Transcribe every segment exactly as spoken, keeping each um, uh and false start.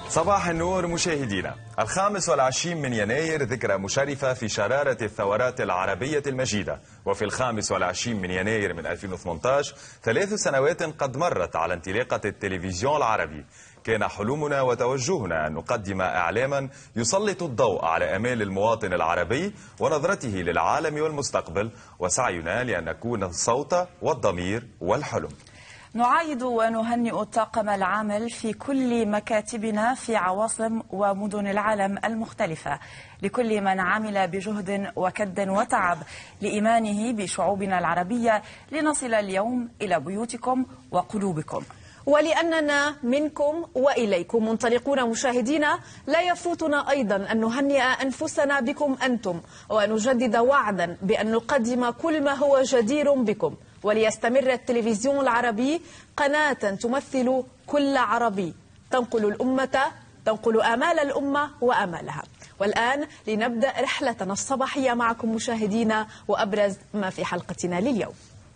صباح النور مشاهدينا. الخامس والعشرين من يناير ذكرى مشرفة في شرارة الثورات العربية المجيدة، وفي الخامس والعشرين من يناير من ألفين وثمانية عشر ثلاث سنوات قد مرت على انطلاقة التلفزيون العربي. كان حلمنا وتوجهنا أن نقدم إعلاما يسلط الضوء على آمال المواطن العربي ونظرته للعالم والمستقبل، وسعينا لأن نكون الصوت والضمير والحلم. نعايد ونهنئ الطاقم العامل في كل مكاتبنا في عواصم ومدن العالم المختلفة، لكل من عمل بجهد وكد وتعب لإيمانه بشعوبنا العربية لنصل اليوم إلى بيوتكم وقلوبكم. ولأننا منكم وإليكم منطلقون مشاهدينا، لا يفوتنا أيضا أن نهنئ أنفسنا بكم أنتم، ونجدد وعدا بأن نقدم كل ما هو جدير بكم، وليستمر التلفزيون العربي قناة تمثل كل عربي، تنقل الأمة، تنقل آمال الأمة وآمالها. والآن لنبدأ رحلتنا الصباحية معكم مشاهدينا، وأبرز ما في حلقتنا لليوم.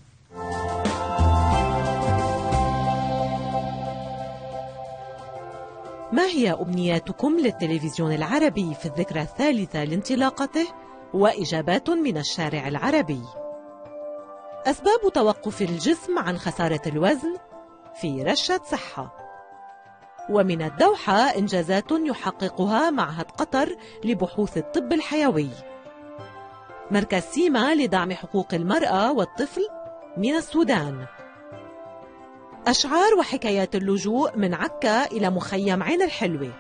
ما هي أمنياتكم للتلفزيون العربي في الذكرى الثالثة لانطلاقته؟ وإجابات من الشارع العربي. أسباب توقف الجسم عن خسارة الوزن في رشة صحة. ومن الدوحة إنجازات يحققها معهد قطر لبحوث الطب الحيوي. مركز سيما لدعم حقوق المرأة والطفل من السودان. أشعار وحكايات اللجوء من عكا إلى مخيم عين الحلوة.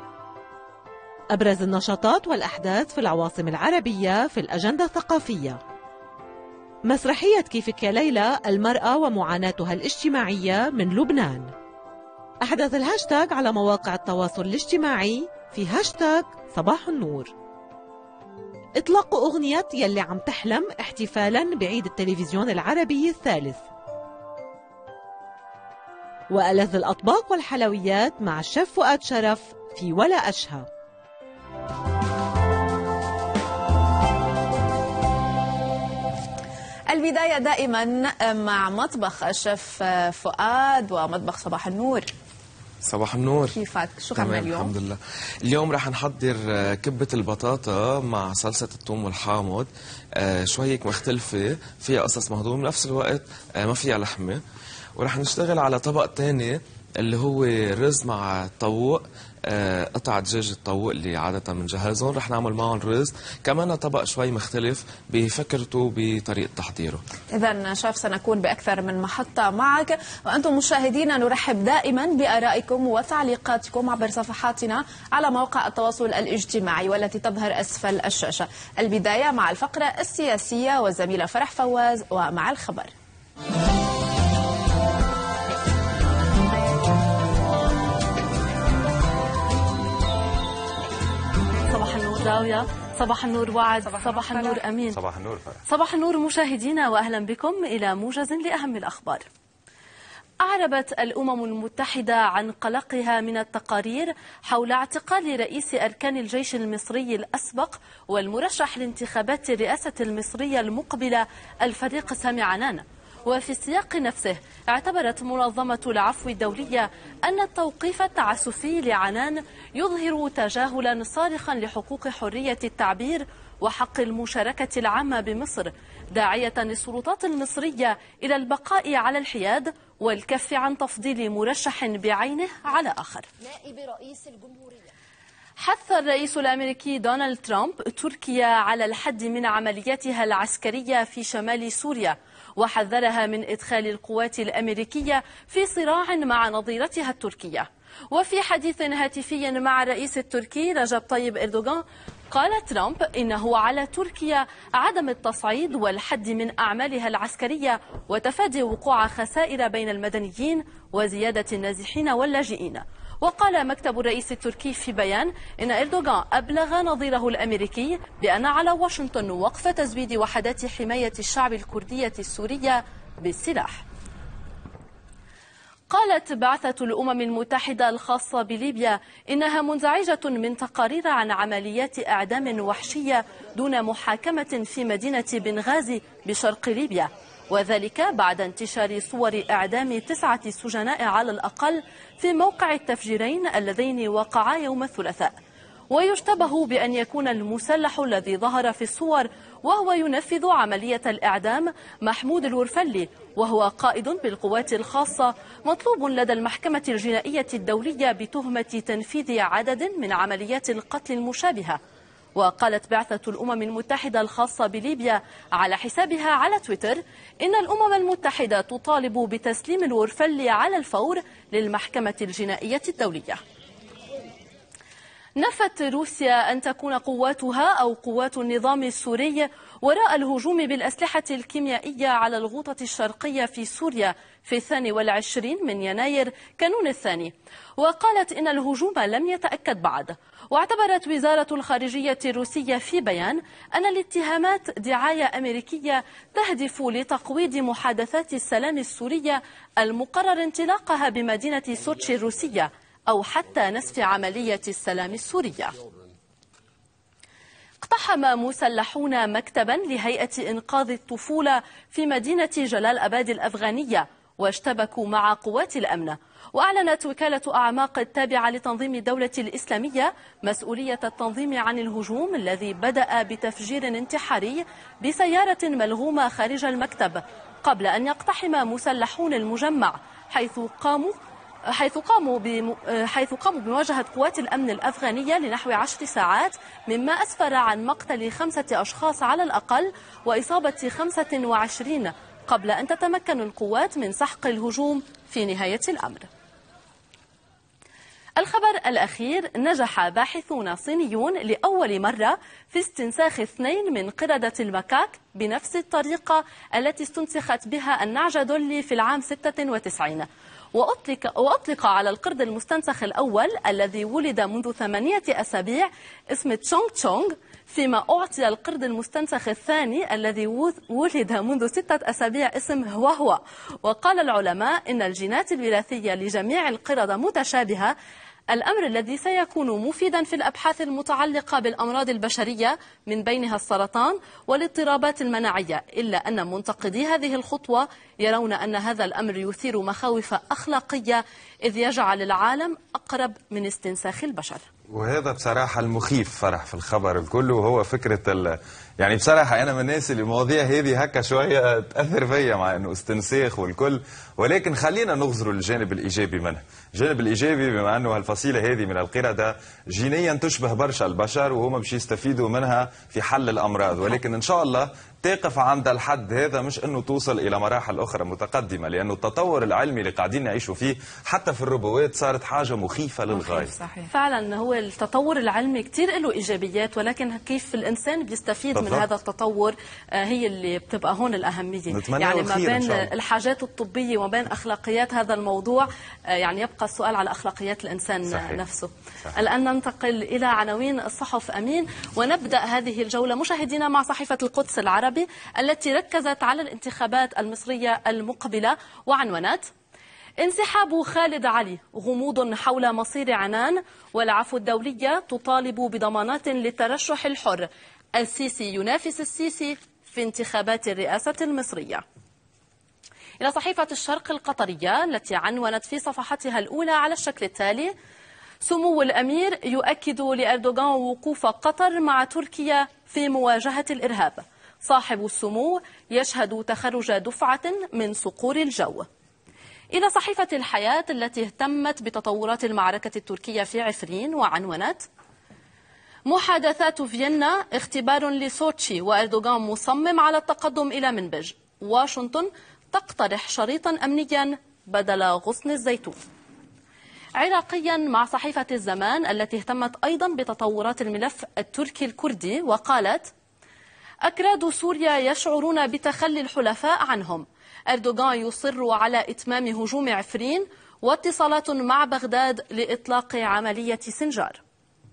أبرز النشاطات والأحداث في العواصم العربية في الأجندة الثقافية. مسرحية كيفك يا ليلى، المرأة ومعاناتها الاجتماعية من لبنان. أحدث الهاشتاج على مواقع التواصل الاجتماعي في هاشتاج صباح النور. إطلاق أغنية يلي عم تحلم احتفالا بعيد التلفزيون العربي الثالث. وألذ الأطباق والحلويات مع الشيف فؤاد شرف في ولا أشهى. البداية دائما مع مطبخ الشيف فؤاد ومطبخ صباح النور. صباح النور، كيفك؟ شو عملنا اليوم؟ الحمد لله. اليوم راح نحضر كبة البطاطا مع صلصة الثوم والحامض، شوي هيك مختلفة، فيها قصص مهضوم بنفس الوقت ما فيها لحمة. وراح نشتغل على طبق تاني اللي هو رز مع طاووق، قطع دجاج الطاووق اللي عادة بنجهزهم، رح نعمل معهم رز، كمان طبق شوي مختلف بفكرته بطريقة تحضيره. إذا شاف سنكون بأكثر من محطة معك، وأنتم مشاهدينا نرحب دائما بآرائكم وتعليقاتكم عبر صفحاتنا على مواقع التواصل الاجتماعي والتي تظهر أسفل الشاشة. البداية مع الفقرة السياسية والزميلة فرح فواز ومع الخبر. زاوية. صباح النور وعد. صباح, صباح النور أمين. صباح النور فرح. صباح النور مشاهدينا، وأهلا بكم إلى موجز لأهم الأخبار. أعربت الأمم المتحدة عن قلقها من التقارير حول اعتقال رئيس أركان الجيش المصري الأسبق والمرشح لانتخابات الرئاسة المصرية المقبلة الفريق سامي عنان. وفي السياق نفسه اعتبرت منظمة العفو الدولية أن التوقيف التعسفي لعنان يظهر تجاهلا صارخا لحقوق حرية التعبير وحق المشاركة العامة بمصر، داعية السلطات المصرية إلى البقاء على الحياد والكف عن تفضيل مرشح بعينه على آخر. نائب رئيس الجمهورية حث الرئيس الأمريكي دونالد ترامب تركيا على الحد من عملياتها العسكرية في شمال سوريا، وحذرها من إدخال القوات الأمريكية في صراع مع نظيرتها التركية. وفي حديث هاتفي مع الرئيس التركي رجب طيب إردوغان، قال ترامب إنه على تركيا عدم التصعيد والحد من أعمالها العسكرية وتفادي وقوع خسائر بين المدنيين وزيادة النازحين واللاجئين. وقال مكتب الرئيس التركي في بيان إن إردوغان أبلغ نظيره الأمريكي بأن على واشنطن وقف تزويد وحدات حماية الشعب الكردية السورية بالسلاح. قالت بعثة الأمم المتحدة الخاصة بليبيا إنها منزعجة من تقارير عن عمليات إعدام وحشية دون محاكمة في مدينة بنغازي بشرق ليبيا. وذلك بعد انتشار صور إعدام تسعة سجناء على الأقل في موقع التفجيرين اللذين وقعا يوم الثلاثاء. ويشتبه بأن يكون المسلح الذي ظهر في الصور وهو ينفذ عملية الإعدام محمود الورفلي، وهو قائد بالقوات الخاصة مطلوب لدى المحكمة الجنائية الدولية بتهمة تنفيذ عدد من عمليات القتل المشابهة. وقالت بعثة الأمم المتحدة الخاصة بليبيا على حسابها على تويتر إن الأمم المتحدة تطالب بتسليم الورفلي على الفور للمحكمة الجنائية الدولية. نفت روسيا أن تكون قواتها أو قوات النظام السوري وراء الهجوم بالأسلحة الكيميائية على الغوطة الشرقية في سوريا في الثاني والعشرين من يناير كانون الثاني، وقالت إن الهجوم لم يتأكد بعد. واعتبرت وزارة الخارجية الروسية في بيان أن الاتهامات دعاية أمريكية تهدف لتقويض محادثات السلام السورية المقرر انطلاقها بمدينة سوتشي الروسية أو حتى نسف عملية السلام السورية. اقتحم مسلحون مكتبا لهيئة إنقاذ الطفولة في مدينة جلال أباد الأفغانية واشتبكوا مع قوات الأمن. وأعلنت وكالة أعماق التابعة لتنظيم الدولة الإسلامية مسؤولية التنظيم عن الهجوم الذي بدأ بتفجير انتحاري بسيارة ملغومة خارج المكتب قبل أن يقتحم مسلحون المجمع، حيث قاموا حيث قاموا حيث قاموا بمواجهة قوات الأمن الأفغانية لنحو عشر ساعات، مما أسفر عن مقتل خمسة أشخاص على الأقل وإصابة خمسة وعشرين قبل أن تتمكن القوات من سحق الهجوم في نهاية الأمر. الخبر الأخير: نجح باحثون صينيون لأول مرة في استنساخ اثنين من قردة المكاك بنفس الطريقة التي استنسخت بها النعجة دولي في العام ستة وتسعين. وأطلق, وأطلق على القرد المستنسخ الأول الذي ولد منذ ثمانية أسابيع اسم تشونغ تشونغ، فيما أعطي القرد المستنسخ الثاني الذي ولد منذ ستة أسابيع اسم هو هو. وقال العلماء إن الجينات الوراثية لجميع القردة متشابهة، الأمر الذي سيكون مفيدا في الأبحاث المتعلقة بالأمراض البشرية من بينها السرطان والاضطرابات المناعية، إلا أن منتقدي هذه الخطوة يرون أن هذا الأمر يثير مخاوف أخلاقية إذ يجعل العالم أقرب من استنساخ البشر. وهذا بصراحة المخيف فرح في الخبر الكل، وهو فكرة ال... يعني بصراحة أنا من الناس اللي المواضيع هذه هكا شوية تأثر فيا مع إنه استنساخ والكل، ولكن خلينا نغزر الجانب الإيجابي منه. الجانب الإيجابي بما أنه هالفصيلة هذه من القردة جينيا تشبه برشا البشر وهم باش يستفيدوا منها في حل الأمراض، ولكن إن شاء الله تقف عند الحد هذا، مش انه توصل الى مراحل اخرى متقدمه، لانه التطور العلمي اللي قاعدين نعيشوا فيه حتى في الروبوات صارت حاجه مخيفه للغايه. صحيح. فعلا هو التطور العلمي كثير له ايجابيات، ولكن كيف الانسان بيستفيد بالضبط من هذا التطور هي اللي بتبقى هون الاهميه. يعني ما بين الحاجات الطبيه وما بين اخلاقيات هذا الموضوع، يعني يبقى السؤال على اخلاقيات الانسان صحيح. نفسه. صحيح. الان ننتقل الى عناوين الصحف امين، ونبدا هذه الجوله مشاهدينا مع صحيفه القدس العربي التي ركزت على الانتخابات المصرية المقبلة وعنونات: انسحاب خالد علي، غموض حول مصير عنان، والعفو الدولية تطالب بضمانات للترشح الحر، السيسي ينافس السيسي في انتخابات الرئاسة المصرية. إلى صحيفة الشرق القطرية التي عنونت في صفحتها الأولى على الشكل التالي: سمو الأمير يؤكد لأردوغان وقوف قطر مع تركيا في مواجهة الإرهاب، صاحب السمو يشهد تخرج دفعة من صقور الجو. إلى صحيفة الحياة التي اهتمت بتطورات المعركة التركية في عفرين وعنونت: محادثات فيينا اختبار لسوتشي، وأردوغان مصمم على التقدم إلى منبج، واشنطن تقترح شريطا أمنيا بدل غصن الزيتون. عراقيا مع صحيفة الزمان التي اهتمت أيضا بتطورات الملف التركي الكردي، وقالت: أكراد سوريا يشعرون بتخلي الحلفاء عنهم، أردوغان يصر على إتمام هجوم عفرين، واتصالات مع بغداد لإطلاق عملية سنجار.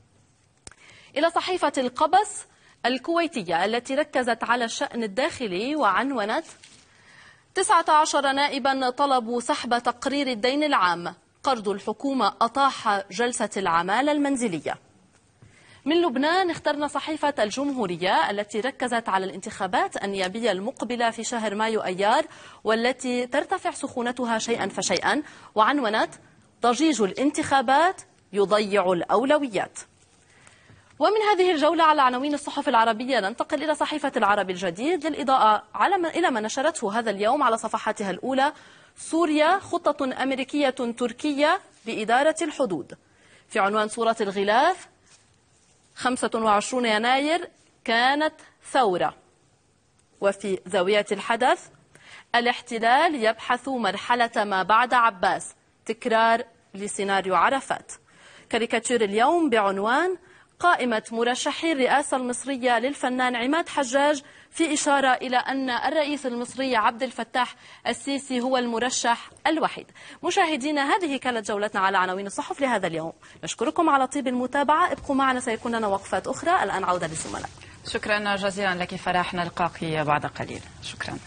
إلى صحيفة القبس الكويتية التي ركزت على الشأن الداخلي وعنونت: تسعة عشر نائبا طلبوا سحب تقرير الدين العام، قرض الحكومة أطاح جلسة العمالة المنزلية. من لبنان اخترنا صحيفة الجمهورية التي ركزت على الانتخابات النيابية المقبلة في شهر مايو أيار، والتي ترتفع سخونتها شيئا فشيئا، وعنونت ضجيج الانتخابات يضيع الأولويات. ومن هذه الجولة على عناوين الصحف العربية ننتقل إلى صحيفة العربي الجديد للإضاءة على ما إلى ما نشرته هذا اليوم على صفحاتها الأولى: سوريا خطة أمريكية تركية بإدارة الحدود. في عنوان صورة الغلاف: خمسة وعشرين يناير كانت ثورة. وفي زاوية الحدث: الاحتلال يبحث مرحلة ما بعد عباس، تكرار لسيناريو عرفات. كاريكاتير اليوم بعنوان: قائمة مرشحي الرئاسة المصرية للفنان عماد حجاج، في إشارة إلى أن الرئيس المصري عبد الفتاح السيسي هو المرشح الوحيد. مشاهدينا، هذه كانت جولتنا على عناوين الصحف لهذا اليوم. نشكركم على طيب المتابعة، ابقوا معنا، سيكون لنا وقفات أخرى. الآن عودة للزملاء. شكرا جزيلا لك فرح، نلقاك بعد قليل. شكرا.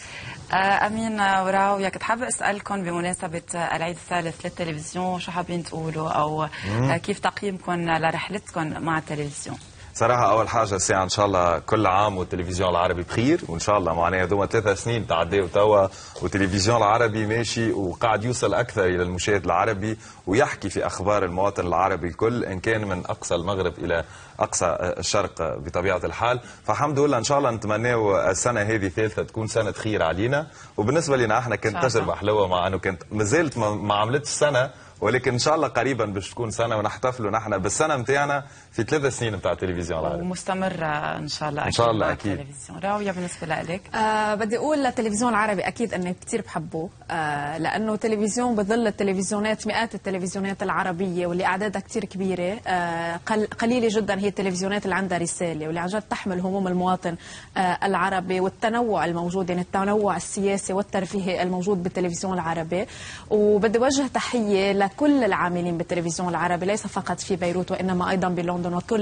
أمين وراوية، كنت حابة أسألكم بمناسبة العيد الثالث للتلفزيون، شو حابين تقولوا أو كيف تقييمكم لرحلتكم مع التلفزيون؟ صراحة أول حاجة ساعة إن شاء الله كل عام والتلفزيون العربي بخير، وإن شاء الله معناها دوما ثلاث سنين تعدي وتوا والتلفزيون العربي ماشي وقاعد يوصل أكثر إلى المشاهد العربي ويحكي في أخبار المواطن العربي الكل، إن كان من أقصى المغرب إلى أقصى الشرق بطبيعة الحال. فالحمد لله إن شاء الله نتمناه السنة هذه الثالثة تكون سنة خير علينا. وبالنسبة لنا احنا كانت تجربة حلوة، مع أنه كانت مازالت ما عملتش سنة، ولكن ان شاء الله قريبا باش تكون سنه ونحتفلوا نحن بالسنه نتاعنا في ثلاث سنين نتاع التلفزيون العربي، ومستمره ان شاء الله. ان شاء الله اكيد. التلفزيون راويه بالنسبه لك؟ آه بدي اقول للتلفزيون العربي اكيد اني كثير بحبه، آه لانه تلفزيون بظل التلفزيونات، مئات التلفزيونات العربيه واللي اعدادها كثير كبيره، آه قليله جدا هي التلفزيونات اللي عندها رساله واللي عن جد تحمل هموم المواطن آه العربي والتنوع الموجود، يعني التنوع السياسي والترفيهي الموجود بالتلفزيون العربي. وبدي وجه تحيه لكل العاملين بالتلفزيون العربي، ليس فقط في بيروت وانما ايضا بلندن، وكل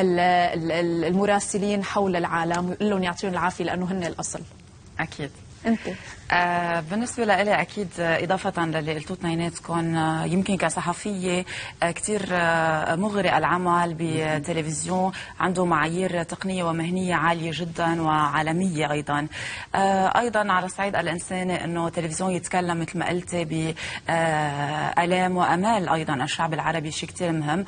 المراسلين حول العالم، ويقول لهم يعطيهم العافيه لانه هن الاصل. اكيد. انت آه بالنسبه لي اكيد اضافه للي قلتوا اثنيناتكم، آه يمكن كصحفيه آه كثير آه مغري العمل بالتلفزيون، عنده معايير تقنيه ومهنيه عاليه جدا وعالميه ايضا. آه ايضا على الصعيد الانساني انه التلفزيون يتكلم مثل ما قلتي بالام وامال ايضا الشعب العربي، شيء كثير مهم.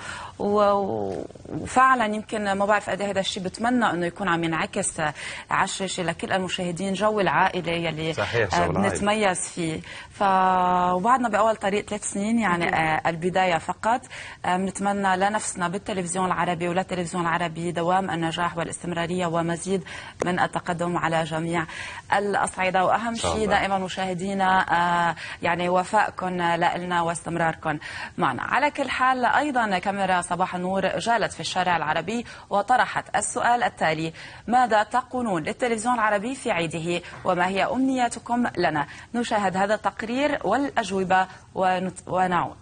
وفعلا يمكن ما بعرف قد ايه هذا الشيء بتمنى انه يكون عم ينعكس على الشاشه لكل المشاهدين، جو العائله يلي صحيح بنتميز فيه. فوبعدنا باول طريق ثلاث سنين، يعني آه البدايه فقط. آه بنتمنى لنفسنا بالتلفزيون العربي وللتلفزيون العربي دوام النجاح والاستمراريه ومزيد من التقدم على جميع الاصعده، واهم شيء دائما مشاهدينا آه يعني وفائكم لنا واستمراركم معنا. على كل حال، ايضا كاميرا صباح النور جالت في الشارع العربي وطرحت السؤال التالي: ماذا تقولون للتلفزيون العربي في عيده وما هي أمنياتكم لنا؟ نشاهد هذا التقرير والأجوبة ونعود.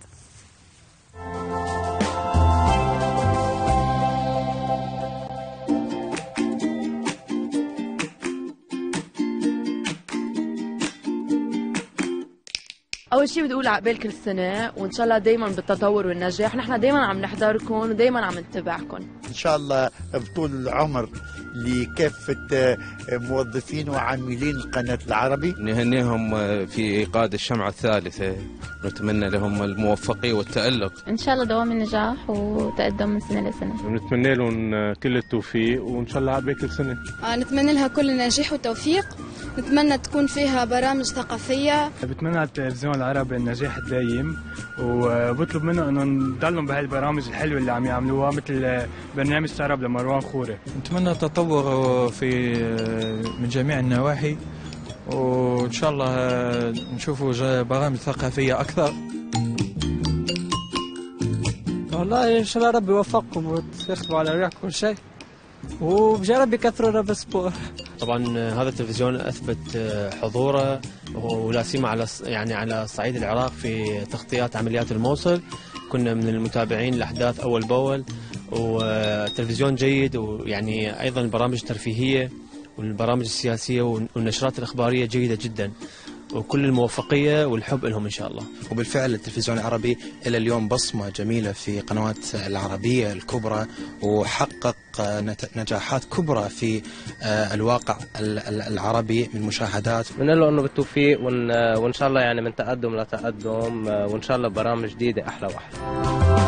اول شيء بدي اقول عقبال كل سنه، وان شاء الله دائما بالتطور والنجاح. نحن دائما عم نحضركم ودائما عم نتبعكم ان شاء الله بطول العمر لكافه موظفين وعاملين القناه العربي. نهنيهم في ايقاد الشمعه الثالثه، نتمنى لهم الموفقيه والتالق. ان شاء الله دوام النجاح وتقدم من سنه لسنه. ونتمنى لهم كل التوفيق، وان شاء الله عقبال كل سنه. آه نتمنى لها كل النجاح والتوفيق، نتمنى تكون فيها برامج ثقافيه. بتمنى على التلفزيون العربي النجاح الدايم، وبطلب منه انه نضلهم بهالبرامج الحلوه اللي عم يعملوها، مثل برنامج سرب لمروان خوري. نتمنى تطور في من جميع النواحي، وان شاء الله نشوفوا برامج ثقافيه اكثر. والله ان شاء الله ربي يوفقكم وتاخذوا على ريحكم كل شيء، وبجرب يكثروا لنا بالسبور. طبعا هذا التلفزيون اثبت حضوره ولا سيما على يعني على صعيد العراق في تغطيات عمليات الموصل. كنا من المتابعين الاحداث اول باول، والتلفزيون جيد، ويعني ايضا البرامج الترفيهيه والبرامج السياسيه والنشرات الاخباريه جيده جدا. وكل الموفقية والحب لهم إن شاء الله. وبالفعل التلفزيون العربي إلى اليوم بصمة جميلة في قنوات العربية الكبرى، وحقق نجاحات كبرى في الواقع العربي من مشاهدات. بنقول له انه بالتوفيق، وان شاء الله يعني من تقدم لتقدم، وان شاء الله برامج جديده احلى واحلى.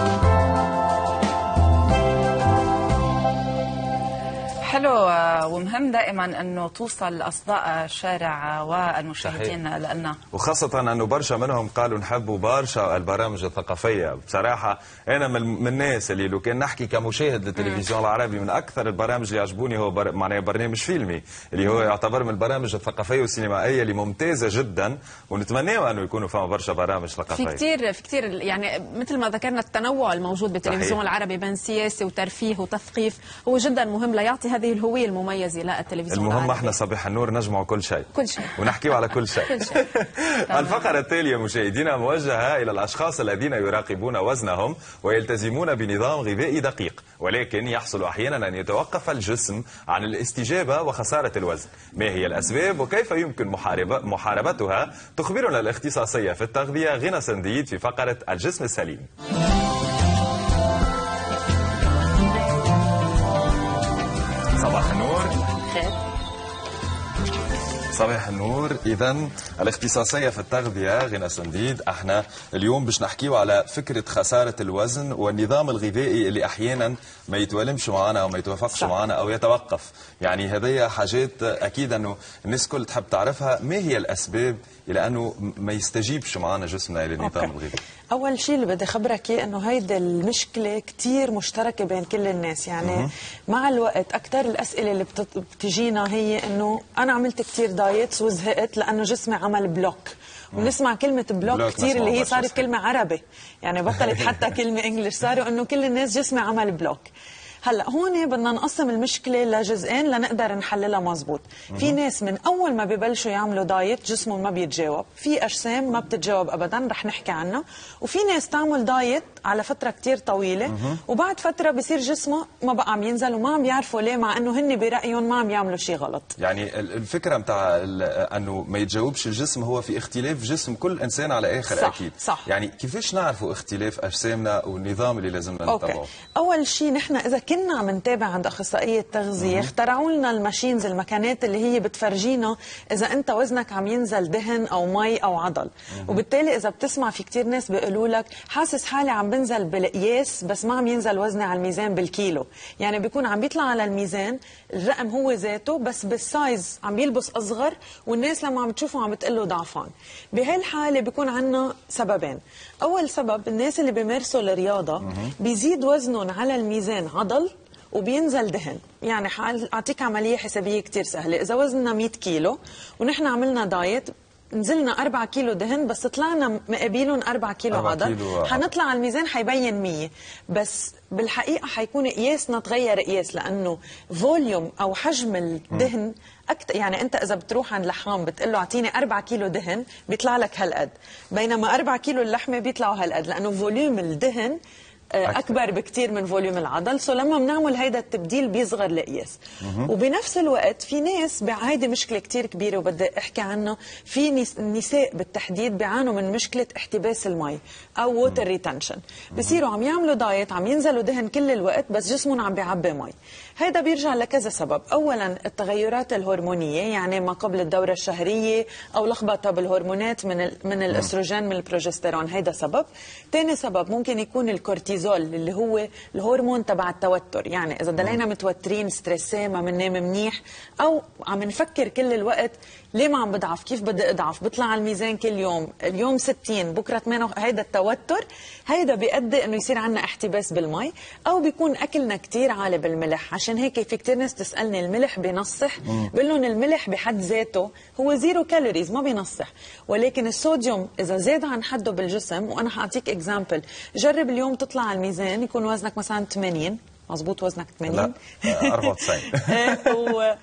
حلو ومهم دائما انه توصل اصداء الشارع والمشاهدين لنا، وخاصة انه برشا منهم قالوا نحبوا برشا البرامج الثقافية. بصراحة انا من الناس اللي لو كان نحكي كمشاهد للتلفزيون العربي، من اكثر البرامج اللي يعجبوني هو بر... معناه برنامج فيلمي اللي هو يعتبر من البرامج الثقافية والسينمائية اللي ممتازة جدا، ونتمنى انه يكونوا فيها برشا برامج ثقافية. في كثير في كثير يعني مثل ما ذكرنا التنوع الموجود بالتلفزيون العربي بين سياسي وترفيه وتثقيف هو جدا مهم ليعطي هذه الهوية المميزة للتلفزيون المهم العربي. احنا صباح النور نجمعوا كل شيء كل شيء ونحكيوا على كل شيء. كل شيء. الفقرة التالية مشاهدينا موجهة إلى الأشخاص الذين يراقبون وزنهم ويلتزمون بنظام غذائي دقيق، ولكن يحصل أحيانا أن يتوقف الجسم عن الاستجابة وخسارة الوزن. ما هي الأسباب وكيف يمكن محاربة محاربتها؟ تخبرنا الاختصاصية في التغذية غنى سنديد في فقرة الجسم السليم. صباح النور. خير. صباح النور. إذا الاختصاصية في التغذية غنى سنديد، احنا اليوم باش نحكيو على فكرة خسارة الوزن والنظام الغذائي اللي أحيانا ما يتوالمش معنا أو ما يتوافقش معنا أو يتوقف. يعني هذه حاجات أكيد أنه الناس كل تحب تعرفها. ما هي الأسباب إلى أنه ما يستجيبش معنا جسمنا إلى النظام الغذائي؟ أول شيء اللي بدي خبرك إياه إنه هيدا المشكلة كتير مشتركة بين كل الناس. يعني مم. مع الوقت أكثر الأسئلة اللي بتجينا هي إنه أنا عملت كتير دايتس وزهقت لأنه جسمي عمل بلوك. ونسمع كلمة بلوك, بلوك كتير اللي هي صارت كلمة عربي، يعني بطلت حتى كلمة إنجليش، صاروا إنه كل الناس جسمي عمل بلوك. هلا هون بدنا نقسم المشكله لجزئين لنقدر نحللها مزبوط. في ناس من اول ما ببلشوا يعملوا دايت جسمهم ما بيتجاوب، في اجسام ما بتتجاوب ابدا رح نحكي عنها، وفي ناس تعمل دايت على فتره كتير طويله وبعد فتره بصير جسمه ما بقى عم ينزل وما عم يعرفوا ليه، مع انه هن برايهم ما عم يعملوا شيء غلط. يعني الفكره متاع انه ما يتجاوبش الجسم هو في اختلاف جسم كل انسان على اخر. صح اكيد صح. يعني كيفاش نعرفوا اختلاف اجسامنا والنظام اللي لازمنا نتبعه؟ اول شيء نحن اذا كنا عم نتابع عند اخصائيه تغذيه اخترعوا لنا الماشينز، المكانات اللي هي بتفرجينا اذا انت وزنك عم ينزل دهن او مي او عضل. مم. وبالتالي اذا بتسمع في كتير ناس بيقولوا لك حاسس حالي عم بنزل بالقياس بس ما عم ينزل وزني على الميزان بالكيلو، يعني بيكون عم بيطلع على الميزان الرقم هو ذاته بس بالسايز عم يلبس اصغر، والناس لما عم تشوفه عم بتقله ضعفان. بهالحاله بيكون عندنا سببين. اول سبب الناس اللي بيمارسوا الرياضه بيزيد وزنهم على الميزان عضل وبينزل دهن. يعني اعطيك عمليه حسابيه كتير سهله، اذا وزننا مية كيلو ونحن عملنا دايت نزلنا أربعة كيلو دهن بس طلعنا مقابلهم أربعة كيلو عضل، حنطلع على الميزان حيبين مية، بس بالحقيقه حيكون قياسنا تغير قياس، لانه فوليوم او حجم الدهن أكتر. يعني انت اذا بتروح عند لحام بتقول له اعطيني أربعة كيلو دهن بيطلع لك هالقد، بينما أربعة كيلو اللحمه بيطلعوا هالقد، لانه فوليوم الدهن أكبر بكتير من فوليوم العضل. سو لما بنعمل هيدا التبديل بيصغر القياس. وبنفس الوقت في ناس هيدي مشكله كتير كبيره وبدي احكي عنها، في نساء بالتحديد بيعانوا من مشكله احتباس المي او ووتر ريتنشن، بصيروا عم يعملوا دايت عم ينزلوا دهن كل الوقت بس جسمهم عم بيعبي مي. هيدا بيرجع لكذا سبب. اولا التغيرات الهرمونيه، يعني ما قبل الدوره الشهريه او لخبطه بالهرمونات من من الاستروجين من البروجستيرون، هيدا سبب. ثاني سبب ممكن يكون الكورتيزول اللي هو الهرمون تبع التوتر، يعني اذا ضلينا متوترين ستريسي ما بننام منيح او عم نفكر كل الوقت ليه ما عم بضعف، كيف بدي اضعف، بطلع على الميزان كل يوم، اليوم ستين بكره ثمانية، هيدا التوتر هيدا بيؤدي انه يصير عندنا احتباس بالمي، او بيكون اكلنا كتير عالي بالملح. عشان هيك في كتير ناس تسالني الملح بينصح؟ بقول لهم الملح بحد ذاته هو زيرو كالوريز ما بينصح، ولكن الصوديوم اذا زاد عن حده بالجسم، وانا حاعطيك اكزامبل، جرب اليوم تطلع على الميزان يكون وزنك مثلا ثمانين، مزبوط وزنك ثمانين؟ لا أربعة وتسعين. و...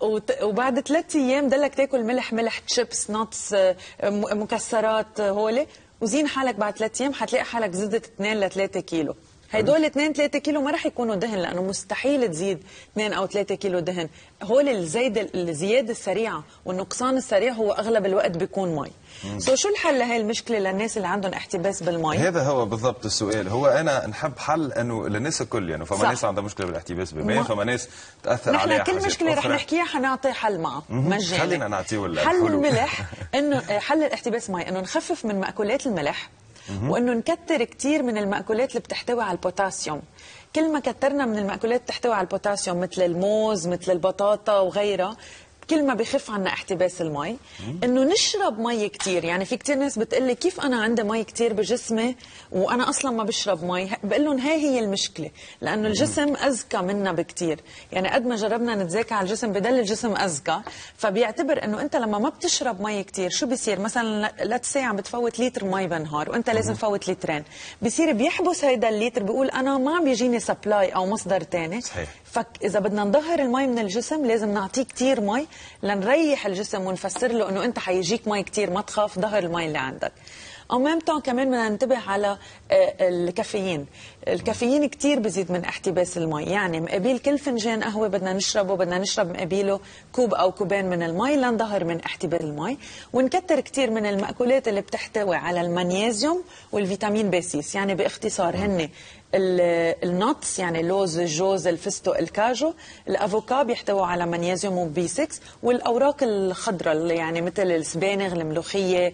وبعد ثلاث ايام ضلك تاكل ملح ملح تشيبس نوتس مكسرات هولي، وزين حالك بعد ثلاث ايام حتلاقي حالك زدت اثنين لثلاثة كيلو. هدول اثنين ثلاثة كيلو ما رح يكونوا دهن، لانه مستحيل تزيد اثنين او ثلاثة كيلو دهن. هول الزيد الزياده السريعه والنقصان السريع هو اغلب الوقت بيكون مي. سو شو الحل لهي المشكله للناس اللي عندهم احتباس بالمي؟ هذا هو بالضبط السؤال. هو انا نحب حل انه للناس الكل، يعني فما ناس عندها مشكله بالاحتباس بالماء، فما ناس تاثر عليها نحن كل مشكله رح نحكيها حنعطي حل معها مجاني. خلينا نعطيه ولا حل الملح انه حل الاحتباس مي انه نخفف من مأكولات الملح، وانه نكتر كثير من المأكولات اللي بتحتوي على البوتاسيوم. كل ما كترنا من المأكولات بتحتوي على البوتاسيوم مثل الموز مثل البطاطا وغيرها، كل ما بخف عنا احتباس المي. انه نشرب مي كثير، يعني في كثير ناس بتقلي كيف انا عندي مي كثير بجسمي وانا اصلا ما بشرب مي. بقول لهم هاي هي المشكله، لانه الجسم اذكى منا بكثير. يعني قد ما جربنا نتذاكى على الجسم بدل الجسم اذكى، فبيعتبر انه انت لما ما بتشرب مي كثير شو بيصير؟ مثلا لا تسي عم بتفوت لتر مي بالنهار وانت لازم تفوت لترين، بيصير بيحبس هيدا الليتر، بيقول انا ما عم بيجيني سبلاي او مصدر ثاني. فاذا بدنا نظهر المي من الجسم لازم نعطيه كثير مي لنريح الجسم ونفسر له انه انت حيجيك مي كثير، ما تخاف، ظهر المي اللي عندك. او ميم طون كمان بدنا ننتبه على الكافيين. الكافيين كثير بزيد من احتباس المي، يعني مقابل كل فنجان قهوه بدنا نشربه بدنا نشرب مقابله كوب او كوبين من المي لنظهر من احتباس المي. ونكتر كثير من المأكولات اللي بتحتوي على المغنيسيوم والفيتامين بي ستة، يعني باختصار هن النتس يعني اللوز الجوز الفستق الكاجو. الافوكا بيحتوي على مغنيسيوم وبي ستة، والاوراق الخضراء يعني مثل السبانغ الملوخيه،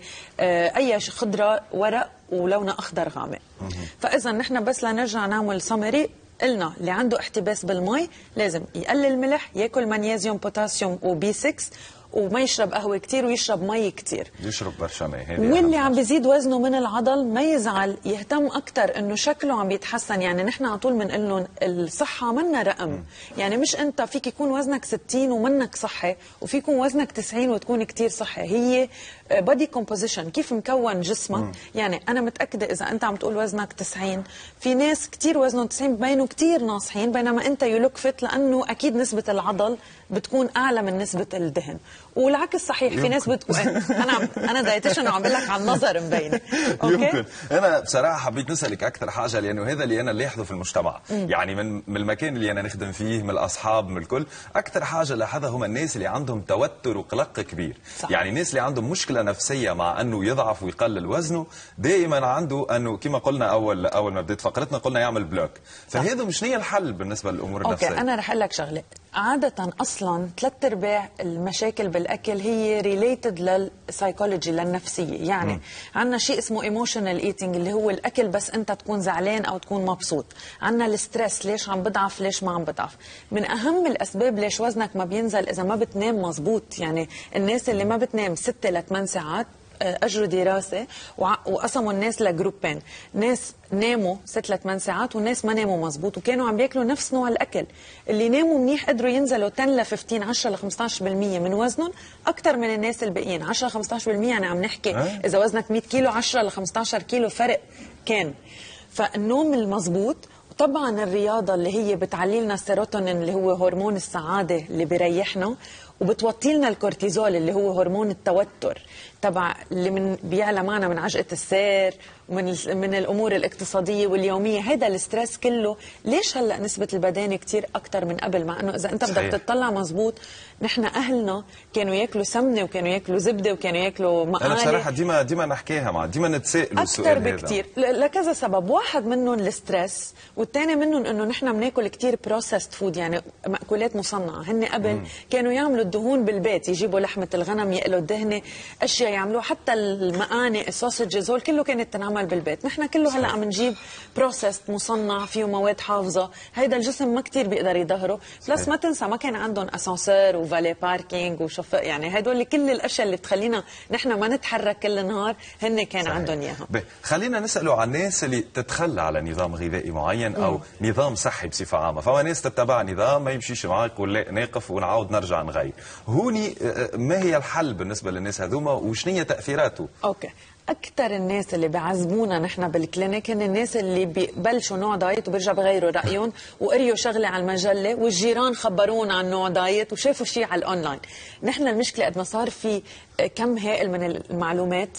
اي خضره ورق ولونها اخضر غامق. فاذا نحن بس لنرجع نعمل سمري، قلنا اللي عنده احتباس بالمي لازم يقلل ملح، ياكل مغنيسيوم بوتاسيوم وبي ستة، وما يشرب قهوه كثير ويشرب مي كثير. يشرب برشا مي. واللي عم بيزيد وزنه من العضل ما يزعل، يهتم اكثر انه شكله عم بيتحسن. يعني نحن على طول بنقول لهم الصحه منا رقم. م. يعني مش انت فيك يكون وزنك ستين ومنك صحي، وفيك يكون وزنك تسعين وتكون كثير صحي. هي بودي كومبوزيشن، كيف مكون جسمك. م. يعني انا متاكده اذا انت عم تقول وزنك تسعين، في ناس كثير وزنهم تسعين بينوا كثير ناصحين، بينما انت يلوك فت لانه اكيد نسبه العضل بتكون اعلى من نسبه الدهن. والعكس صحيح، في ناس بتكون انا انا دايتيشن وعم بقول لك على النظر مبينه. يمكن انا بصراحه حبيت نسالك اكثر حاجه، لانه هذا اللي انا لاحظه في المجتمع. م. يعني من من المكان اللي انا نخدم فيه، من الاصحاب، من الكل، اكثر حاجه لاحظها هم الناس اللي عندهم توتر وقلق كبير. صح. يعني الناس اللي عندهم مشكله نفسيه مع انه يضعف ويقلل وزنه، دائما عنده انه كما قلنا اول اول ما بديت فقرتنا قلنا يعمل بلوك. فهذا مش هي الحل بالنسبه للامور النفسيه. اوكي انا رح اقول لك شغله. عاده اصلا ثلاث ارباع المشاكل بالاكل هي ريليتد للسايكولوجي للنفسيه. يعني عندنا شيء اسمه ايموشنال ايتينج اللي هو الاكل بس انت تكون زعلان او تكون مبسوط. عندنا الستريس، ليش عم بضعف ليش ما عم بضعف. من اهم الاسباب ليش وزنك ما بينزل اذا ما بتنام مزبوط. يعني الناس اللي ما بتنام ستة لثمان ساعات، اجروا دراسه وقسموا الناس لجروبين، ناس ناموا ست لثمان ساعات وناس ما ناموا مزبوط وكانوا عم بياكلوا نفس نوع الاكل. اللي ناموا منيح قدروا ينزلوا عشرة ل خمستاشر عشرة ل خمستاشر بالمية من وزنهم اكثر من الناس الباقيين. عشرة ل خمستاشر بالمية يعني عم نحكي اذا وزنك مية كيلو عشرة ل خمستاشر كيلو فرق كان. فالنوم المزبوط، وطبعا الرياضه اللي هي بتعلي لنا السيروتونين اللي هو هرمون السعاده اللي بيريحنا، وبتوطي لنا الكورتيزول اللي هو هرمون التوتر تبع اللي من بيعلى معنا من عجقه السير ومن من الامور الاقتصاديه واليوميه. هذا الستريس كله ليش هلا نسبه البدانه كثير اكثر من قبل، مع انه اذا انت بدك تطلع مزبوط نحن اهلنا كانوا ياكلوا سمنه وكانوا ياكلوا زبده وكانوا ياكلوا مقالي. انا بصراحه ديما ديما نحكيها مع ديما نتسائلوا السؤال هذا اكثر بكثير لكذا سبب. واحد منهم الستريس، والثاني منهم انه نحن بناكل كثير بروسيسد فود، يعني مأكولات مصنعه. هن قبل مم. كانوا يعملوا الدهون بالبيت، يجيبوا لحمه الغنم يقلوا الدهنه، اشياء يعملوها، حتى المقاني السوسجز هول كله كانت تنعمل بالبيت. نحن كله هلا عم نجيب بروسيسد مصنع فيه مواد حافظه، هيدا الجسم ما كثير بيقدر يظهره. بلس ما تنسى ما كان عندهم اسانسير وفالي باركينج وشوف، يعني هدول كل الاشياء اللي بتخلينا نحن ما نتحرك كل النهار هن كان صحيح. عندهم اياها. خلينا نساله عن الناس اللي تتخلى على نظام غذائي معين او مم. نظام صحي بصفه عامه. فما ناس تتبع نظام ما يمشيش معك ولا ناقف ونعاود نرجع نغير. هوني ما هي الحل بالنسبه للناس هذوما وشنو هي تاثيراته؟ اوكي، أكثر الناس اللي بيعذبونا نحن بالكلينيك هن الناس اللي ببلشوا نوع دايت وبيرجعوا بغيروا رأيهم، وقريوا شغلة على المجلة والجيران خبرونا عن نوع دايت وشافوا شيء على الأونلاين. نحن المشكلة قد ما صار في كم هائل من المعلومات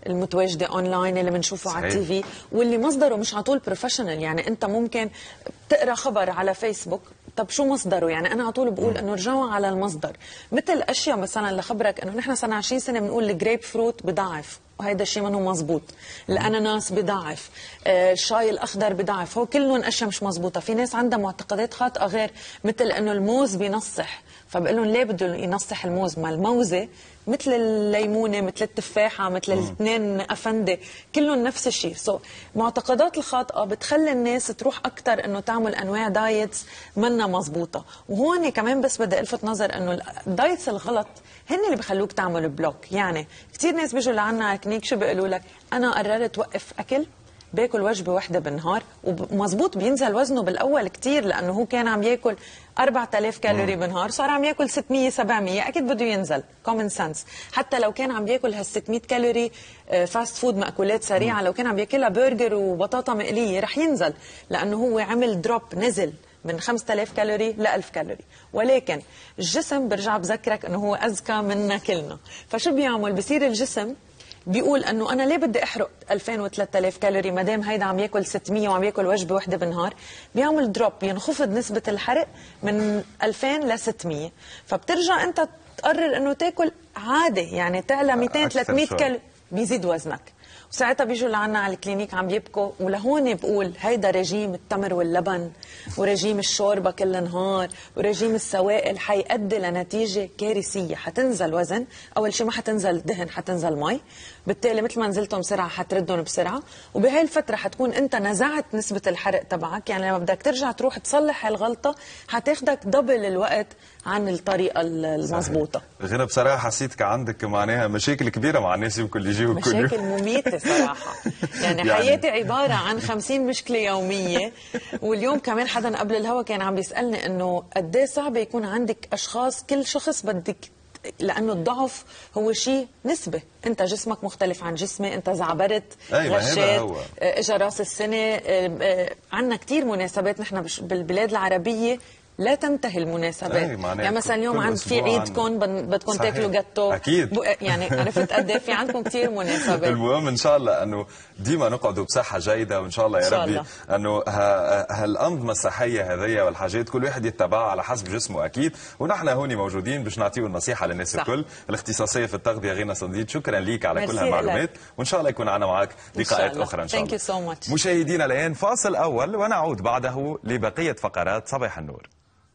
المتواجده اونلاين اللي بنشوفه على التي في، واللي مصدره مش على طول بروفيشنال. يعني انت ممكن تقرا خبر على فيسبوك، طب شو مصدره؟ يعني انا على طول بقول انه رجعوا على المصدر. مثل اشياء مثلا اللي خبرك انه نحن صار عشرين سنه بنقول الجريب فروت بضعف، وهيدا الشيء منه مزبوط. الاناناس بضعف، آه الشاي الاخضر بضعف، هو كلهم اشياء مش مزبوطه. في ناس عندها معتقدات خاطئه غير، مثل انه الموز بينصح، فبقول لهم ليه بده ينصح الموز؟ ما الموزه مثل الليمونه مثل التفاحه مثل الاثنين افندي، كلهم نفس الشيء. سو so, معتقدات الخاطئه بتخلي الناس تروح اكثر انه تعمل انواع دايتس منا مزبوطه. وهون كمان بس بدي الفت نظر انه الدايتس الغلط هن اللي بخلوك تعمل بلوك. يعني كثير ناس بيجوا لعنا على كنيك شو بيقولوا لك؟ انا قررت وقف اكل، باكل وجبه واحده بالنهار، ومزبوط بينزل وزنه بالاول كثير لانه هو كان عم ياكل أربعة آلاف كالوري بالنهار، صار عم ياكل ستمية سبعمية، اكيد بده ينزل. كومن سنس. حتى لو كان عم ياكل هال ستمية كالوري فاست فود، مأكولات سريعه، لو كان عم ياكلها برجر وبطاطا مقليه رح ينزل، لانه هو عمل دروب، نزل من خمسة آلاف كالوري ل ألف كالوري. ولكن الجسم برجع بذكرك انه هو اذكى منا كلنا. فشو بيعمل؟ بصير الجسم بيقول انه انا ليه بدي احرق ألفين و ثلاثة آلاف كالوري ما دام هيدا عم ياكل ستمية وعم ياكل وجبه وحده بالنهار؟ بيعمل دروب، ينخفض نسبه الحرق من ألفين ل ستمية. فبترجع انت تقرر انه تاكل عادي، يعني تعلى مئتين ثلاثمية كالوري، بيزيد وزنك. وساعتها بيجوا لعنا على الكلينيك عم يبكوا. ولهون بقول هيدا رجيم التمر واللبن ورجيم الشوربه كل نهار ورجيم السوائل حيؤدي لنتيجه كارثيه. حتنزل وزن، اول شيء ما حتنزل دهن، حتنزل مي، بالتالي مثل ما نزلتهم بسرعه حتردهم بسرعه. وبهي الفتره حتكون انت نزعت نسبه الحرق تبعك. يعني لما بدك ترجع تروح تصلح هالغلطه حتاخدك دبل الوقت عن الطريقه المضبوطه. غير بصراحه حسيتك عندك معناها مشاكل كبيره مع الناس يمكن اللي يجيوا كل يوم. مشاكل مميته صراحه. يعني, يعني حياتي عباره عن خمسين مشكله يوميه. واليوم كمان حدا قبل الهوا كان عم بيسالني انه قد ايه صعب يكون عندك اشخاص، كل شخص بدك، لانه الضعف هو شيء نسبه. انت جسمك مختلف عن جسمي، انت زعبرت، غشيت، اجى راس السنه، عندنا كثير مناسبات نحن بالبلاد العربيه لا تنتهي المناسبات. يعني مثلا اليوم عند في عيدكم بدكم تاكلوا جاتو اكيد. يعني عرفت قد ايه في عندكم كثير مناسبات. المهم ان شاء الله انه ديما نقعدوا بصحه جيده، وان شاء الله يا ربي انه هالانظمه الصحيه هذيا والحاجات كل واحد يتبعها على حسب جسمه اكيد. ونحن هون موجودين باش نعطيو النصيحه للناس صح. الكل. الاختصاصيه في التغذيه غينا صنديد، شكرا ليك على كل هالمعلومات، وان شاء الله يكون عنا معك لقاءات اخرى ان شاء الله. ثانك يو سو ماتش. مشاهدينا الان فاصل اول ونعود بعده لبقيه فقرات صباح النور.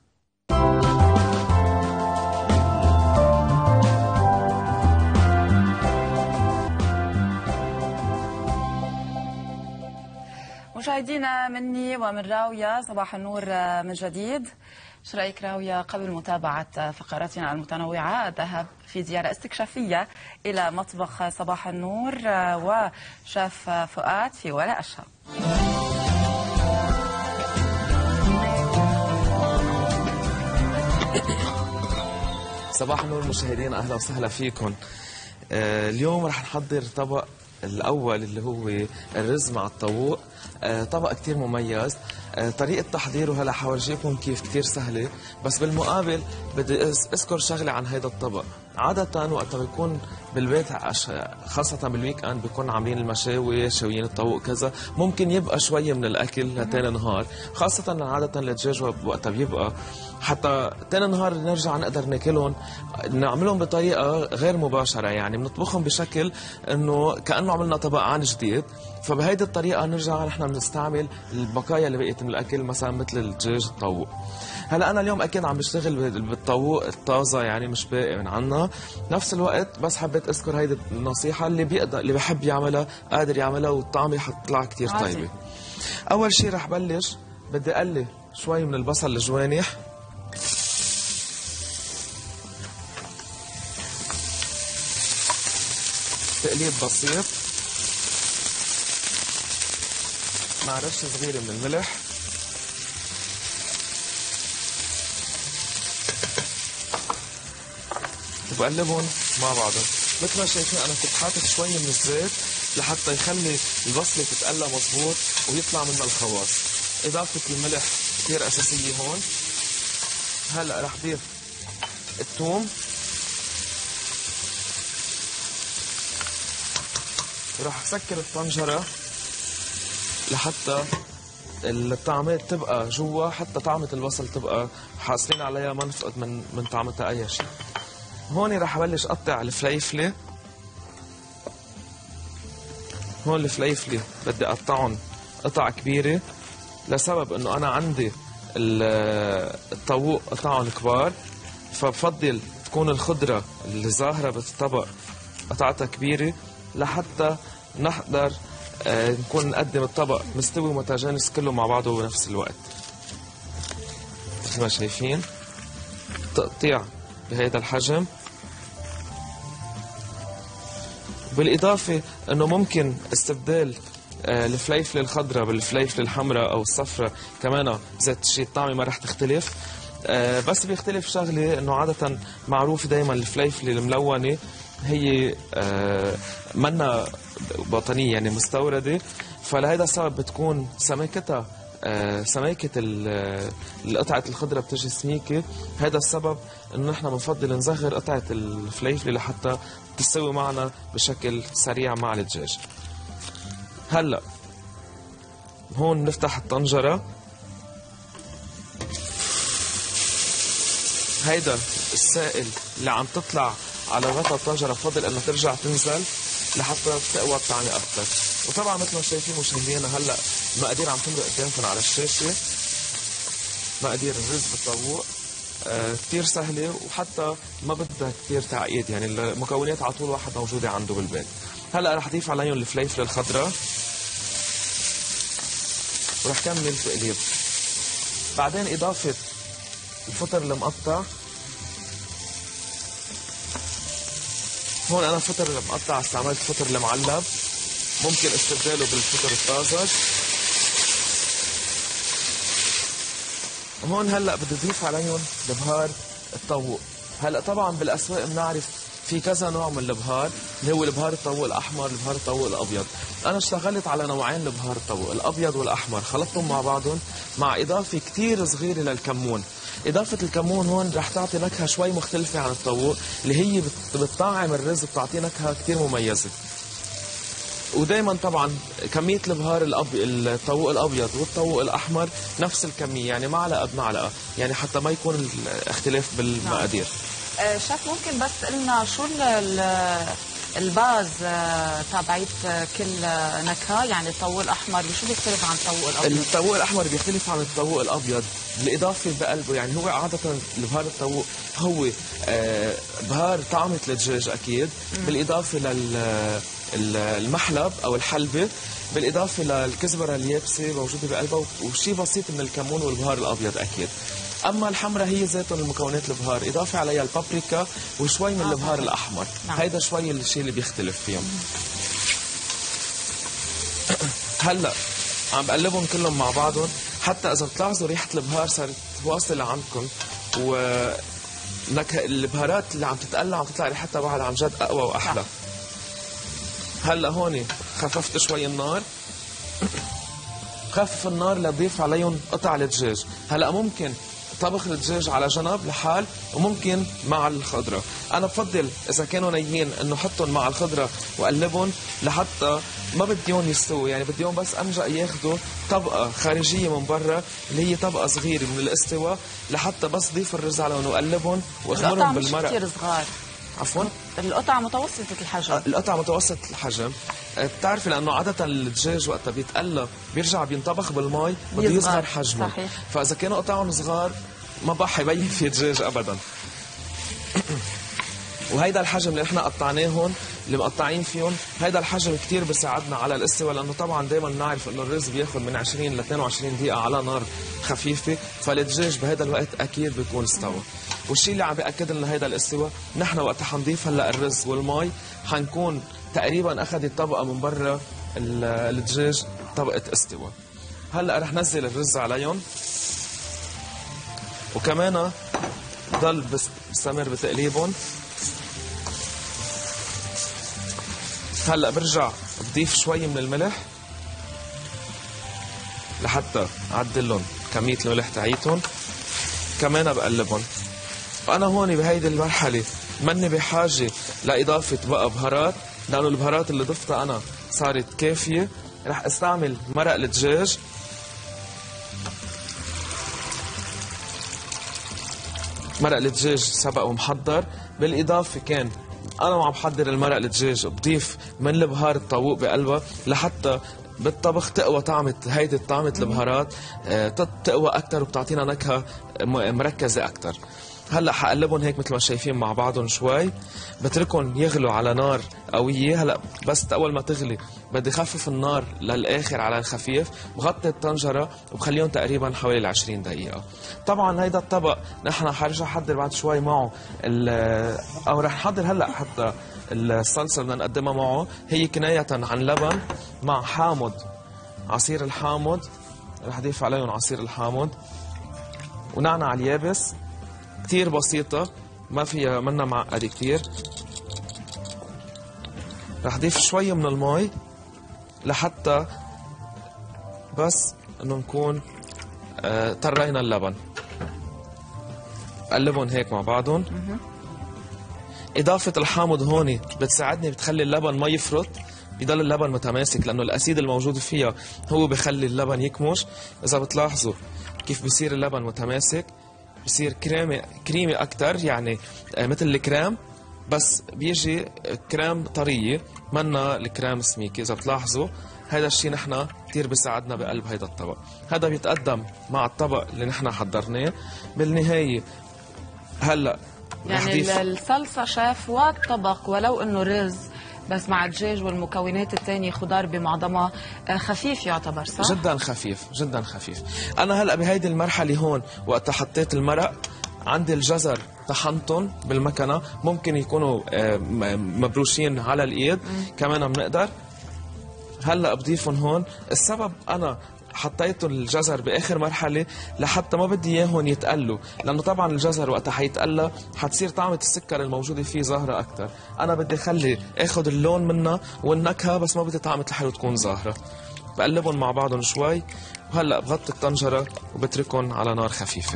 مشاهدينا مني ومن راوية صباح النور من جديد. شو رأيك راوية قبل متابعة فقراتنا المتنوعة الذهاب في زيارة استكشافية إلى مطبخ صباح النور وشاف فؤاد في ولا أشهى. صباح النور مشاهدينا، أهلا وسهلا فيكم. آه اليوم رح نحضر طبق الأول اللي هو الرز مع الطاووق. آه طبق كتير مميز. آه طريقة تحضيره هلا حورجيكم كيف كتير سهلة، بس بالمقابل بدي أذكر شغلة عن هيدا الطبق. عادة وقت بيكون بالبيت خاصة بالويك اند بيكون عاملين المشاوي، شاويين الطاووق كذا، ممكن يبقى شوية من الأكل لتاني نهار، خاصة عادة الدجاج وقتها بيبقى حتى تاني نهار نرجع نقدر ناكلهم. نعملهم بطريقة غير مباشرة، يعني بنطبخهم بشكل انه كأنه عملنا طبق عن جديد. فبهيدي الطريقة نرجع نحن بنستعمل البقايا اللي بقيت من الأكل، مثلا مثل الدجاج الطاووق. هلا أنا اليوم أكيد عم بشتغل بالطاووق الطازة، يعني مش باقي من عنا. نفس الوقت بس حبيت أذكر هيدي النصيحة، اللي بيقدر اللي بحب يعملها قادر يعملها، والطعمة حتطلع كتير طيبة. أول شيء رح بلش بدي أقلي شوي من البصل الجوانح، تقليب بسيط مع رشة صغيرة من الملح. وبقلبهم مع بعضهم. مثل ما شايفين انا كنت حاطط شوي من الزيت لحتى يخلي البصلة تتقلى مظبوط ويطلع منها الخواص. اضافة الملح كثير اساسية هون. هلا رح ضيف الثوم، وراح سكر الطنجره لحتى الطعمات تبقى جوا، حتى طعمه البصل تبقى حاصلين عليها، ما نفقد من من طعمتها اي شيء. هون راح ابلش اقطع الفليفله. هون الفليفله بدي اقطعهم قطع كبيره لسبب انه انا عندي الطاووق قطعهم كبار، فبفضل تكون الخضره اللي ظاهره بالطبق قطعتها كبيره لحتى نقدر آه نكون نقدم الطبق مستوي ومتجانس كله مع بعضه بنفس الوقت. مثل ما شايفين تقطيع بهذا الحجم. بالاضافه انه ممكن استبدال آه الفليفله الخضراء بالفليفله الحمراء او الصفراء، كمان ذات الشيء الطعمه ما رح تختلف. آه بس بيختلف شغله انه عاده معروف دائما الفليفله الملونه هي آه منا وطنية يعني مستوردة، فلهذا السبب بتكون سماكتها آه سماكة القطعة الخضرة بتجي سميكة. هذا السبب انه نحن بنفضل نصغر قطعة الفليفلة لحتى تستوي معنا بشكل سريع مع الدجاج. هلا هون نفتح الطنجرة. هيدا السائل اللي عم تطلع على غطاء الطنجرة بفضل انه ترجع تنزل لحتى تقوى الطعمة أكثر. وطبعا مثل ما شايفين مشاهدينا هلا المقادير عم تمرق قدامكم على الشاشة. مقادير الرز بالطاووق آه كثير سهلة وحتى ما بدها كثير تعقيد، يعني المكونات على طول واحد موجودة عنده بالبيت. هلا رح اضيف عليهم الفليفلة الخضراء ورح كمل تقليب. بعدين إضافة الفطر المقطع. هون انا الفطر المقطع استعملت فطر المعلب، ممكن استبداله بالفطر الطازج. هون هلا بدي اضيف عليهم البهار الطاووق. هلا طبعا بالاسواق بنعرف في كذا نوع من البهار، اللي هو البهار الطاووق الاحمر، البهار الطاووق الابيض. انا اشتغلت على نوعين البهار الطاووق، الابيض والاحمر، خلطتهم مع بعضهم مع اضافه كثير صغيره للكمون. إضافة الكمون هون رح تعطي نكهة شوي مختلفة عن الطاووق، اللي هي بتطعم الرز، بتعطيه نكهة كتير مميزة. ودائما طبعا كمية البهار الأبي... الطاووق الأبيض والطاووق الأحمر نفس الكمية، يعني معلقة بمعلقة، يعني حتى ما يكون الاختلاف بالمقادير. نعم. شاف ممكن بس قلنا شو الباز تبعيت كل نكهه، يعني الطاووق الاحمر شو بيختلف عن الطاووق الابيض؟ الطاووق الاحمر بيختلف عن الطاووق الابيض بالاضافه بقلبه، يعني هو عاده البهار الطاووق هو آه بهار طعمه الدجاج اكيد، م. بالاضافه للمحلب او الحلبه، بالاضافه للكزبره اليابسه موجوده بقلبها، وشيء بسيط من الكمون والبهار الابيض اكيد. اما الحمراء هي ذاتهم المكونات البهار، اضافه عليها البابريكا وشوي من آه البهار طبعا. الاحمر. نعم. هيدا شوي الشيء اللي بيختلف فيهم. هلا عم بقلبهم كلهم مع بعضهم، حتى اذا بتلاحظوا ريحه البهار صارت واصله عندكم، و البهارات اللي عم تتقلع عم تطلع ريحتها بعد عن جد اقوى واحلى. هلا هون خففت شوي النار، خفف النار لضيف عليهم قطع الدجاج. هلا ممكن طبخ الدجاج على جنب لحال وممكن مع الخضره. انا بفضل اذا كانوا نيين انه حطهم مع الخضره وقلبهم لحتى ما بديهم يستووا، يعني بديهم بس امجأ ياخذوا طبقه خارجيه من برا اللي هي طبقه صغيره من الاستواء، لحتى بس ضيف الرز عليهم وقلبهم واخمرهم بالمرق. كثير صغار. عفوا؟ القطع متوسطة الحجم. القطع متوسطة الحجم. بتعرفي لأنه عادة الدجاج وقتها بيتقلى بيرجع بينطبخ بالمي بده يصغر حجمه. صحيح. فإذا كانوا قطعهم صغار ما بقى حيبين في دجاج أبدا. وهيدا الحجم اللي احنا قطعناهم اللي مقطعين فيهم، هيدا الحجم كتير بيساعدنا على الاستواء، لأنه طبعا دايما نعرف إنه الرز بياخذ من عشرين ل اثنين وعشرين دقيقة على نار خفيفة، فالدجاج بهيدا الوقت أكيد بيكون استوى. والشيء اللي عم بيأكد لنا هيدا الاستواء، نحن وقت حنضيف هلا الرز والمي حنكون تقريبا أخذت طبقة من برا الدجاج طبقة استواء. هلا رح نزل الرز عليهم، وكمان ضل بستمر بتقليبهم. هلا برجع بضيف شوي من الملح لحتى اعدلهم كميه الملح تاعيتهم، كمان بقلبهم. وانا هون بهيدي المرحله ماني بحاجه لاضافه بقى بهارات، لانه البهارات اللي ضفتها انا صارت كافية. رح استعمل مرق الدجاج. مرق الدجاج سبق ومحضر. بالإضافة كان أنا وعم بحضر المرق الدجاج بضيف من البهار الطاووق بقلبها لحتى بالطبخ تقوى طعمة هيدي طعمة البهارات، تقوى أكتر وبتعطينا نكهة مركزة أكتر. هلا حقلبهم هيك مثل ما شايفين مع بعضهم شوي، بتركهم يغلوا على نار قوية. هلا بس أول ما تغلي بدي خفف النار للآخر على الخفيف، بغطي الطنجرة وبخليهم تقريبا حوالي عشرين دقيقة. طبعا هيدا الطبق نحن حرجع حضر بعد شوي معه أو رح نحضر هلا حتى الصلصة بدنا نقدمها معه، هي كناية عن لبن مع حامض، عصير الحامض رح أضيف عليهم عصير الحامض ونعنع اليابس. كتير بسيطة ما فيها منا معقدة كتير. رح أضيف شوي من المي لحتى بس إنه نكون آه طرينا اللبن. قلبهم هيك مع بعضهم. إضافة الحامض هون بتساعدني بتخلي اللبن ما يفرط، بيضل اللبن متماسك لأنه الأسيد الموجود فيها هو بخلي اللبن يكمش. إذا بتلاحظوا كيف بصير اللبن متماسك، بصير كريمي كريمي أكتر، يعني مثل الكريم بس بيجي كريم طرية منا الكريم سميكي. إذا بتلاحظوا هذا الشيء نحن كتير بيساعدنا بقلب هذا الطبق. هذا بيتقدم مع الطبق اللي نحن حضرناه. بالنهاية هلا يعني الصلصة شاف والطبق ولو انه رز بس مع الدجاج والمكونات الثانية خضار بمعظمها خفيف يعتبر، صح؟ جدا خفيف جدا خفيف. أنا هلأ بهيدي المرحلة هون وقت حطيت المرق عندي الجزر طحنتهم بالمكنة، ممكن يكونوا مبروشين على الإيد كمان بنقدر. هلأ بضيفهم هون. السبب أنا حطيت الجزر باخر مرحله لحتى ما بدي اياهم يتقلوا، لانه طبعا الجزر وقتها حيتقلى حتصير طعمه السكر الموجوده فيه ظاهره اكثر. انا بدي اخلي اخذ اللون منها والنكهه بس ما بدي طعمه الحلو تكون ظاهره. بقلبهم مع بعضهم شوي وهلا بغطي الطنجره وبتركهم على نار خفيفه.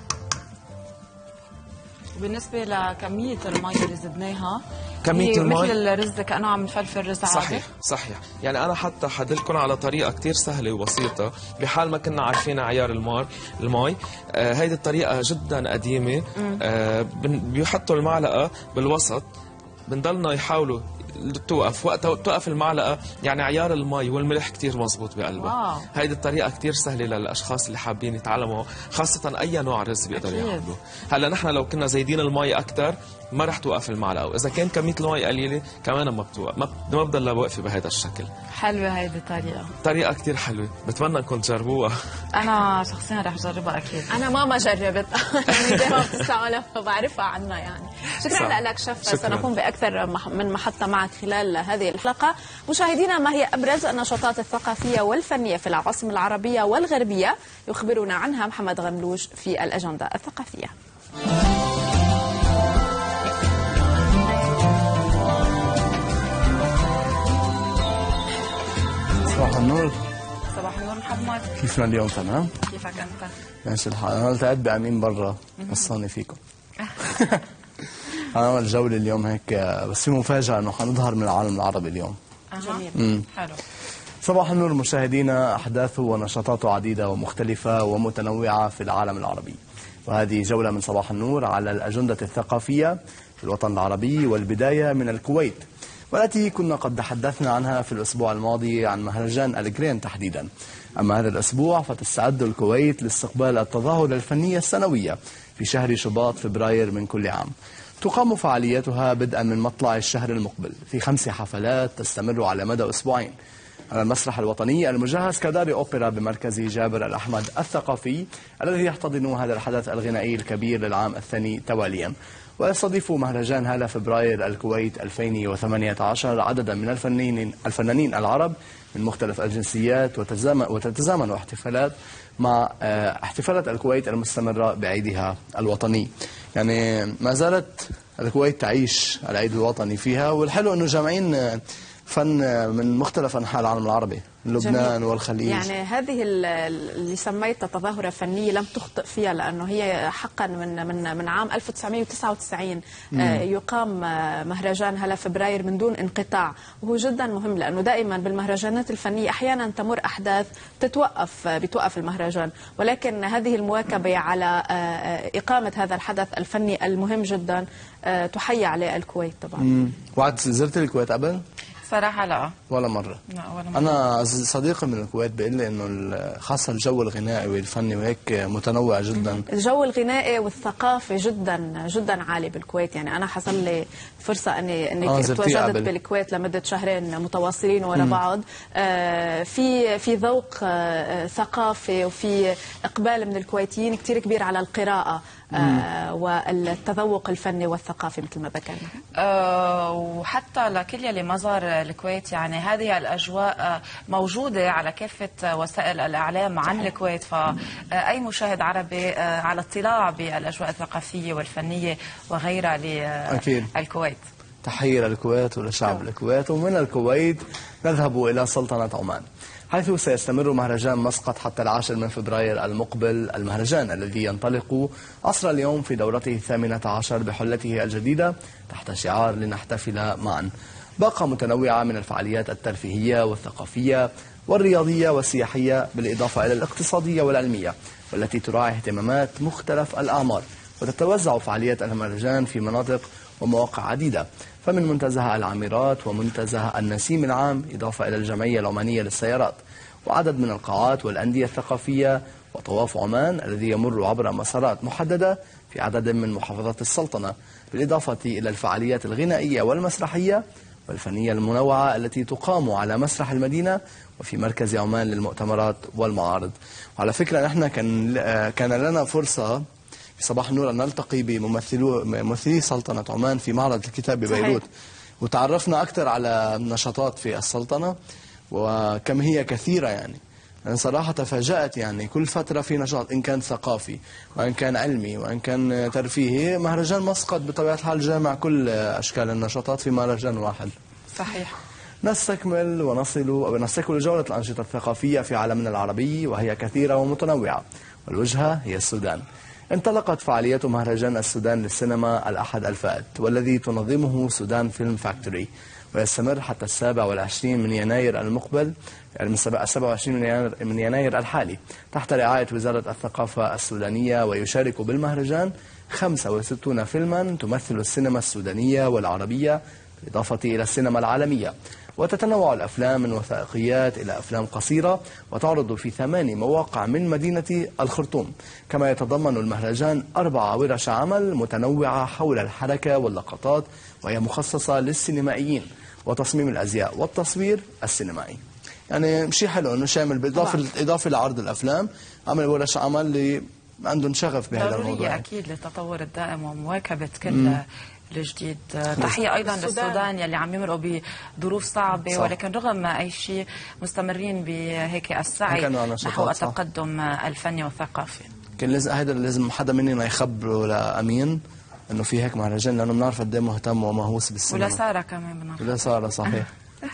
بالنسبه لكميه المي اللي زدناها كمية المي مثل الرز كأنه عم نفلفل رز عادي. صحيح صحيح. يعني أنا حتى حدلكم على طريقة كتير سهلة وبسيطة بحال ما كنا عارفين عيار المار المي. آه هيدي الطريقة جدا قديمة. آه بيحطوا المعلقة بالوسط، بنضلنا يحاولوا توقف وقت توقف المعلقة، يعني عيار المي والملح كتير مزبوط بقلبها. هيدي الطريقة كتير سهلة للأشخاص اللي حابين يتعلموا، خاصة أي نوع رز بيقدروا يعملوه. هلا نحن لو كنا زايدين المي أكتر ما رح توقف المعلقة، وإذا كان كمية المي قليلة كمان ما بتوقف، ما ما بضلها واقفة بهذا الشكل. حلوة هيدي الطريقة. طريقة كتير حلوة، بتمنى انكم تجربوها. أنا شخصيا رح أجربها أكيد. أنا ماما جربتها يعني زي ما بتسمعوا فبعرفها عنها يعني. شكرا لك شيف، سنقوم بأكثر من محطة معك خلال هذه الحلقة. مشاهدينا، ما هي أبرز النشاطات الثقافية والفنية في العواصم العربية والغربية؟ يخبرنا عنها محمد غنلوش في الأجندة الثقافية. صباح النور. صباح النور محمد. كيفنا اليوم؟ تمام؟ كيفك أنت؟ ماشي الحال. أنا قلت قاعد بأمين برا وصلني فيكم. أنا عمل جولة اليوم هيك، بس في مفاجأة إنه حنظهر من العالم العربي اليوم. جميل. حلو. صباح النور مشاهدينا. أحداثه ونشاطاته عديدة ومختلفة ومتنوعة في العالم العربي، وهذه جولة من صباح النور على الأجندة الثقافية في الوطن العربي، والبداية من الكويت، والتي كنا قد تحدثنا عنها في الأسبوع الماضي عن مهرجان الجرين تحديدا. أما هذا الأسبوع فتستعد الكويت لاستقبال التظاهرة الفنية السنوية في شهر شباط فبراير من كل عام. تقام فعالياتها بدءا من مطلع الشهر المقبل في خمس حفلات تستمر على مدى أسبوعين على المسرح الوطني المجهز كدار أوبرا بمركز جابر الأحمد الثقافي، الذي يحتضن هذا الحدث الغنائي الكبير للعام الثاني تواليا. ويستضيف مهرجان هلا فبراير الكويت ألفين وثمانية عشر عددا من الفنانين الفنانين العرب من مختلف الجنسيات، وتتزامن وتتزامن احتفالات مع احتفالات الكويت المستمرة بعيدها الوطني. يعني ما زالت الكويت تعيش العيد الوطني فيها، والحلو انه جامعين فن من مختلف أنحاء العالم العربي، لبنان جميل. والخليج. يعني هذه اللي سميتها تظاهرة فنية لم تخطئ فيها، لأنه هي حقا من من من عام ألف وتسعمئة وتسعة وتسعين يقام مهرجان هلا فبراير من دون انقطاع، وهو جدا مهم لأنه دائما بالمهرجانات الفنية أحيانا تمر أحداث تتوقف بتوقف المهرجان، ولكن هذه المواكبة على إقامة هذا الحدث الفني المهم جدا تحيي عليه الكويت طبعا. وعد زرت الكويت قبل؟ صراحة لا ولا مرة. لا ولا مرة. أنا صديقي من الكويت بيقول لي إنه خاصة الجو الغنائي والفني وهيك متنوع جدا. الجو الغنائي والثقافي جدا جدا عالي بالكويت، يعني أنا حصل لي فرصة إني إني آه تواجدت بالكويت لمدة شهرين متواصلين ورا بعض. آه في في ذوق آه ثقافي وفي إقبال من الكويتيين كتير كبير على القراءة آه والتذوق الفني والثقافي مثل ما ذكرنا. آه وحتى لكل يلي ما زار الكويت، يعني هذه الأجواء موجودة على كافة وسائل الإعلام عن الكويت، فأي مشاهد عربي على اطلاع بالأجواء الثقافية والفنية وغيرها للكويت. تحية للكويت ولشعب الكويت. ومن الكويت نذهب إلى سلطنة عمان، حيث سيستمر مهرجان مسقط حتى العاشر من فبراير المقبل، المهرجان الذي ينطلق عصر اليوم في دورته الثامنة عشر بحلته الجديدة تحت شعار لنحتفل معا. باقة متنوعة من الفعاليات الترفيهية والثقافية والرياضية والسياحية، بالإضافة إلى الاقتصادية والعلمية، والتي تراعي اهتمامات مختلف الأعمار. وتتوزع فعاليات المهرجان في مناطق ومواقع عديدة، فمن منتزه العميرات ومنتزه النسيم العام، إضافة إلى الجمعية العمانية للسيارات، وعدد من القاعات والأندية الثقافية، وطواف عمان الذي يمر عبر مسارات محددة في عدد من محافظات السلطنة، بالإضافة إلى الفعاليات الغنائية والمسرحية والفنية المنوعة التي تقام على مسرح المدينة وفي مركز عمان للمؤتمرات والمعارض. وعلى فكرة نحن كان كان لنا فرصة في صباح النور أن نلتقي بممثلي سلطنة عمان في معرض الكتاب ببيروت، وتعرفنا أكثر على نشاطات في السلطنة وكم هي كثيرة. يعني أنا صراحة تفاجأت، يعني كل فترة في نشاط، إن كان ثقافي وإن كان علمي وإن كان ترفيهي. مهرجان مسقط بطبيعة الحال جامع كل أشكال النشاطات في مهرجان واحد. صحيح. نستكمل ونصل نستكمل جولة الأنشطة الثقافية في عالمنا العربي، وهي كثيرة ومتنوعة، والوجهة هي السودان. انطلقت فعاليات مهرجان السودان للسينما الأحد الفائت، والذي تنظمه سودان فيلم فاكتوري، ويستمر حتى السابع والعشرين من يناير المقبل، يعني من السابع والعشرين من يناير, من يناير الحالي، تحت رعاية وزارة الثقافة السودانية. ويشارك بالمهرجان خمسة وستين فيلما تمثل السينما السودانية والعربية، بالإضافة إلى السينما العالمية. وتتنوع الأفلام من وثائقيات إلى أفلام قصيرة، وتعرض في ثماني مواقع من مدينة الخرطوم. كما يتضمن المهرجان أربع ورش عمل متنوعة حول الحركة واللقطات، وهي مخصصة للسينمائيين وتصميم الأزياء والتصوير السينمائي. يعني شيء حلو إنه شامل، بالإضافة إضافة لعرض الأفلام عمل ورش عمل اللي عندهم شغف بهذا الموضوع. أكيد للتطور الدائم ومواكبة كل الجديد. تحية أيضا للسودان يلي عم يمرقوا بظروف صعبة، صح. ولكن رغم أي شيء مستمرين بهيك السعي نحو التقدم الفني والثقافي. كان لازم هذا لازم حدا مننا يخبره لأمين إنه في هيك مهرجان، لأنه بنعرف قد إيه مهتم ومهووس بالسينما. ولا سارة كمان بنعرف. ولا سارة صحيح.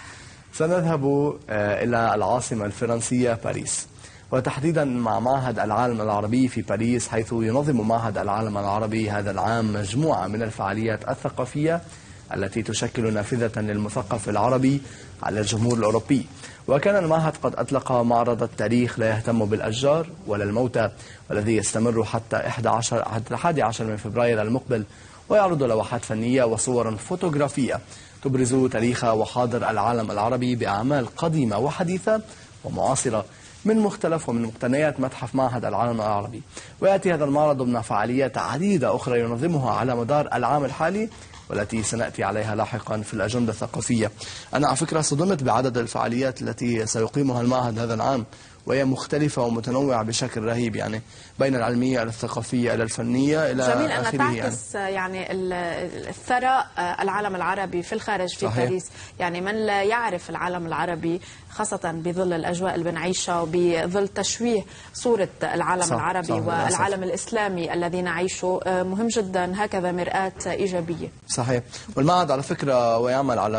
سنذهب إلى العاصمة الفرنسية باريس، وتحديدا مع معهد العالم العربي في باريس، حيث ينظم معهد العالم العربي هذا العام مجموعة من الفعاليات الثقافية التي تشكل نافذة للمثقف العربي على الجمهور الأوروبي. وكان المعهد قد أطلق معرض التاريخ لا يهتم بالأشجار ولا الموتى، والذي يستمر حتى الحادي عشر من فبراير المقبل، ويعرض لوحات فنية وصور فوتوغرافية تبرز تاريخ وحاضر العالم العربي بأعمال قديمة وحديثة ومعاصرة من مختلف ومن مقتنيات متحف معهد العالم العربي. ويأتي هذا المعرض ضمن فعاليات عديدة أخرى ينظمها على مدار العام الحالي، والتي سنأتي عليها لاحقا في الأجندة الثقافية. أنا على فكرة صدمت بعدد الفعاليات التي سيقيمها المعهد هذا العام، وهي مختلفة ومتنوعة بشكل رهيب، يعني بين العلمية إلى الثقافية إلى الفنية إلى جميل أن آخره. تعكس يعني, يعني الثراء العالم العربي في الخارج في صحيح. باريس، يعني من لا يعرف العالم العربي خاصة بظل الأجواء اللي بنعيشها وبظل تشويه صورة العالم صح. العربي صح. والعالم صح. الإسلامي الذي نعيشه، مهم جدا هكذا مرآة إيجابية. صحيح. والمعهد على فكرة ويعمل على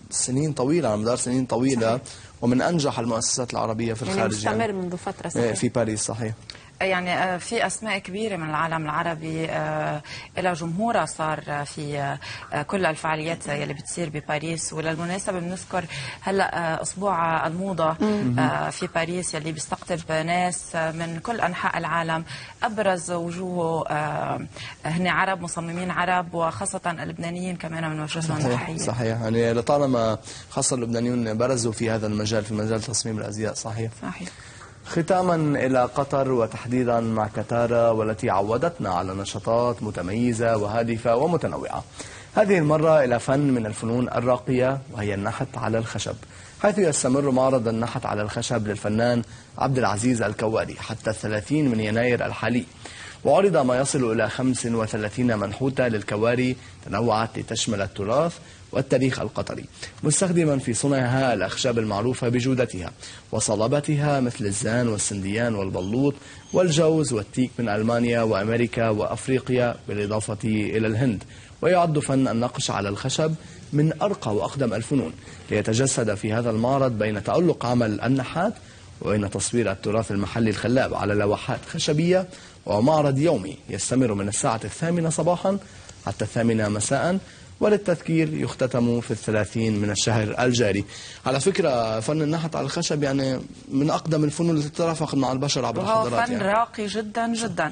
سنين طويلة، على مدار سنين طويلة. صحيح. ومن أنجح المؤسسات العربية في الخارج، يعني مستمر منذ فترة. صحيح. في باريس. صحيح. يعني في أسماء كبيرة من العالم العربي إلى جمهورها صار في كل الفعاليات اللي بتصير بباريس. وللمناسبة بنذكر هلا أسبوع الموضة في باريس يلي بيستقطب ناس من كل أنحاء العالم. أبرز وجوهه هن عرب، مصممين عرب، وخاصة اللبنانيين كمان من وجهة لهم تحية. صحيح. يعني لطالما خاصة اللبنانيون برزوا في هذا المجال، في مجال تصميم الأزياء. صحيح. صحيح. ختاما إلى قطر وتحديدا مع كتارا، والتي عودتنا على نشاطات متميزة وهادفة ومتنوعة. هذه المرة إلى فن من الفنون الراقية، وهي النحت على الخشب، حيث يستمر معرض النحت على الخشب للفنان عبد العزيز الكواري حتى الثلاثين من يناير الحالي. وعرض ما يصل إلى خمس وثلاثين منحوتة للكواري تنوعت لتشمل التراث والتاريخ القطري، مستخدما في صنعها الأخشاب المعروفة بجودتها وصلابتها، مثل الزان والسنديان والبلوط والجوز والتيك من ألمانيا وأمريكا وأفريقيا، بالإضافة إلى الهند. ويعد فن النقش على الخشب من أرقى وأقدم الفنون، ليتجسد في هذا المعرض بين تألق عمل النحات وبين تصوير التراث المحلي الخلاب على لوحات خشبية. ومعرض يومي يستمر من الساعة الثامنة صباحا حتى الثامنة مساء، وللتذكير يختتم في الثلاثين من الشهر الجاري. على فكرة فن النحت على الخشب يعني من أقدم الفنون التي تترافق مع البشر عبر الحضارات. وهو فن يعني. راقي جدا جدا.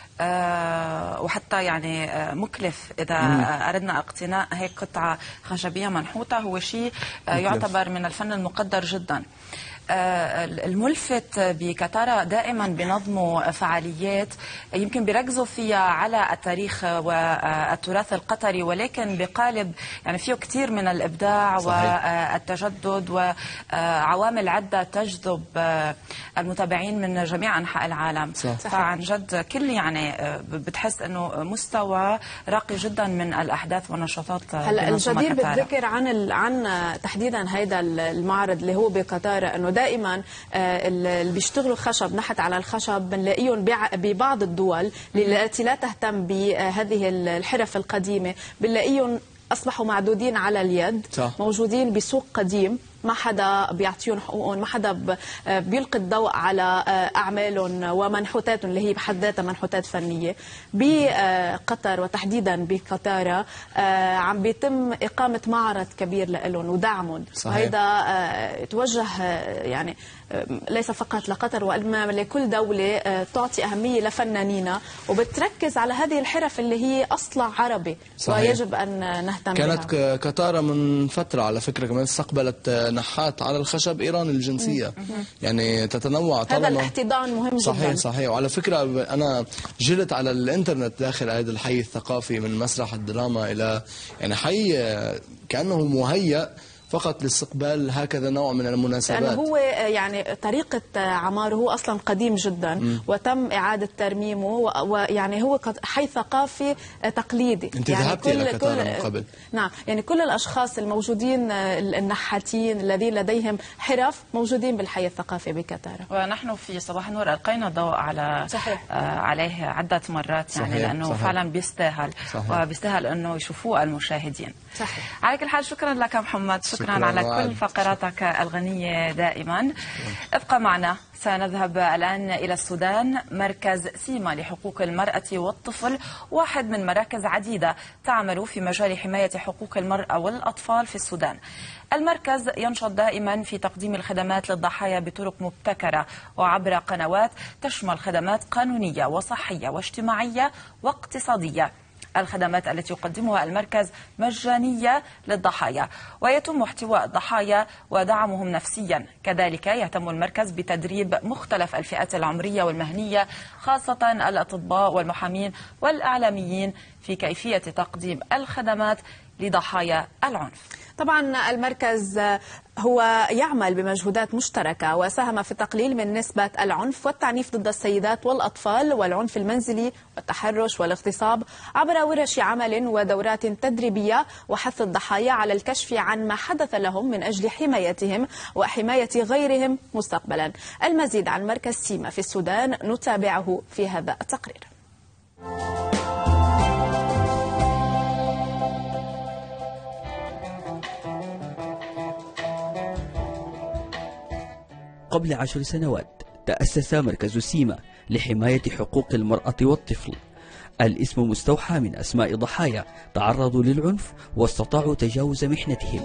آه وحتى يعني آه مكلف إذا مم. أردنا اقتناء هيك قطعة خشبية منحوتة، هو شيء آه يعتبر من الفن المقدر جدا. الملفت بكتارا دائما بنظموا فعاليات يمكن بيركزوا فيها على التاريخ والتراث القطري، ولكن بقالب يعني فيه كثير من الإبداع. صحيح. والتجدد وعوامل عدة تجذب المتابعين من جميع أنحاء العالم. صحيح. فعن جد كل يعني بتحس أنه مستوى راقي جدا من الأحداث والنشاطات. هلا الجدير بالذكر عن عن تحديدا هيدا المعرض اللي هو بكتارا، انه دائما اللي بيشتغلوا خشب، نحت على الخشب، بنلاقيهم ببعض الدول التي لا تهتم بهذه الحرف القديمة، بنلاقيهم أصبحوا معدودين على اليد. صح. موجودين بسوق قديم، ما حدا بيعطيهم حقوقهم، ما حدا بيلقي الضوء على أعمالهم ومنحوتاتهم اللي هي بحد ذاتها منحوتات فنية. بقطر وتحديدا بكتارا عم بيتم إقامة معرض كبير لهم ودعمهم، وهيدا توجه يعني ليس فقط لقطر وإنما لكل دولة تعطي أهمية لفنانينا وبتركز على هذه الحرف اللي هي أصلها عربي. صحيح. ويجب أن نهتم بها. كانت كتارا من فترة على فكرة كمان استقبلت نحات على الخشب إيران الجنسية. مم. يعني تتنوع طالما هذا الاحتضان مهم. صحيح جدا. صحيح. وعلى فكرة أنا جلت على الإنترنت داخل هذا الحي الثقافي من مسرح الدراما إلى يعني حي كأنه مهيأ فقط لاستقبال هكذا نوع من المناسبات. لأنه هو يعني طريقة عماره هو أصلا قديم جدا. م. وتم إعادة ترميمه، ويعني هو حي ثقافي تقليدي. أنت يعني ذهبتي إلى كتارا من قبل. نعم، يعني كل الأشخاص الموجودين النحاتين الذين لديهم حرف موجودين بالحي الثقافي بكتارا. ونحن في صباح النور ألقينا الضوء على صحيح. عليه عدة مرات يعني. صحيح. لأنه صحيح. فعلا بيستاهل. صحيح. وبيستاهل أنه يشوفوه المشاهدين. صحيح. على كل حال شكرا لك محمد، شكرا, شكرا على كل فقراتك الغنية دائما. ابقى معنا، سنذهب الآن إلى السودان. مركز سيما لحقوق المرأة والطفل واحد من مراكز عديدة تعمل في مجال حماية حقوق المرأة والأطفال في السودان. المركز ينشط دائما في تقديم الخدمات للضحايا بطرق مبتكرة وعبر قنوات تشمل خدمات قانونية وصحية واجتماعية واقتصادية. الخدمات التي يقدمها المركز مجانية للضحايا، ويتم احتواء الضحايا ودعمهم نفسيا. كذلك يهتم المركز بتدريب مختلف الفئات العمرية والمهنية، خاصة الأطباء والمحامين والإعلاميين، في كيفية تقديم الخدمات لضحايا العنف. طبعا المركز هو يعمل بمجهودات مشتركة وساهم في التقليل من نسبة العنف والتعنيف ضد السيدات والأطفال والعنف المنزلي والتحرش والاغتصاب عبر ورش عمل ودورات تدريبية وحث الضحايا على الكشف عن ما حدث لهم من أجل حمايتهم وحماية غيرهم مستقبلا. المزيد عن مركز سيما في السودان نتابعه في هذا التقرير. قبل عشر سنوات تأسس مركز سيما لحماية حقوق المرأة والطفل. الاسم مستوحى من أسماء ضحايا تعرضوا للعنف واستطاعوا تجاوز محنتهم.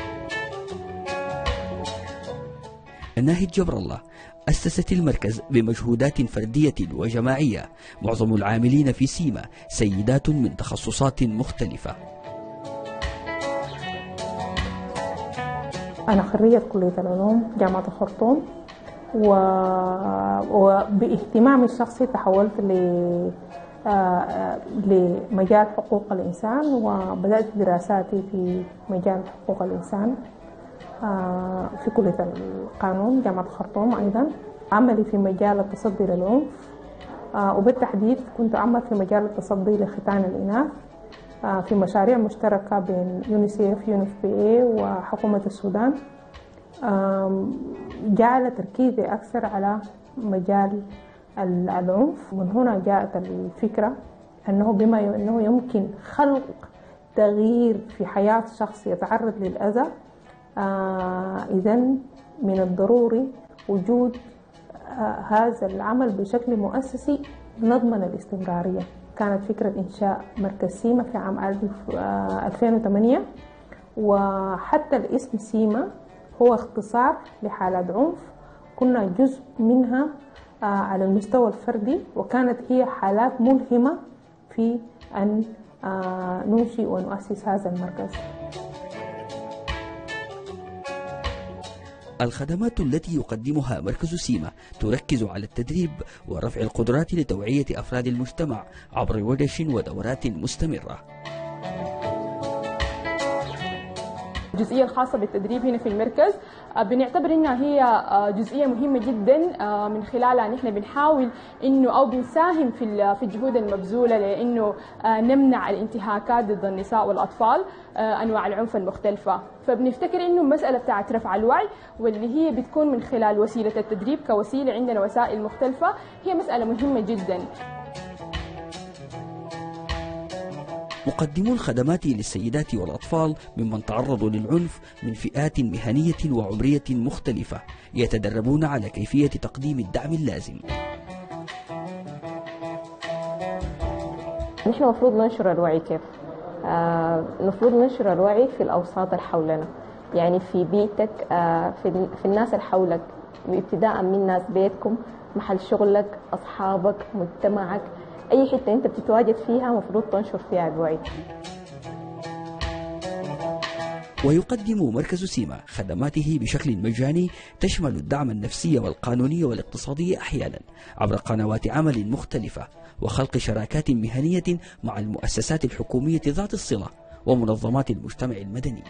ناهد جبر الله أسست المركز بمجهودات فردية وجماعية، معظم العاملين في سيما سيدات من تخصصات مختلفة. أنا خريجة كلية العلوم جامعة الخرطوم، و... وباهتمامي الشخصي تحولت ل... لمجال حقوق الإنسان، وبدأت دراساتي في مجال حقوق الإنسان في كلية القانون جامعة الخرطوم. أيضا عملي في مجال التصدي للعنف، وبالتحديد كنت أعمل في مجال التصدي لختان الإناث في مشاريع مشتركة بين يونيسيف يونيف بي اي وحكومة السودان. جعل تركيزي أكثر على مجال العنف. من هنا جاءت الفكرة أنه بما أنه يمكن خلق تغيير في حياة شخص يتعرض للأذى، إذن من الضروري وجود هذا العمل بشكل مؤسسي نضمن الاستمرارية. كانت فكرة إنشاء مركز سيما في عام ألفين وثمانية، وحتى الاسم سيما هو اختصار لحالات عنف كنا جزء منها على المستوى الفردي، وكانت هي حالات ملهمة في أن ننشئ ونؤسس هذا المركز. الخدمات التي يقدمها مركز سيما تركز على التدريب ورفع القدرات لتوعية أفراد المجتمع عبر ورش ودورات مستمرة. الجزئية الخاصة بالتدريب هنا في المركز بنعتبر انها هي جزئية مهمة جدا، من خلالها نحن بنحاول انه او بنساهم في في الجهود المبذولة لانه نمنع الانتهاكات ضد النساء والاطفال، انواع العنف المختلفة. فبنفتكر انه المسألة بتاعت رفع الوعي واللي هي بتكون من خلال وسيلة التدريب كوسيلة، عندنا وسائل مختلفة، هي مسألة مهمة جدا. مقدمو الخدمات للسيدات والأطفال ممن تعرضوا للعنف من فئات مهنية وعمرية مختلفة يتدربون على كيفية تقديم الدعم اللازم. نحن المفروض ننشر الوعي. كيف؟ المفروض آه ننشر الوعي في الأوساط اللي حولنا، يعني في بيتك، آه في, في الناس اللي حولك، ابتداء من ناس بيتكم، محل شغلك، أصحابك، مجتمعك، أي حتة أنت بتتواجد فيها مفروض تنشر فيها الوعي. ويقدم مركز سيما خدماته بشكل مجاني تشمل الدعم النفسي والقانوني والاقتصادي أحيانا عبر قنوات عمل مختلفة، وخلق شراكات مهنية مع المؤسسات الحكومية ذات الصلة ومنظمات المجتمع المدني.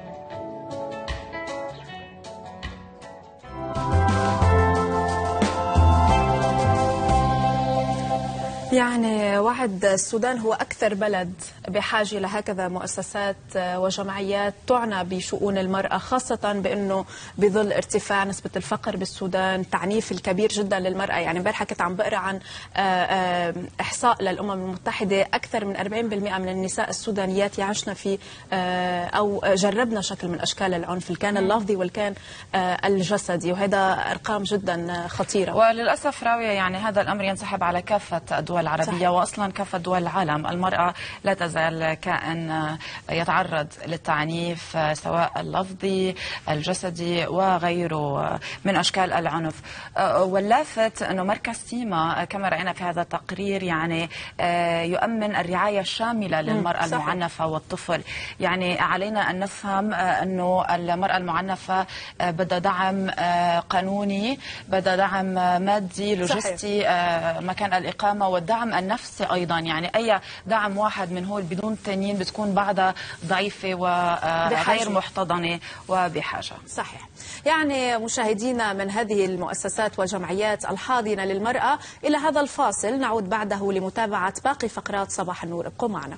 يعني وعد السودان هو أكثر بلد بحاجة لهكذا مؤسسات وجمعيات تعنى بشؤون المرأة، خاصة بأنه بظل ارتفاع نسبة الفقر بالسودان، تعنيف الكبير جدا للمرأة. يعني امبارح كنت عم بقرأ عن إحصاء للأمم المتحدة، أكثر من أربعين بالمئة من النساء السودانيات يعشن في أو جربنا شكل من أشكال العنف، اللي كان اللفظي والكان الجسدي، وهذا أرقام جدا خطيرة. وللأسف راوية يعني هذا الأمر ينسحب على كافة الدول العربية صحيح. وأصلا كافة دول العالم. المرأة لا تزال كائن يتعرض للتعنيف سواء اللفظي الجسدي وغيره من أشكال العنف. واللافت أنه مركز سيما كما رأينا في هذا التقرير يعني يؤمن الرعاية الشاملة للمرأة صحيح. المعنفة والطفل. يعني علينا أن نفهم أنه المرأة المعنفة بدها دعم قانوني، بدها دعم مادي لوجستي مكان الإقامة، والدعم النفسي أيضا. يعني أي دعم واحد من هول بدون التانيين بتكون بعدها ضعيفة وغير محتضنة وبحاجة. صحيح. يعني مشاهدينا من هذه المؤسسات والجمعيات الحاضنة للمرأة، إلى هذا الفاصل نعود بعده لمتابعة باقي فقرات صباح النور. ابقوا معنا.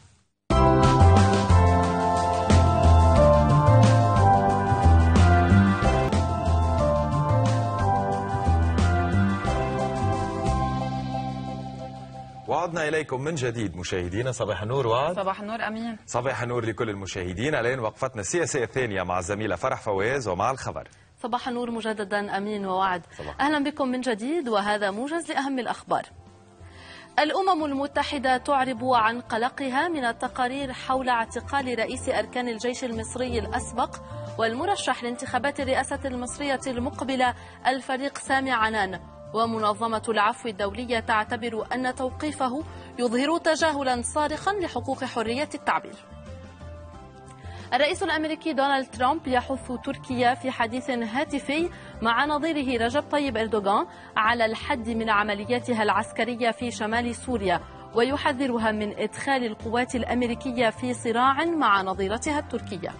وعدنا إليكم من جديد مشاهدينا. صباح النور وعد. صباح النور أمين. صباح النور لكل المشاهدين. الآن وقفتنا السياسية الثانية مع الزميلة فرح فواز ومع الخبر. صباح النور مجددا أمين ووعد. أهلا بكم من جديد، وهذا موجز لأهم الأخبار. الأمم المتحدة تعرب عن قلقها من التقارير حول اعتقال رئيس أركان الجيش المصري الأسبق والمرشح لانتخابات الرئاسة المصرية المقبلة الفريق سامي عنان. ومنظمة العفو الدولية تعتبر أن توقيفه يظهر تجاهلا صارخا لحقوق حرية التعبير. الرئيس الأمريكي دونالد ترامب يحث تركيا في حديث هاتفي مع نظيره رجب طيب إردوغان على الحد من عملياتها العسكرية في شمال سوريا، ويحذرها من إدخال القوات الأمريكية في صراع مع نظيرتها التركية.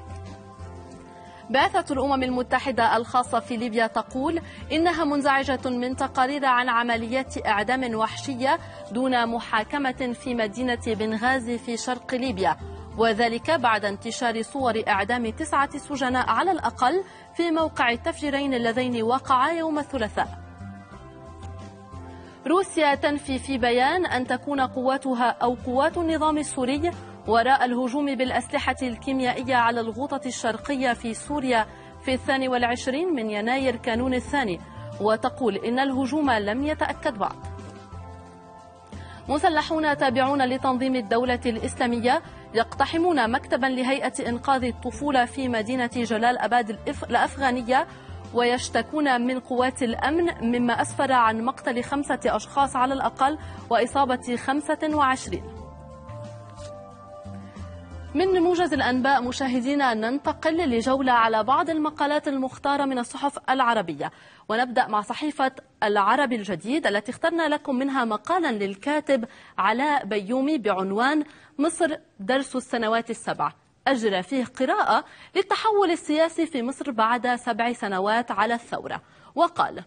بعثة الأمم المتحدة الخاصة في ليبيا تقول إنها منزعجة من تقارير عن عمليات إعدام وحشية دون محاكمة في مدينة بنغازي في شرق ليبيا، وذلك بعد انتشار صور إعدام تسعة سجناء على الأقل في موقع التفجيرين اللذين وقعا يوم الثلاثاء. روسيا تنفي في بيان أن تكون قواتها أو قوات النظام السوري وراء الهجوم بالأسلحة الكيميائية على الغوطة الشرقية في سوريا في الثاني والعشرين من يناير كانون الثاني، وتقول إن الهجوم لم يتأكد بعد. مسلحون تابعون لتنظيم الدولة الإسلامية يقتحمون مكتبا لهيئة إنقاذ الطفولة في مدينة جلال أباد الأفغانية، ويشتكون من قوات الأمن مما أسفر عن مقتل خمسة أشخاص على الأقل وإصابة خمسة وعشرين. من موجز الأنباء مشاهدينا ننتقل لجولة على بعض المقالات المختارة من الصحف العربية، ونبدأ مع صحيفة العربي الجديد التي اخترنا لكم منها مقالا للكاتب علاء بيومي بعنوان مصر درس السنوات السبع، أجرى فيه قراءة للتحول السياسي في مصر بعد سبع سنوات على الثورة. وقال: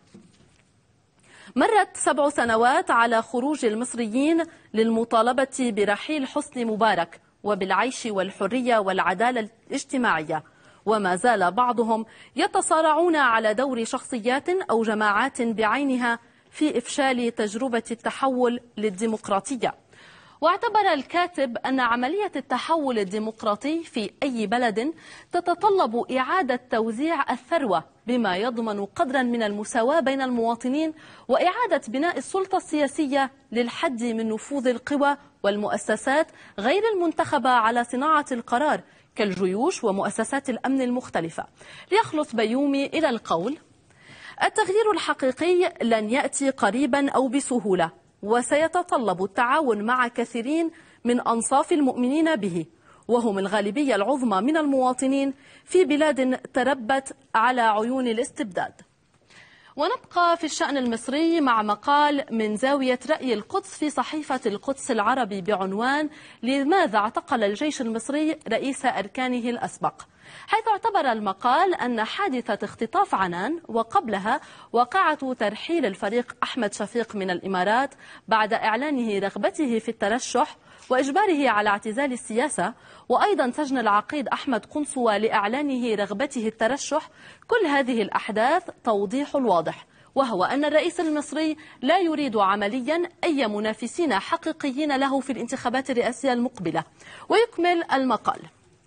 مرت سبع سنوات على خروج المصريين للمطالبة برحيل حسني مبارك وبالعيش والحرية والعدالة الاجتماعية، وما زال بعضهم يتصارعون على دور شخصيات أو جماعات بعينها في إفشال تجربة التحول للديمقراطية. واعتبر الكاتب أن عملية التحول الديمقراطي في أي بلد تتطلب إعادة توزيع الثروة بما يضمن قدرا من المساواة بين المواطنين، وإعادة بناء السلطة السياسية للحد من نفوذ القوى والمؤسسات غير المنتخبة على صناعة القرار كالجيوش ومؤسسات الأمن المختلفة. ليخلص بيومي إلى القول: التغيير الحقيقي لن يأتي قريبا أو بسهولة، وسيتطلب التعاون مع كثيرين من أنصاف المؤمنين به، وهم الغالبية العظمى من المواطنين في بلاد تربت على عيون الاستبداد. ونبقى في الشأن المصري مع مقال من زاوية رأي القدس في صحيفة القدس العربي بعنوان لماذا اعتقل الجيش المصري رئيس أركانه الأسبق، حيث اعتبر المقال أن حادثة اختطاف عنان وقبلها واقعة ترحيل الفريق أحمد شفيق من الإمارات بعد إعلانه رغبته في الترشح وإجباره على اعتزال السياسة، وأيضا سجن العقيد أحمد قنصوة لإعلانه رغبته الترشح، كل هذه الأحداث توضيح الواضح، وهو أن الرئيس المصري لا يريد عمليا أي منافسين حقيقيين له في الانتخابات الرئاسية المقبلة. ويكمل المقال: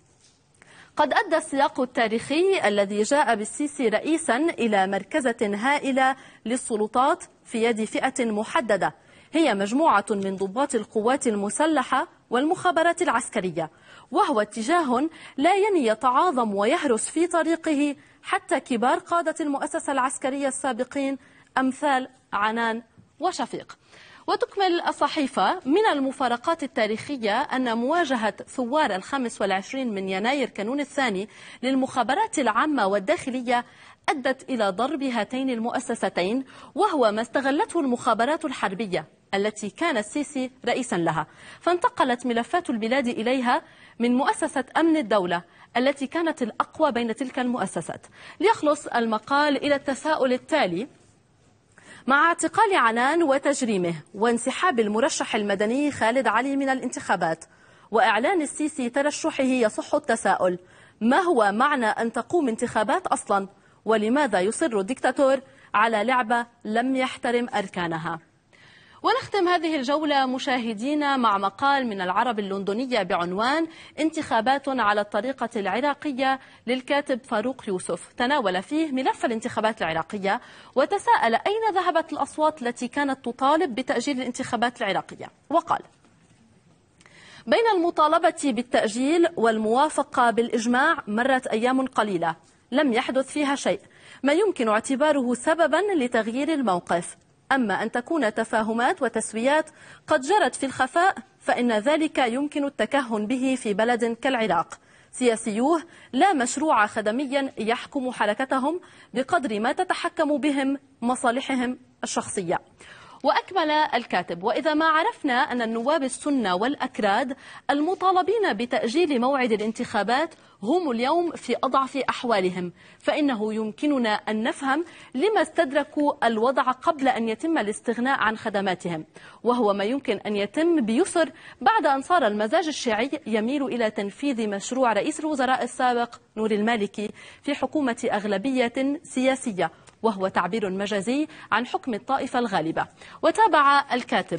قد أدى السياق التاريخي الذي جاء بالسيسي رئيسا إلى مركزة هائلة للسلطات في يد فئة محددة هي مجموعة من ضباط القوات المسلحة والمخابرات العسكرية، وهو اتجاه لا يني يتعاظم ويهرس في طريقه حتى كبار قادة المؤسسة العسكرية السابقين أمثال عنان وشفيق. وتكمل الصحيفة: من المفارقات التاريخية أن مواجهة ثوار الخامس والعشرين من يناير كانون الثاني للمخابرات العامة والداخلية أدت إلى ضرب هاتين المؤسستين، وهو ما استغلته المخابرات الحربية التي كان السيسي رئيسا لها، فانتقلت ملفات البلاد إليها من مؤسسة أمن الدولة التي كانت الأقوى بين تلك المؤسسات. ليخلص المقال إلى التساؤل التالي: مع اعتقال عنان وتجريمه وانسحاب المرشح المدني خالد علي من الانتخابات وإعلان السيسي ترشحه، يصح التساؤل: ما هو معنى أن تقوم انتخابات أصلا؟ ولماذا يصر الدكتاتور على لعبة لم يحترم أركانها؟ ونختم هذه الجولة مشاهدينا مع مقال من العرب اللندنية بعنوان انتخابات على الطريقة العراقية للكاتب فاروق يوسف. تناول فيه ملف الانتخابات العراقية وتساءل أين ذهبت الأصوات التي كانت تطالب بتأجيل الانتخابات العراقية، وقال: بين المطالبة بالتأجيل والموافقة بالإجماع مرت أيام قليلة لم يحدث فيها شيء ما يمكن اعتباره سببا لتغيير الموقف. أما أن تكون تفاهمات وتسويات قد جرت في الخفاء فإن ذلك يمكن التكهن به في بلد كالعراق. سياسيوه لا مشروع خدميا يحكم حركتهم بقدر ما تتحكم بهم مصالحهم الشخصية. وأكمل الكاتب: وإذا ما عرفنا أن النواب السنة والأكراد المطالبين بتأجيل موعد الانتخابات هم اليوم في أضعف أحوالهم، فإنه يمكننا أن نفهم لما استدركوا الوضع قبل أن يتم الاستغناء عن خدماتهم، وهو ما يمكن أن يتم بيسر بعد أن صار المزاج الشيعي يميل إلى تنفيذ مشروع رئيس الوزراء السابق نور المالكي في حكومة أغلبية سياسية، وهو تعبير مجازي عن حكم الطائفة الغالبة. وتابع الكاتب: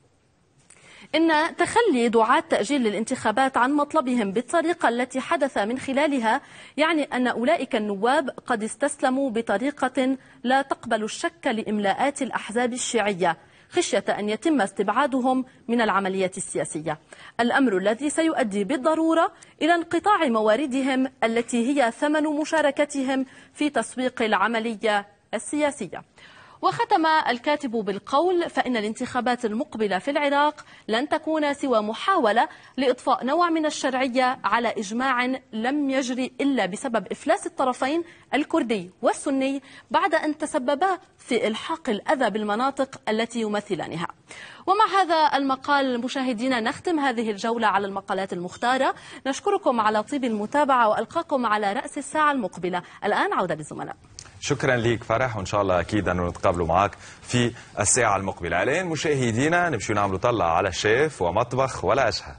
إن تخلي دعاة تأجيل الانتخابات عن مطلبهم بالطريقة التي حدث من خلالها يعني أن أولئك النواب قد استسلموا بطريقة لا تقبل الشك لإملاءات الأحزاب الشيعية خشية أن يتم استبعادهم من العملية السياسية، الأمر الذي سيؤدي بالضرورة إلى انقطاع مواردهم التي هي ثمن مشاركتهم في تسويق العملية السياسية. وختم الكاتب بالقول: فإن الانتخابات المقبلة في العراق لن تكون سوى محاولة لإضفاء نوع من الشرعية على إجماع لم يجري إلا بسبب إفلاس الطرفين الكردي والسني بعد أن تسببا في إلحاق الأذى بالمناطق التي يمثلانها. ومع هذا المقال مشاهدينا نختم هذه الجولة على المقالات المختارة. نشكركم على طيب المتابعة وألقاكم على رأس الساعة المقبلة. الآن عودة للزملاء. شكرا ليك فرح، وان شاء الله اكيد انه نتقابلوا معك في الساعه المقبله. الان مشاهدينا نمشي نعملوا طلع على الشيف ومطبخ ولا اشهى.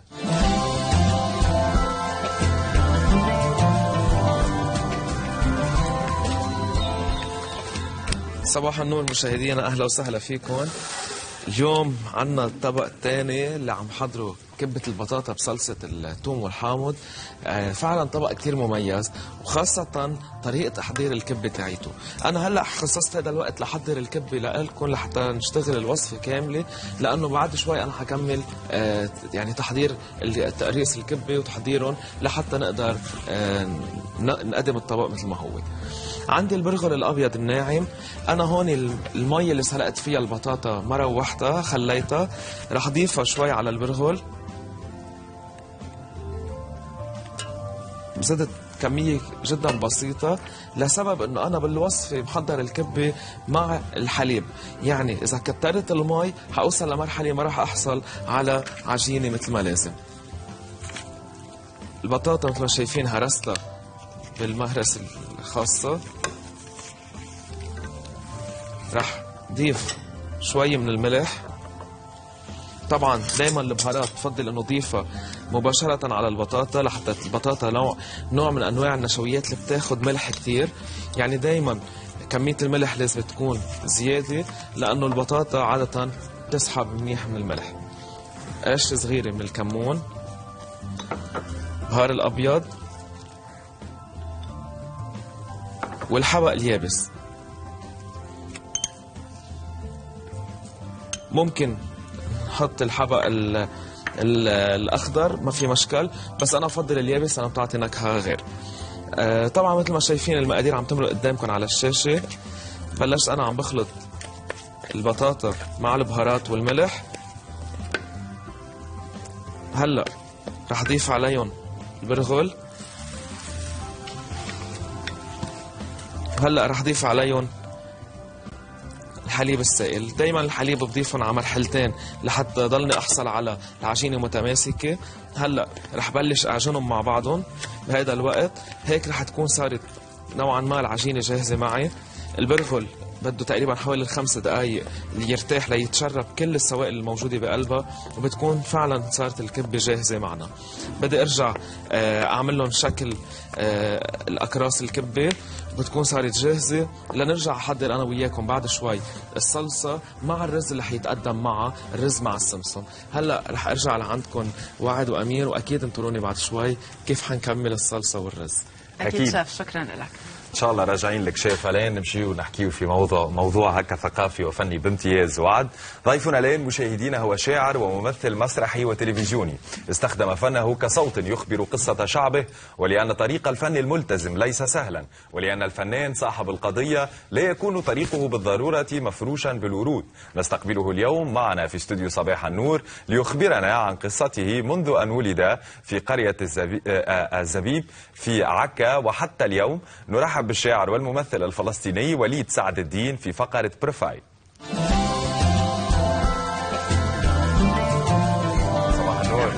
صباح النور مشاهدينا، اهلا وسهلا فيكم. اليوم عنا الطبق الثاني اللي عم حضره كبة البطاطا بصلصة الثوم والحامض. فعلا طبق كتير مميز، وخاصة طريقة تحضير الكبة تاعيته. أنا هلأ خصصت هذا الوقت لحضر الكبة لألكم لحتى نشتغل الوصفة كاملة، لأنه بعد شوي أنا حكمل يعني تحضير تقريص الكبة وتحضيرهم لحتى نقدر نقدم الطبق مثل ما هو. عندي البرغل الأبيض الناعم. أنا هون المي اللي سلقت فيها البطاطا مرة روحتها خليتها، رح أضيفها شوي على البرغل. زدت كمية جدا بسيطة لسبب انه انا بالوصفة محضر الكبة مع الحليب، يعني اذا كترت المي حوصل لمرحلة ما راح احصل على عجينة مثل ما لازم. البطاطا مثل ما شايفين هرستها بالمهرس الخاصة. راح ضيف شوي من الملح. طبعا دائما البهارات بفضل انه ضيفها مباشرة على البطاطا لحتى البطاطا نوع نوع من انواع النشويات اللي بتاخد ملح كتير، يعني دائما كمية الملح لازم تكون زيادة لانه البطاطا عادة تسحب منيح من الملح. قرشة صغيرة من الكمون، بهار الابيض، والحبق اليابس. ممكن نحط الحبق ال ال الاخضر ما في مشكل، بس انا افضل اليابس، انا بتعطي نكهه غير. آه طبعا مثل ما شايفين المقادير عم تمرق قدامكم على الشاشه. بلشت انا عم بخلط البطاطا مع البهارات والملح. هلا رح اضيف عليهم البرغل. هلا رح اضيف عليهم الحليب السائل. دايما الحليب بضيفهم على مرحلتين لحتى ضلني احصل على العجينه متماسكه. هلا رح بلش اعجنهم مع بعضهم بهذا الوقت، هيك رح تكون صارت نوعا ما العجينه جاهزه معي. البرغل بده تقريبا حوالي الخمس دقائق ليرتاح ليتشرب كل السوائل الموجودة بقلبها، وبتكون فعلا صارت الكبة جاهزة معنا. بدي ارجع اعمل لهم شكل الاكراس الكبة، بتكون صارت جاهزة لنرجع احضر انا وياكم بعد شوي الصلصة مع الرز اللي حيتقدم معها، الرز مع السمسم. هلا رح ارجع لعندكم وعد وامير، واكيد انطروني بعد شوي كيف حنكمل الصلصة والرز. اكيد شيف، شكرا لك. ان شاء الله راجعين لك شيف. الان نمشي ونحكيه في موضوع موضوع هكا ثقافي وفني بامتياز. وعد ضيفنا الان مشاهدينا هو شاعر وممثل مسرحي وتلفزيوني، استخدم فنه كصوت يخبر قصة شعبه، ولأن طريق الفن الملتزم ليس سهلا، ولأن الفنان صاحب القضية لا يكون طريقه بالضرورة مفروشا بالورود. نستقبله اليوم معنا في استوديو صباح النور ليخبرنا عن قصته منذ أن ولد في قرية الزبيب في عكا وحتى اليوم. نرحب بالشاعر والممثل الفلسطيني وليد سعد الدين في فقرة بروفايل. صباح النور.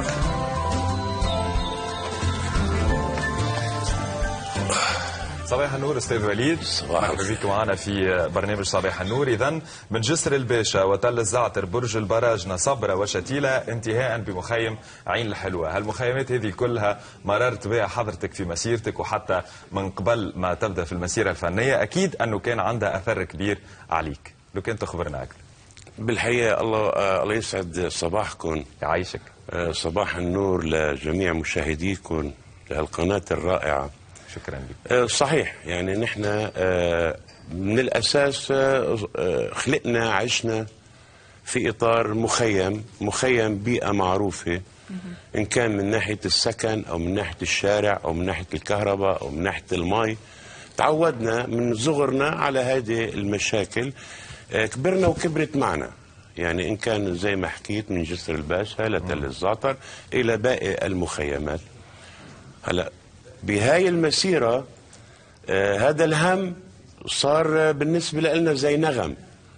صباح النور استاذ وليد، مرحبا بك معنا في برنامج صباح النور. اذا من جسر الباشا وتل الزعتر برج البراج نصبرة وشتيلة انتهاء بمخيم عين الحلوة، هالمخيمات هذه كلها مررت بها حضرتك في مسيرتك، وحتى من قبل ما تبدا في المسيرة الفنية اكيد انه كان عندها اثر كبير عليك، لو كنت تخبرنا اكثر. بالحقيقة الله آه الله يسعد صباحكم، يعيشك. آه صباح النور لجميع مشاهديكم لهالقناة الرائعة. شكرا لك. آه صحيح، يعني نحن آه من الأساس آه خلقنا عشنا في إطار مخيم مخيم بيئة معروفة، إن كان من ناحية السكن أو من ناحية الشارع أو من ناحية الكهرباء أو من ناحية المي. تعودنا من صغرنا على هذه المشاكل، آه كبرنا وكبرت معنا، يعني إن كان زي ما حكيت من جسر الباشا لتل الزعتر إلى باقي المخيمات. هلا بهاي المسيرة آه هذا الهم صار بالنسبة لنا زي نغم،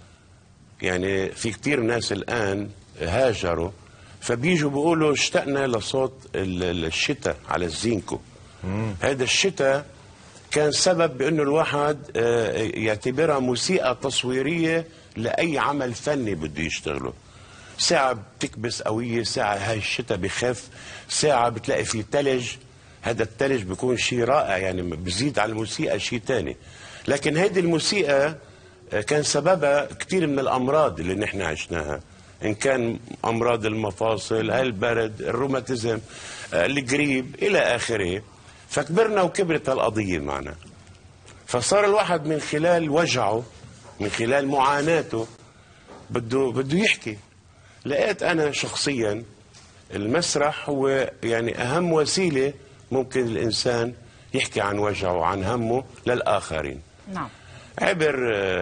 يعني في كتير ناس الآن هاجروا فبيجوا بيقولوا اشتقنا لصوت الشتاء على الزينكو. هذا الشتاء كان سبب بأنه الواحد آه يعتبرها موسيقى تصويرية لأي عمل فني بده يشتغله. ساعة بتكبس قوية، ساعة هاي الشتاء بخف، ساعة بتلاقي فيه تلج، هذا التلج بيكون شيء رائع، يعني بزيد على الموسيقى شيء تاني. لكن هذه الموسيقى كان سببها كثير من الأمراض اللي نحن عشناها، إن كان أمراض المفاصل، البرد، الروماتيزم، القريب إلى آخره. فكبرنا وكبرت القضية معنا، فصار الواحد من خلال وجعه من خلال معاناته بده بده يحكي. لقيت أنا شخصيا المسرح هو يعني أهم وسيلة ممكن الإنسان يحكي عن وجعه وعن همه للآخرين. نعم. عبر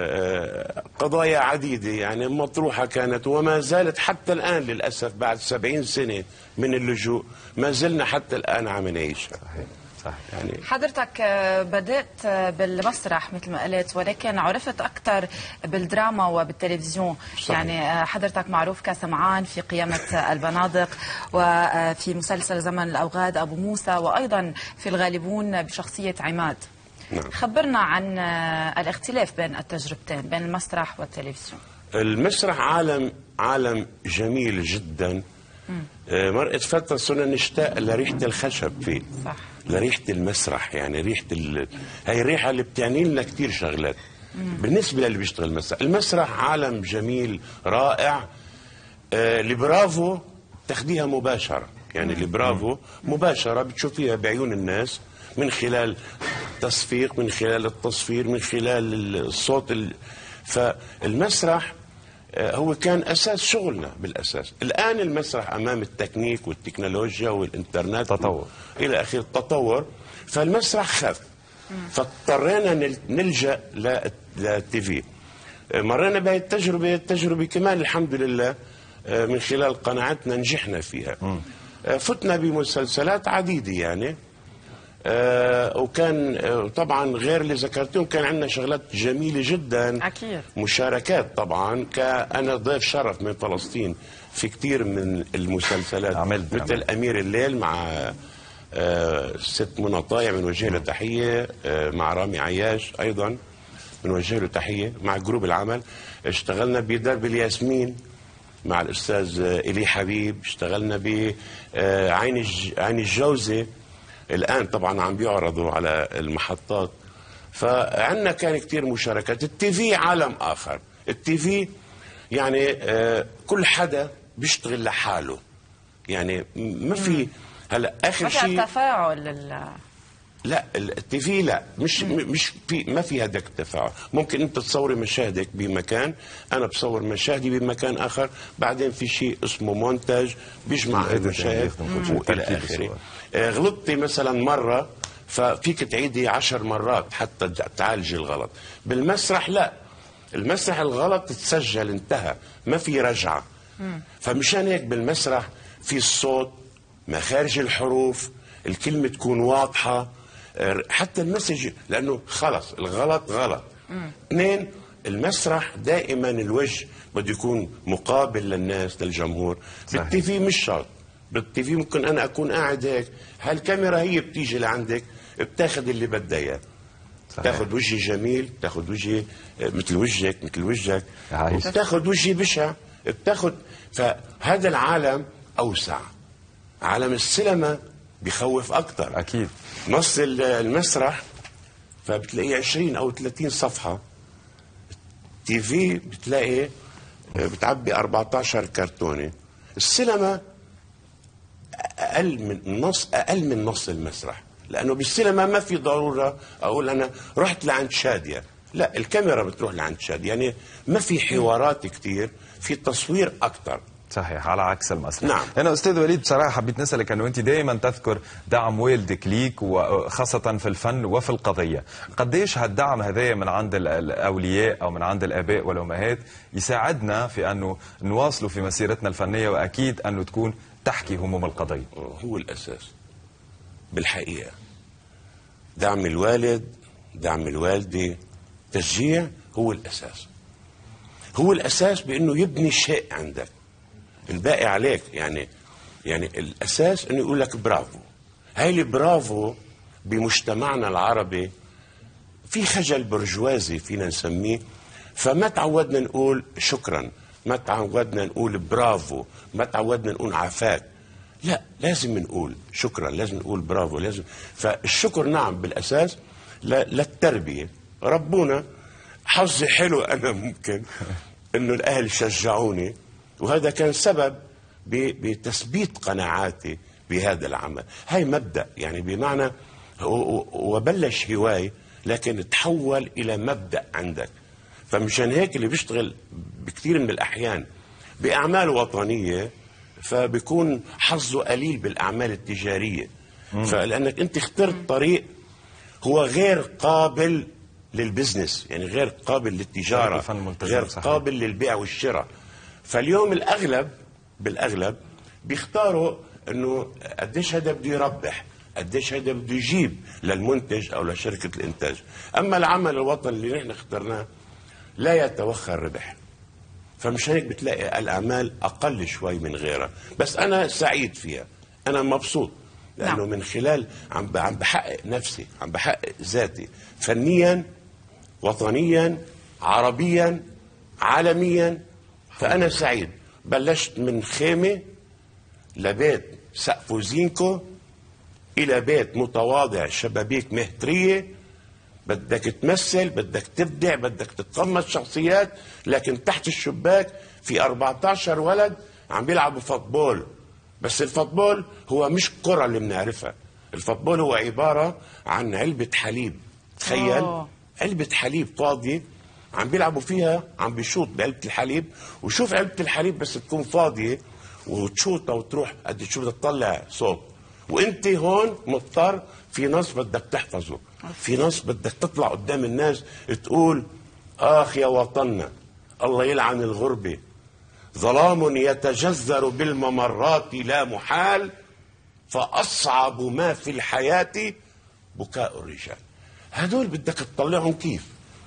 قضايا عديدة يعني مطروحة كانت وما زالت حتى الآن للأسف بعد سبعين سنة من اللجوء ما زلنا حتى الآن عم نعيشها. صحيح. صحيح. يعني حضرتك بدأت بالمسرح مثل ما قلت، ولكن عرفت أكثر بالدراما وبالتلفزيون. صحيح. يعني حضرتك معروف كسمعان في قيامة البنادق، وفي مسلسل زمن الأوغاد أبو موسى، وأيضا في الغالبون بشخصية عماد. نعم. خبرنا عن الاختلاف بين التجربتين بين المسرح والتلفزيون. المسرح عالم عالم جميل جدا. مرقت فترة صرنا نشتاق لريحة الخشب فيه. صح. لريحة المسرح، يعني ريحة ال... هي الريحة اللي بتعني لنا كثير شغلات. مم. بالنسبة للي بيشتغل المسرح، المسرح عالم جميل رائع. آه البرافو تاخديها مباشرة، يعني البرافو مباشرة بتشوفيها بعيون الناس من خلال تصفيق، من خلال التصفير، من خلال الصوت ال... فالمسرح هو كان أساس شغلنا بالأساس. الآن المسرح أمام التكنيك والتكنولوجيا والإنترنت تطور إلى آخر التطور، فالمسرح خف، فاضطرينا نلجأ للتي في. مرينا بهي التجربة التجربة كمان الحمد لله من خلال قناعتنا نجحنا فيها. فتنا بمسلسلات عديدة يعني، آه وكان آه طبعا غير اللي ذكرتهم كان عندنا شغلات جميله جدا. اكيد. مشاركات طبعا، كأنا ضيف شرف من فلسطين في كثير من المسلسلات، عملت مثل عملت. امير الليل مع آه ست منى طايع من وجه لها تحيه، آه مع رامي عياش ايضا، بنوجه له تحيه مع جروب العمل. اشتغلنا بدرب الياسمين مع الاستاذ إلي حبيب، اشتغلنا بعين عين الجوزه، الان طبعا عم بيعرضوا على المحطات. فعندنا كان كثير مشاركات. التي في عالم اخر، التي في يعني كل حدا بيشتغل لحاله، يعني ما في هلا اخر شيء ما في تفاعل. لا التي في لا مش مش في ما في هذاك التفاعل. ممكن انت تصوري مشاهدك بمكان، انا بصور مشاهدي بمكان اخر، بعدين في شيء اسمه مونتاج بيجمع المشاهد والى اخره. آه غلطتي مثلا مره ففيك تعيدي عشر مرات حتى تعالجي الغلط. بالمسرح لا، المسرح الغلط تسجل انتهى، ما في رجعه. فمشان هيك بالمسرح في الصوت، مخارج الحروف، الكلمه تكون واضحه، حتى المسج، لانه خلص الغلط غلط. اثنين، المسرح دائما الوجه بده يكون مقابل للناس للجمهور. بالتي في مش شرط، بالتي في ممكن انا اكون قاعد هيك، هالكاميرا هي بتيجي لعندك بتاخذ اللي بدها اياه، بتاخذ وجهي جميل، بتاخذ وجهي مثل وجهك مثل وجهك، بتاخذ وجهي بشع، بتاخذ. فهذا العالم اوسع. عالم السينما بخوف اكثر اكيد. نص المسرح فبتلاقيه عشرين او ثلاثين صفحه، تي في بتلاقي بتعبي أربعة عشر كرتونه. السينما اقل من نص، اقل من نص المسرح، لانه بالسينما ما في ضروره اقول انا رحت لعند شاديه، لا الكاميرا بتروح لعند شاديه، يعني ما في حوارات كثير، في تصوير اكثر. صحيح، على عكس المسرح. نعم. أنا أستاذ وليد بصراحة حبيت نسألك أنه أنت دائما تذكر دعم والدك ليك وخاصة في الفن وفي القضية. قديش هالدعم هذا من عند الأولياء أو من عند الآباء والأمهات يساعدنا في أنه نواصلوا في مسيرتنا الفنية، وأكيد أنه تكون تحكي هموم القضية؟ هو الأساس بالحقيقة. دعم الوالد، دعم الوالدة، تشجيع هو الأساس. هو الأساس بأنه يبني شيء عندك، الباقي عليك. يعني يعني الاساس انه يقول لك برافو. هاي البرافو بمجتمعنا العربي في خجل برجوازي فينا نسميه، فما تعودنا نقول شكرا، ما تعودنا نقول برافو، ما تعودنا نقول عافاك. لا، لازم نقول شكرا، لازم نقول برافو، لازم. فالشكر نعم بالاساس للتربيه. ربونا حظي حلو انا ممكن انه الاهل شجعوني، وهذا كان سبب بتثبيت قناعاتي بهذا العمل. هاي مبدأ، يعني بمعنى وبلش هواية لكن تحول إلى مبدأ عندك. فمشان هيك اللي بيشتغل بكثير من الأحيان بأعمال وطنية فبيكون حظه قليل بالأعمال التجارية. فلأنك أنت اخترت طريق هو غير قابل للبزنس، يعني غير قابل للتجارة، غير قابل للبيع والشراء. فاليوم الاغلب بالاغلب بيختاروا انه قديش هذا بده يربح، قديش هذا بده يجيب للمنتج او لشركه الانتاج. اما العمل الوطني اللي نحن اخترناه لا يتوخى الربح، فمش هيك بتلاقي الاعمال اقل شوي من غيرها. بس انا سعيد فيها، انا مبسوط لانه نعم. من خلال عم عم بحقق نفسي، عم بحقق ذاتي فنيا، وطنيا، عربيا، عالميا. فأنا سعيد. بلشت من خيمة لبيت سقفه زينكو إلى بيت متواضع شبابيك مهترية. بدك تمثل، بدك تبدع، بدك تتقمص شخصيات، لكن تحت الشباك في أربعة عشر ولد عم بيلعبوا فوتبول. بس الفوتبول هو مش كرة اللي بنعرفها، الفوتبول هو عبارة عن علبة حليب. تخيل أوه. علبة حليب فاضية عم بيلعبوا فيها، عم بيشوط بعلبة الحليب، وشوف علبة الحليب بس تكون فاضية وتشوطها وتروح قد شو بدها تطلع صوت، وانت هون مضطر في نص بدك تحفظه، في نص بدك تطلع قدام الناس تقول اخ يا وطننا الله يلعن الغربة، ظلام يتجذر بالممرات لا محال، فأصعب ما في الحياة بكاء الرجال. هدول بدك تطلعهم كيف؟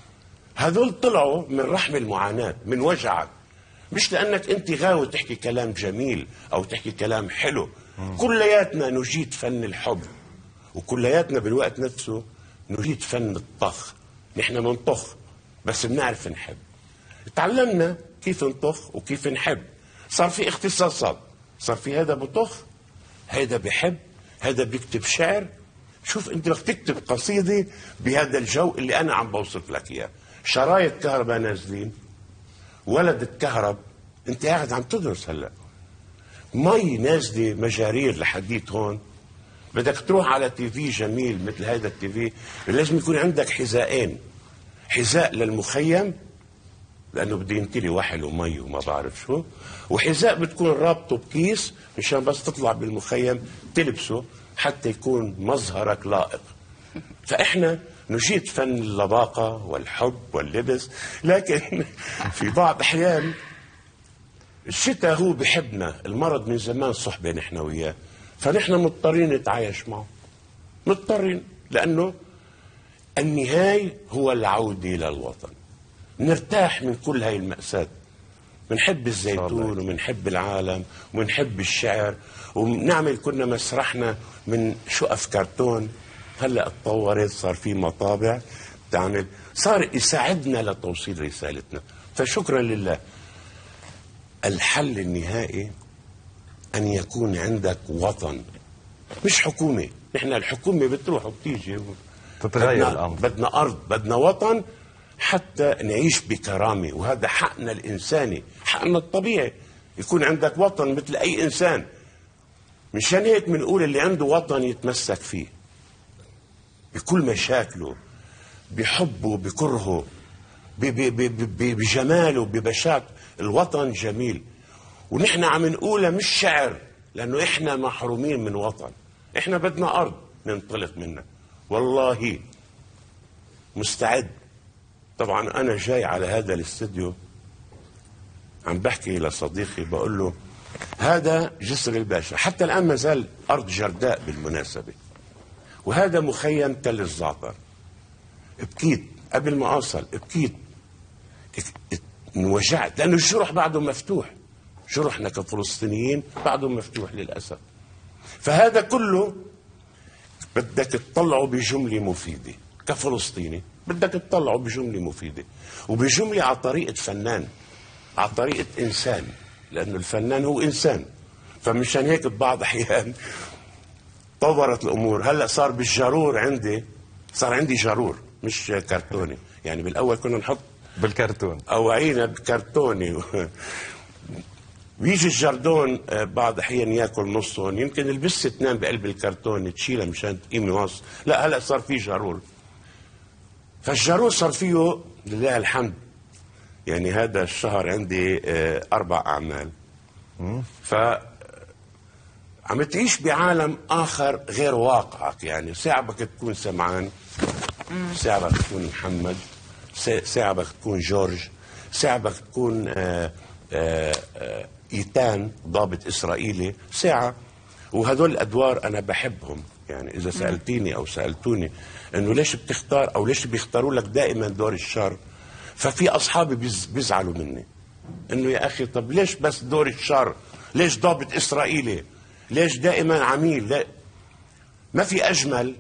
هذول طلعوا من رحم المعاناة، من وجعك، مش لأنك أنت غاوي تحكي كلام جميل أو تحكي كلام حلو. كلياتنا نجيد فن الحب، وكلياتنا بالوقت نفسه نجيد فن الطخ. نحن منطخ، بس بنعرف نحب. تعلمنا كيف نطخ وكيف نحب، صار في اختصاصات، صار في هذا بطخ، هذا بحب، هذا بيكتب شعر. شوف انت بدك تكتب قصيده بهذا الجو اللي انا عم بوصف لك اياه. شرايط كهرباء نازلين، ولد اتكهرب، انت قاعد عم تدرس هلا. مي نازله مجارير لحديت هون، بدك تروح على تي في جميل مثل هذا التي في، لازم يكون عندك حذاءين، حذاء للمخيم لانه بده ينتلي وحل ومي وما بعرف شو، وحذاء بتكون رابطه بكيس مشان بس تطلع بالمخيم تلبسه حتى يكون مظهرك لائق. فاحنا نجيد فن اللباقه والحب واللبس، لكن في بعض احيان الشتاء هو بحبنا، المرض من زمان صحبه نحن وياه، فنحن مضطرين نتعايش معه، مضطرين، لانه النهاية هو العودة للوطن. نرتاح من كل هاي المأساة، بنحب الزيتون وبنحب العالم وبنحب الشعر، وبنعمل كنا مسرحنا من شقف كرتون، هلا اتطورت صار في مطابع تعمل، صار يساعدنا لتوصيل رسالتنا. فشكرا لله. الحل النهائي أن يكون عندك وطن، مش حكومة. نحن الحكومة بتروح وبتيجي تتغير بدنا الأمر. بدنا أرض، بدنا وطن حتى نعيش بكرامة، وهذا حقنا الإنساني، حقنا الطبيعي يكون عندك وطن مثل أي إنسان. مشان هيك بنقول اللي عنده وطن يتمسك فيه بكل مشاكله، بحبه بكرهه، بجماله ببشاعته. الوطن جميل، ونحن عم نقولها مش شعر، لأنه إحنا محرومين من وطن. إحنا بدنا أرض ننطلق منها. والله مستعد. طبعا أنا جاي على هذا الاستوديو عم بحكي لصديقي بقول له هذا جسر الباشا، حتى الآن ما زال أرض جرداء بالمناسبة، وهذا مخيم تل الزعتر. بكيت قبل ما أوصل، بكيت انوجعت، لأنه الجرح بعده مفتوح، جرحنا كفلسطينيين بعده مفتوح للأسف. فهذا كله بدك تطلعه بجملة مفيدة. كفلسطيني بدك تطلعه بجملة مفيدة، وبجملة على طريقة فنان، على طريقة إنسان، لأنه الفنان هو إنسان. فمشان هيك ببعض أحيان طورت الأمور. هلأ صار بالجارور عندي، صار عندي جارور مش كرتوني. يعني بالأول كنا نحط بالكرتون أواعينا بكرتوني ويجي الجردون بعض أحيان ياكل نصهم، يمكن البسة تنام بقلب الكرتون تشيلها مشان تقيم نص. لا هلا صار في جارور، فالجارور صار فيه لله الحمد. يعني هذا الشهر عندي أربع أعمال، ف عم تعيش بعالم آخر غير واقعك. يعني ساعة بدك تكون سمعان، ساعة بدك تكون محمد، ساعة بدك تكون جورج، ساعة بدك تكون آآ آآ إيتان ضابط إسرائيلي، ساعة. وهدول الأدوار أنا بحبهم. يعني إذا سألتيني أو سألتوني إنه ليش بتختار أو ليش بيختاروا لك دائما دور الشر، ففي أصحابي بيزعلوا مني إنه يا أخي طب ليش بس دور الشر؟ ليش ضابط إسرائيلي؟ ليش دائما عميل؟ لا، ما في أجمل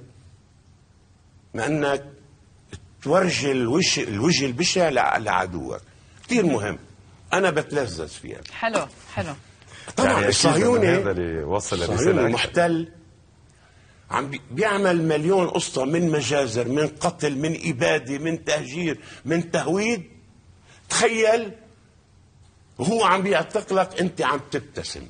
ما أنك تورجي الوجه الوجه البشع لعدوك. كثير مهم، أنا بتلذذ فيها. حلو حلو. طبعا يعني الصهيوني هذا اللي وصل الصهيوني المحتل عم بيعمل مليون قصة، من مجازر، من قتل، من إبادة، من تهجير، من تهويد. تخيل وهو عم بيعتقلك أنت عم تبتسم.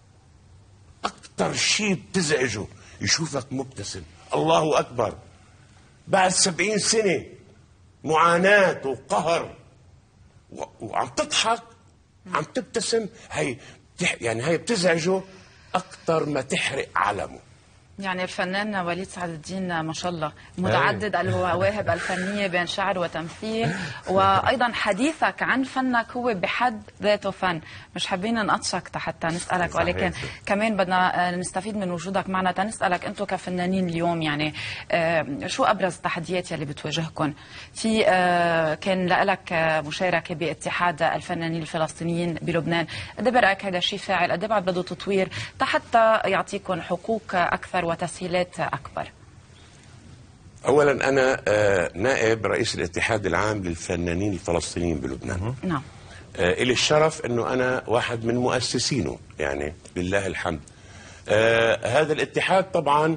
أكتر شيء بتزعجه يشوفك مبتسم. الله أكبر، بعد سبعين سنة معاناة وقهر وعم تضحك، عم تبتسم. هي يعني هي بتزعجه أكتر ما تحرق علمه. يعني الفنان وليد سعد الدين ما شاء الله متعدد المواهب الفنية بين شعر وتمثيل، وأيضا حديثك عن فنك هو بحد ذاته فن. مش حابين نقطشك حتى نسألك، ولكن كمان بدنا نستفيد من وجودك معنا تنسألك أنتم كفنانين اليوم، يعني شو أبرز التحديات يلي بتواجهكم؟ في كان لك مشاركة باتحاد الفنانين الفلسطينيين بلبنان، قد ايه برأيك هذا الشيء فاعل؟ قد ايه بعد بده تطوير حتى يعطيكم حقوق أكثر وتسهيلات أكبر؟ اولا انا نائب رئيس الاتحاد العام للفنانين الفلسطينيين بلبنان. نعم. إلي الشرف انه انا واحد من مؤسسينه، يعني لله الحمد. هذا الاتحاد طبعا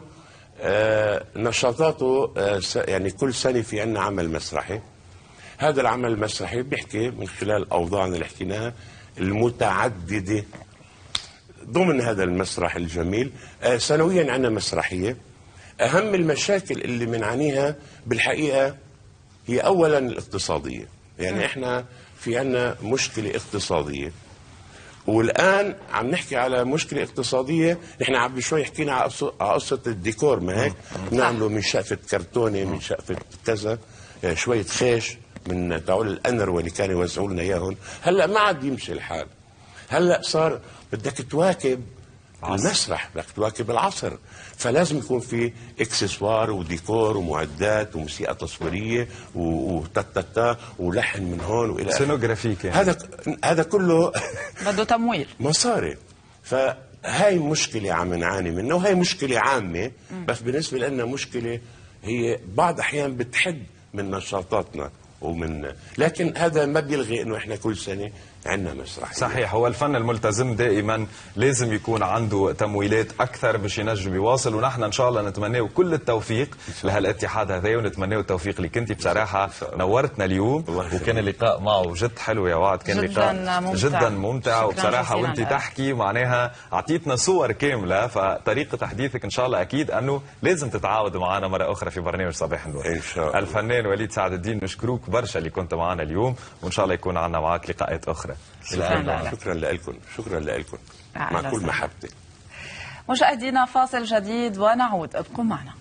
نشاطاته يعني كل سنه في عندنا عمل مسرحي. هذا العمل المسرحي بيحكي من خلال اوضاعنا اللي حكيناها المتعدده ضمن هذا المسرح الجميل. سنويا عندنا مسرحيه. اهم المشاكل اللي بنعانيها بالحقيقه هي اولا الاقتصاديه، يعني م. احنا في عندنا مشكله اقتصاديه، والان عم نحكي على مشكله اقتصاديه. نحن عم شوي حكينا على قصه الديكور، ما هيك؟ بنعمله من شقفه كرتونه، من شقفه كذا، شويه خيش من تعول الانروا اللي كانوا يوزعوا لنا اياهم. هلا ما عاد يمشي الحال. هلا صار بدك تواكب عصر. المسرح، بدك تواكب العصر، فلازم يكون في اكسسوار وديكور ومعدات وموسيقى تصويريه وتتتا ولحن من هون والى اخره. سينوغرافيك يعني. هذا هذا كله بده تمويل، مصاري. فهاي مشكله عم نعاني منها، وهي مشكله عامه، بس بالنسبه لنا مشكله هي بعض احيان بتحد من نشاطاتنا ومن، لكن هذا ما بيلغي انه احنا كل سنه عندنا مسرح. صحيح. هو الفن الملتزم دائما لازم يكون عنده تمويلات اكثر باش ينجم يواصل، ونحن ان شاء الله نتمناه كل التوفيق لهالاتحاد هذا، ونتمناه التوفيق لك انت. بصراحه نورتنا اليوم، وكان اللقاء معه جد حلو يا وعد، كان جداً لقاء ممتع. جدا ممتع، وبصراحه وانت تحكي معناها اعطيتنا صور كامله، فطريقه حديثك ان شاء الله اكيد انه لازم تتعاود معنا مره اخرى في برنامج صباح النور ان شاء الله. الفنان وليد سعد الدين، نشكروك برشا اللي كنت معنا اليوم، وان شاء الله يكون عندنا معك لقاءات اخرى. شكرا شكرا لكم، شكرا لكم مع كل محبتي. مشاهدينا فاصل جديد ونعود، ابقوا معنا.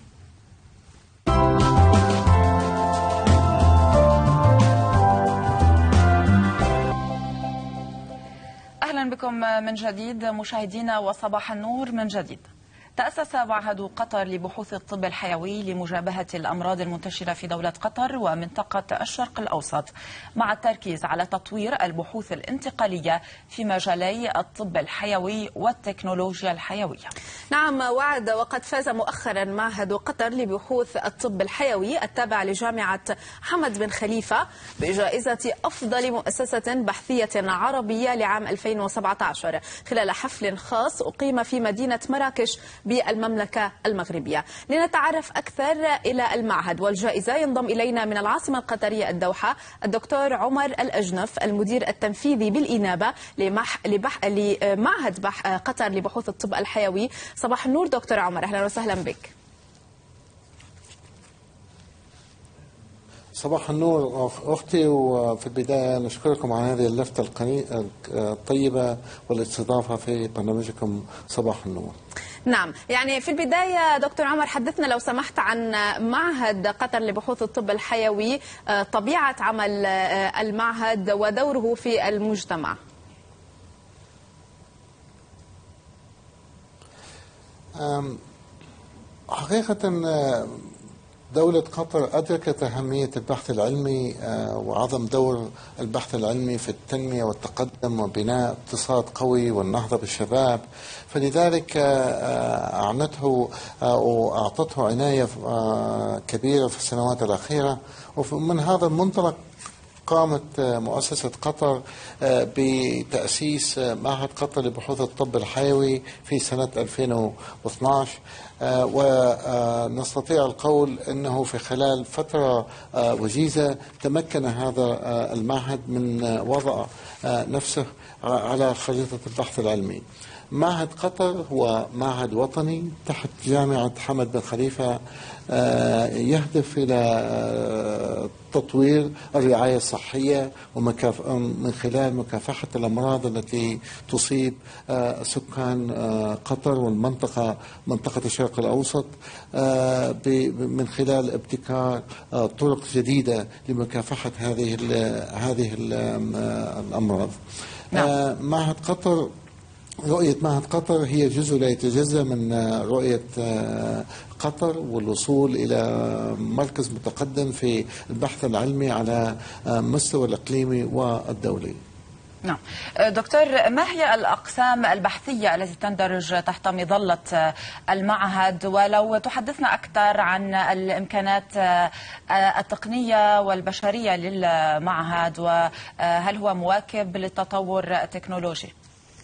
اهلا بكم من جديد مشاهدينا وصباح النور من جديد. تأسس معهد قطر لبحوث الطب الحيوي لمجابهة الأمراض المنتشرة في دولة قطر ومنطقة الشرق الأوسط، مع التركيز على تطوير البحوث الانتقالية في مجالي الطب الحيوي والتكنولوجيا الحيوية. نعم وعد، وقد فاز مؤخرا معهد قطر لبحوث الطب الحيوي التابع لجامعة حمد بن خليفة بجائزة أفضل مؤسسة بحثية عربية لعام ألفين وسبعة عشر خلال حفل خاص أقيم في مدينة مراكش بالمملكة المغربية. لنتعرف أكثر إلى المعهد والجائزة ينضم إلينا من العاصمة القطرية الدوحة الدكتور عمر الأجنف، المدير التنفيذي بالإنابة لمح... لبح... لمعهد بح... قطر لبحوث الطب الحيوي. صباح النور دكتور عمر، أهلا وسهلا بك. صباح النور أختي، وفي البداية نشكركم على هذه اللفتة الطيبة والاستضافة في برنامجكم صباح النور. نعم، يعني في البداية دكتور عمر حدثنا لو سمحت عن معهد قطر لبحوث الطب الحيوي، طبيعة عمل المعهد ودوره في المجتمع. حقيقة دولة قطر أدركت أهمية البحث العلمي وعظم دور البحث العلمي في التنمية والتقدم وبناء اقتصاد قوي والنهضة بالشباب، فلذلك أعنته وأعطته عناية كبيرة في السنوات الأخيرة. ومن هذا المنطلق قامت مؤسسة قطر بتأسيس معهد قطر لبحوث الطب الحيوي في سنة ألفين واثني عشر، ونستطيع القول أنه في خلال فترة وجيزة تمكن هذا المعهد من وضع نفسه على خريطة البحث العلمي. معهد قطر هو معهد وطني تحت جامعة حمد بن خليفة، يهدف إلى تطوير الرعاية الصحية من خلال مكافحة الأمراض التي تصيب سكان قطر والمنطقة منطقة الشرق الأوسط من خلال ابتكار طرق جديدة لمكافحة هذه هذه الأمراض. نعم. معهد قطر، رؤية معهد قطر هي جزء لا يتجزأ من رؤية قطر والوصول إلى مركز متقدم في البحث العلمي على مستوى الإقليمي والدولي. نعم دكتور، ما هي الأقسام البحثية التي تندرج تحت مظلة المعهد، ولو تحدثنا أكثر عن الإمكانات التقنية والبشرية للمعهد، وهل هو مواكب للتطور التكنولوجي؟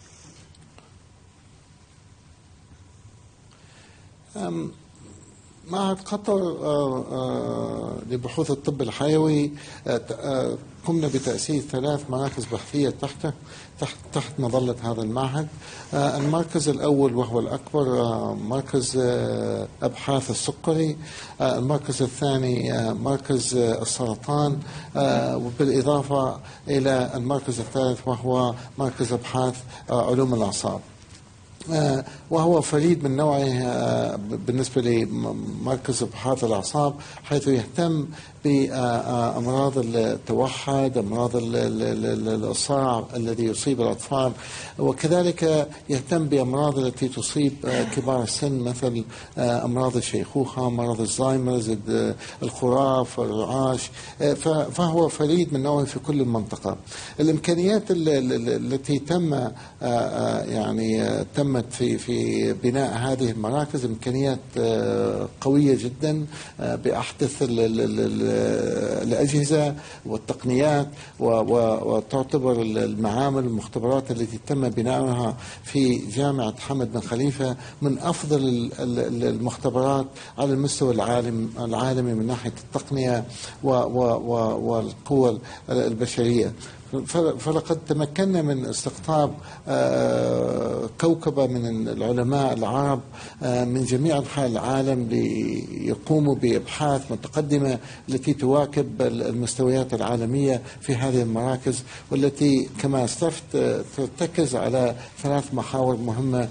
معهد قطر لبحوث الطب الحيوي قمنا بتأسيس ثلاث مراكز بحثية تحت تحت تحت مظلة هذا المعهد. المركز الأول وهو الأكبر مركز أبحاث السكري، المركز الثاني مركز السرطان، وبالإضافة إلى المركز الثالث وهو مركز أبحاث علوم الأعصاب، وهو فريد من نوعه بالنسبة لمركز أبحاث الأعصاب، حيث يهتم بأمراض التوحد، أمراض الصرع الذي يصيب الأطفال، وكذلك يهتم بأمراض التي تصيب كبار السن مثل أمراض الشيخوخة، مرض الزهايمرز، الخراف، الرعاش، فهو فريد من نوعه في كل المنطقة. الإمكانيات التي تم يعني تمت في في بناء هذه المراكز إمكانيات قوية جدا بأحدث الأجهزة والتقنيات، وتعتبر المعامل والمختبرات التي تم بناؤها في جامعة حمد بن خليفة من أفضل المختبرات على المستوى العالم العالمي من ناحية التقنية والقوة البشرية. فلقد تمكنا من استقطاب كوكبة من العلماء العرب من جميع أنحاء العالم ليقوموا بأبحاث متقدمة التي تواكب المستويات العالمية في هذه المراكز، والتي كما أسلفت ترتكز على ثلاث محاور مهمة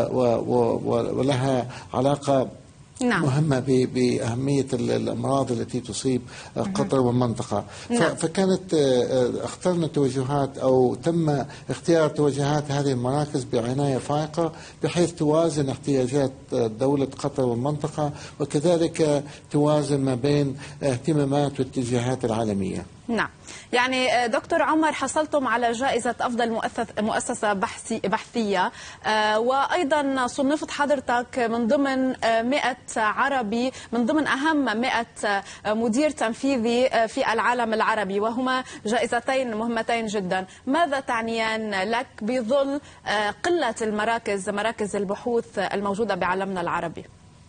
ولها علاقة نعم. مهمة بأهمية الأمراض التي تصيب قطر والمنطقة. نعم. فكانت اخترنا توجهات أو تم اختيار توجهات هذه المراكز بعناية فائقة بحيث توازن احتياجات دولة قطر والمنطقة، وكذلك توازن ما بين اهتمامات واتجاهات العالمية. نعم، يعني دكتور عمر، حصلتم على جائزة أفضل مؤسسة بحثية، وأيضا صنفت حضرتك من ضمن مئة عربي، من ضمن أهم مئة مدير تنفيذي في العالم العربي، وهما جائزتين مهمتين جدا. ماذا تعنيان لك بظل قلة المراكز، مراكز البحوث الموجودة بعالمنا العربي؟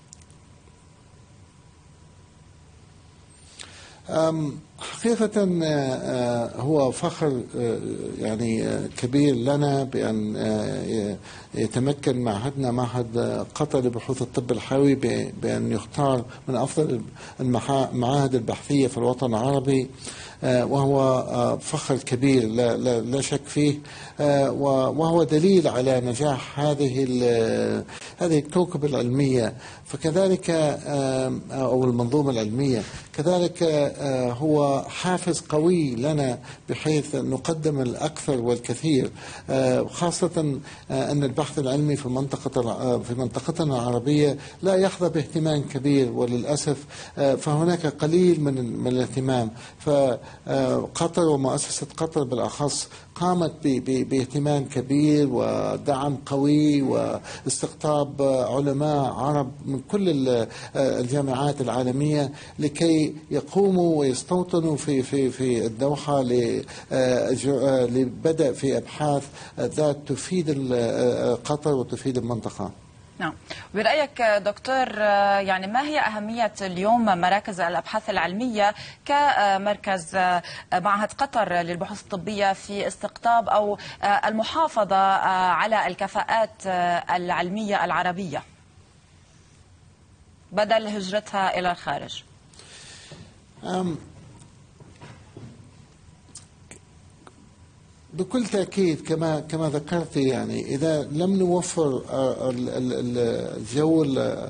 حقيقة هو فخر يعني كبير لنا بأن يتمكن معهدنا، معهد قطر لبحوث الطب الحيوي، بأن يختار من أفضل المعاهد البحثية في الوطن العربي، وهو فخر كبير لا, لا, لا شك فيه، وهو دليل على نجاح هذه هذه الكوكبة العلمية، فكذلك أو المنظومة العلمية، كذلك هو حافز قوي لنا بحيث نقدم الأكثر والكثير، خاصة أن البحث العلمي في منطقة في منطقتنا العربية لا يحظى باهتمام كبير، وللأسف فهناك قليل من من الاهتمام. فقطر ومؤسسة قطر بالأخص قامت باهتمام كبير ودعم قوي واستقطاب علماء عرب من كل الجامعات العالمية لكي يقوموا ويستوطنوا في في في الدوحة لبدء في أبحاث ذات تفيد قطر وتفيد المنطقة. نعم، برأيك دكتور، يعني ما هي أهمية اليوم مراكز الأبحاث العلمية كمركز معهد قطر للبحوث الطبية في استقطاب أو المحافظة على الكفاءات العلمية العربية بدل هجرتها إلى الخارج؟ بكل تأكيد كما كما ذكرت، يعني إذا لم نوفر الجو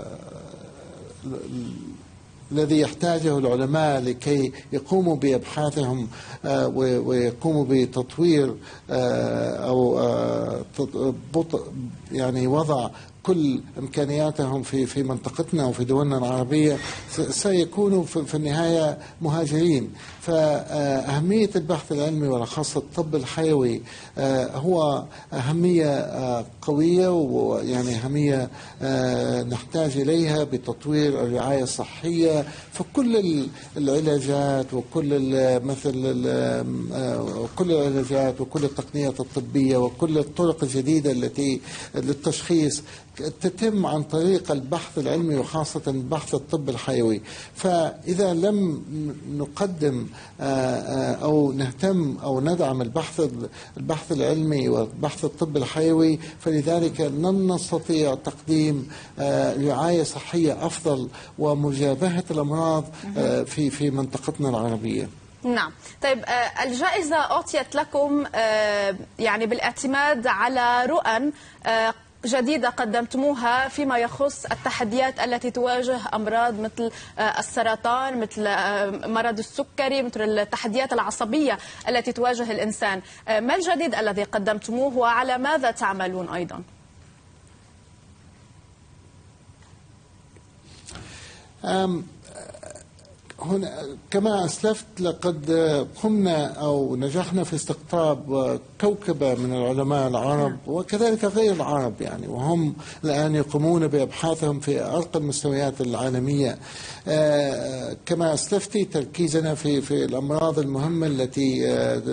الذي يحتاجه العلماء لكي يقوموا بأبحاثهم ويقوموا بتطوير أو يعني وضع كل إمكانياتهم في في منطقتنا وفي دولنا العربية سيكونوا في النهاية مهاجرين. فأهمية البحث العلمي وخاصة الطب الحيوي هو أهمية قوية، ويعني أهمية نحتاج إليها بتطوير الرعاية الصحية في كل العلاجات وكل مثل كل العلاجات وكل التقنيات الطبية وكل الطرق الجديدة التي للتشخيص تتم عن طريق البحث العلمي وخاصة بحث الطب الحيوي. فإذا لم نقدم أو نهتم أو ندعم البحث البحث العلمي وبحث الطب الحيوي فلذلك لن نستطيع تقديم رعاية صحية أفضل ومجابهة الأمراض في في منطقتنا العربية. نعم. طيب الجائزة أعطيت لكم يعني بالاعتماد على رؤى جديدة قدمتموها فيما يخص التحديات التي تواجه أمراض مثل السرطان، مثل مرض السكري، مثل التحديات العصبية التي تواجه الإنسان. ما الجديد الذي قدمتموه وعلى ماذا تعملون أيضا؟ أم هنا كما أسلفت لقد قمنا أو نجحنا في استقطاب كوكبة من العلماء العرب وكذلك غير العرب يعني، وهم الآن يقومون بأبحاثهم في أرقى المستويات العالمية. كما أسلفتي تركيزنا في في الأمراض المهمة التي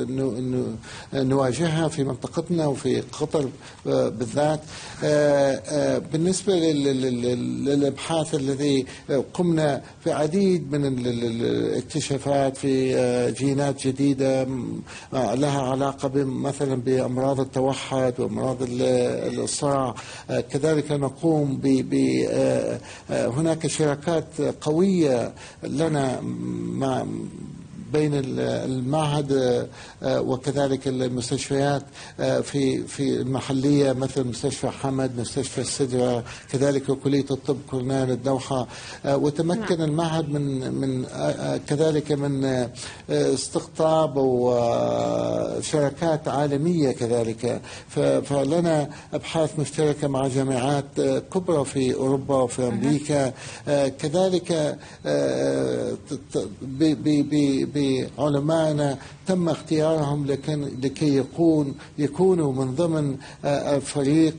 نواجهها في منطقتنا وفي قطر بالذات. بالنسبة للأبحاث الذي قمنا في عديد من الاكتشافات في جينات جديدة لها علاقة مثلا بأمراض التوحد وأمراض الصرع. كذلك نقوم ب هناك شراكات قوية لنا مع بين المعهد وكذلك المستشفيات في في المحليه مثل مستشفى حمد، مستشفى السدره، كذلك كليه الطب كورنان الدوحه. وتمكن المعهد من من كذلك من استقطاب وشراكات عالميه كذلك. فلنا ابحاث مشتركه مع جامعات كبرى في اوروبا وفي امريكا. كذلك بعلمائنا تم اختيارهم لكي يكون يكونوا من ضمن فريق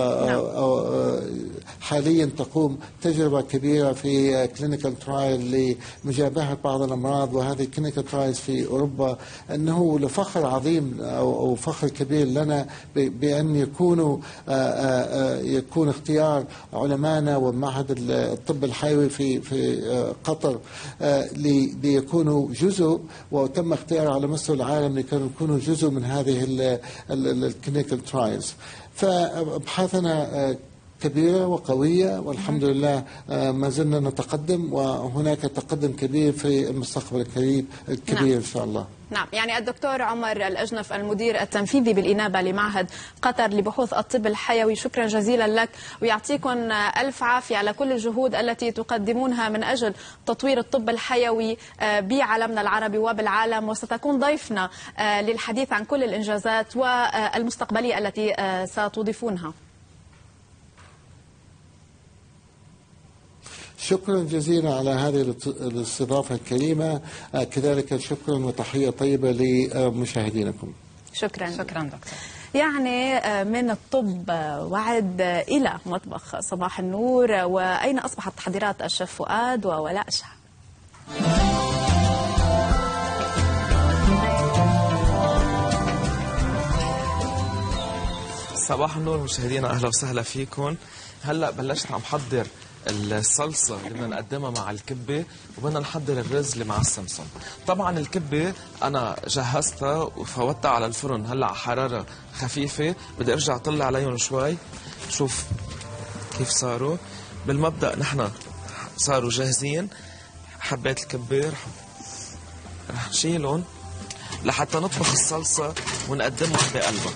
حاليا تقوم تجربة كبيرة في كلينيكال ترايل لمجابهة بعض الأمراض، وهذه كلينيكال ترايلز في أوروبا أنه لفخر عظيم أو فخر كبير لنا بأن يكونوا يكون اختيار علمائنا ومعهد الطب الحيوي في في قطر ليكونوا جزء، وتم اختيار على مستوى العالم لكي يكونوا جزء من هذه الكلينيكال ترايلز. فابحاثنا كبيرة وقوية والحمد لله ما زلنا نتقدم، وهناك تقدم كبير في المستقبل القريب الكبير نعم. إن شاء الله. نعم. يعني الدكتور عمر الأجنف المدير التنفيذي بالإنابة لمعهد قطر لبحوث الطب الحيوي، شكرا جزيلا لك ويعطيكم ألف عافية على كل الجهود التي تقدمونها من أجل تطوير الطب الحيوي بعالمنا العربي وبالعالم، وستكون ضيفنا للحديث عن كل الإنجازات والمستقبلية التي ستضيفونها. شكرا جزيلا على هذه الاستضافة الكريمة. كذلك شكرا وتحية طيبة لمشاهدينكم. شكرا. شكرا دكتور. يعني من الطب وعد إلى مطبخ صباح النور، وأين أصبحت تحضيرات الشيف فؤاد وولاء شهاب؟ صباح النور مشاهدينا، أهلا وسهلا فيكم. هلا بلشت عم حضر الصلصة اللي بدنا نقدمها مع الكبة، وبدنا نحضر الرز اللي مع السمسم. طبعا الكبة أنا جهزتها وفوتها على الفرن هلا على حرارة خفيفة، بدي أرجع أطلع عليهم شوي شوف كيف صاروا. بالمبدأ نحن صاروا جاهزين. حبيت الكبة رح, رح نشيلهم لحتى نطبخ الصلصة ونقدمها بقلبها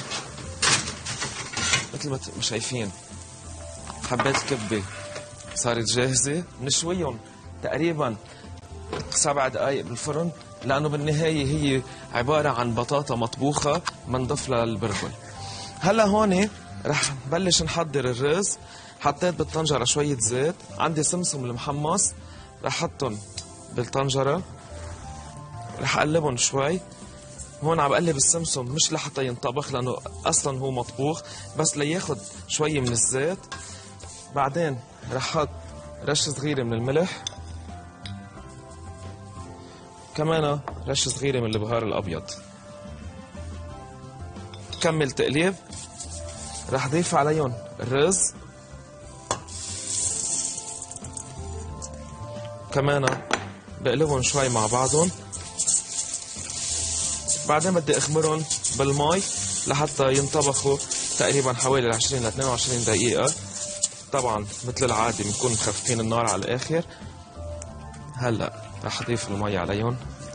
مثل ما شايفين. حبيت الكبة صارت جاهزة، نشويهم تقريبا سبع دقائق بالفرن، لأنه بالنهاية هي عبارة عن بطاطا مطبوخة منضف لها البرغل. هلا هون رح نبلش نحضر الرز. حطيت بالطنجرة شوية زيت، عندي سمسم المحمص رح حطهم بالطنجرة، رح اقلبهم شوي. هون عم بقلب السمسم مش لحتى ينطبخ لانه اصلا هو مطبوخ، بس لياخد شوي من الزيت. بعدين رح احط رشه صغيره من الملح، كمان رشه صغيره من البهار الابيض. كمل تقليب. رح ضيف عليهم الرز، كمان بقلبهم شوي مع بعضهم. بعدين بدي اخمرهم بالمي لحتى ينطبخوا تقريبا حوالي عشرين ل اثنين وعشرين دقيقة. طبعا مثل العادي بنكون مخففين النار على الاخر. هلا رح اضيف المي عليهم.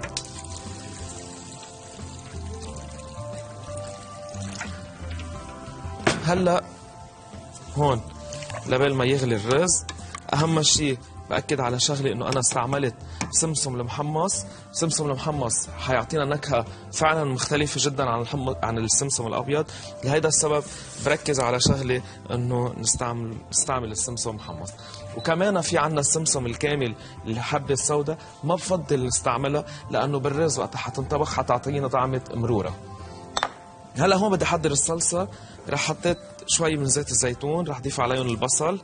هلا هون لبال ما يغلي الرز، اهم شيء باكد على شغله انه انا استعملت سمسم المحمص. سمسم المحمص حيعطينا نكهه فعلا مختلفه جدا عن الحم... عن السمسم الابيض. لهيدا السبب بركز على شغله انه نستعمل نستعمل السمسم المحمص. وكمان في عنا السمسم الكامل الحبه السوداء ما بفضل نستعملها لانه بالرز وقت حتنطبخ حتعطينا طعمه مروره. هلا هون بدي احضر الصلصه. رح حطيت شوي من زيت الزيتون، رح ضيف عليهم البصل،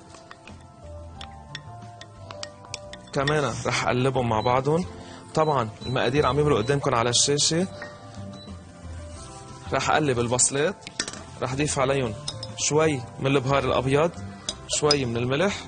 كمان رح اقلبهم مع بعضهم. طبعا المقادير عم يمرق قدامكم على الشاشه. رح اقلب البصلات، رح اضيف عليهم شوي من البهار الابيض، شوي من الملح،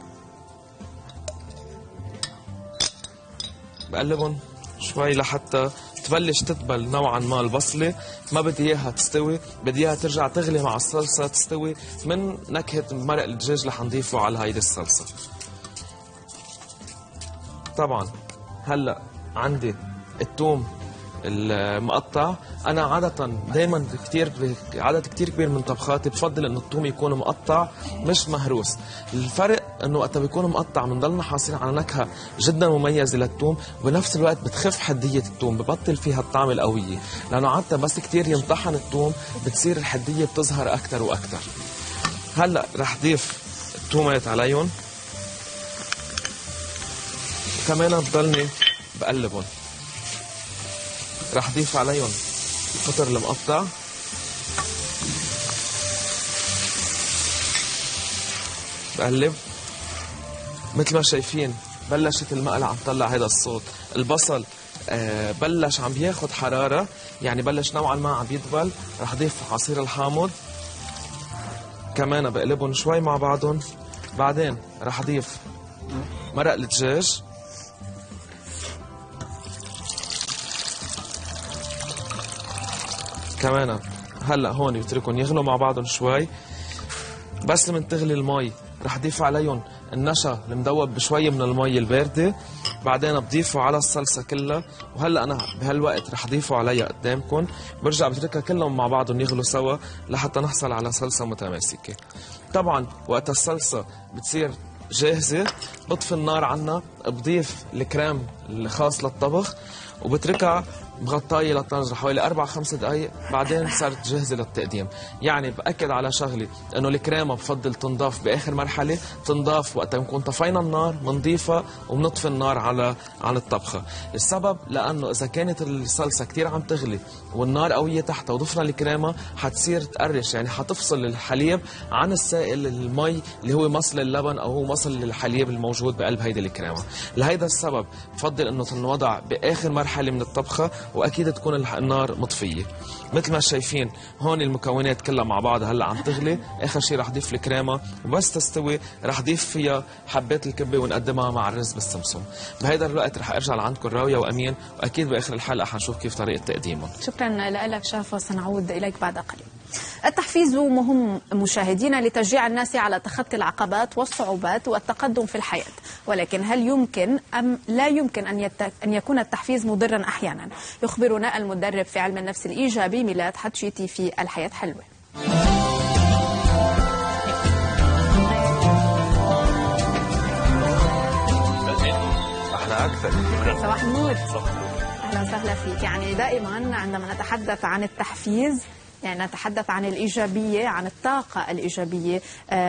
بقلبهم شوي لحتى تبلش تدبل نوعا ما البصله. ما بدي اياها تستوي، بدي اياها ترجع تغلي مع الصلصه تستوي من نكهه مرق الدجاج اللي حنضيفه على هيدي الصلصه. طبعا هلا عندي الثوم المقطع. انا عاده دائما كثير عدد كثير كبير من طبخاتي بفضل انه الثوم يكون مقطع مش مهروس. الفرق انه وقت بيكون مقطع بنضلنا حاصلين على نكهه جدا مميزه للثوم، وبنفس الوقت بتخف حديه الثوم، ببطل فيها الطعم القويه، لانه عاده بس كثير ينطحن الثوم بتصير الحديه بتظهر اكثر واكثر. هلا رح ضيف الثومات عليهم، كمان بضلني بقلبهم. رح ضيف عليهم القطر المقطع، بقلب مثل ما شايفين بلشت المقلة عم تطلع هذا الصوت. البصل آه بلش عم بياخد حرارة، يعني بلش نوعا ما عم يدبل. رح ضيف عصير الحامض، كمان بقلبهم شوي مع بعضهم. بعدين رح ضيف مرق الدجاج، كمان هلا هون بتركهم يغلوا مع بعضهم شوي. بس لما تغلي المي رح ضيف عليهم النشا المدوب بشوي من المي البارده، بعدين بضيفه على الصلصه كلها. وهلا انا بهالوقت رح ضيفه عليها قدامكم، برجع بتركها كلهم مع بعضهم يغلوا سوا لحتى نحصل على صلصه متماسكه. طبعا وقت الصلصه بتصير جاهزه بطفي النار عنا، بضيف الكريم الخاص للطبخ وبتركها مغطايه للطنجره حوالي أربع خمس دقائق، بعدين صارت جاهزه للتقديم. يعني باكد على شغله انه الكريمه بفضل تنضاف باخر مرحله، تنضاف وقت نكون طفينا النار بنضيفها وبنطفي النار على عن الطبخه. السبب لانه اذا كانت الصلصه كثير عم تغلي والنار قويه تحتها وضفنا الكريمه حتصير تقرش، يعني حتفصل الحليب عن السائل المي اللي هو مصل اللبن او هو مصل الحليب الموجود بقلب هيدي الكريمه. لهيدا السبب بفضل انه تنوضع باخر مرحله من الطبخه، واكيد تكون النار مطفيه. مثل ما شايفين هون المكونات كلها مع بعض هلا عم تغلي. اخر شيء رح ضيف الكريمه، وبس تستوي رح ضيف فيها حبات الكبه ونقدمها مع الرز بالسمسم. بهيدا الوقت رح ارجع لعندكم راويه وامين، واكيد باخر الحلقه حنشوف كيف طريقه تقديمهم. شكرا لك شافو، سنعود اليك بعد قليل. التحفيز مهم مشاهدينا لتشجيع الناس على تخطي العقبات والصعوبات والتقدم في الحياة، ولكن هل يمكن أم لا يمكن أن, يت... أن يكون التحفيز مضرا أحيانا؟ يخبرنا المدرب في علم النفس الإيجابي ميلاد حتشيتي في الحياة حلوة. أحلى أكثر. صباح النور. أهلا وسهلا فيك. يعني دائما عندما نتحدث عن التحفيز يعني نتحدث عن الإيجابية، عن الطاقة الإيجابية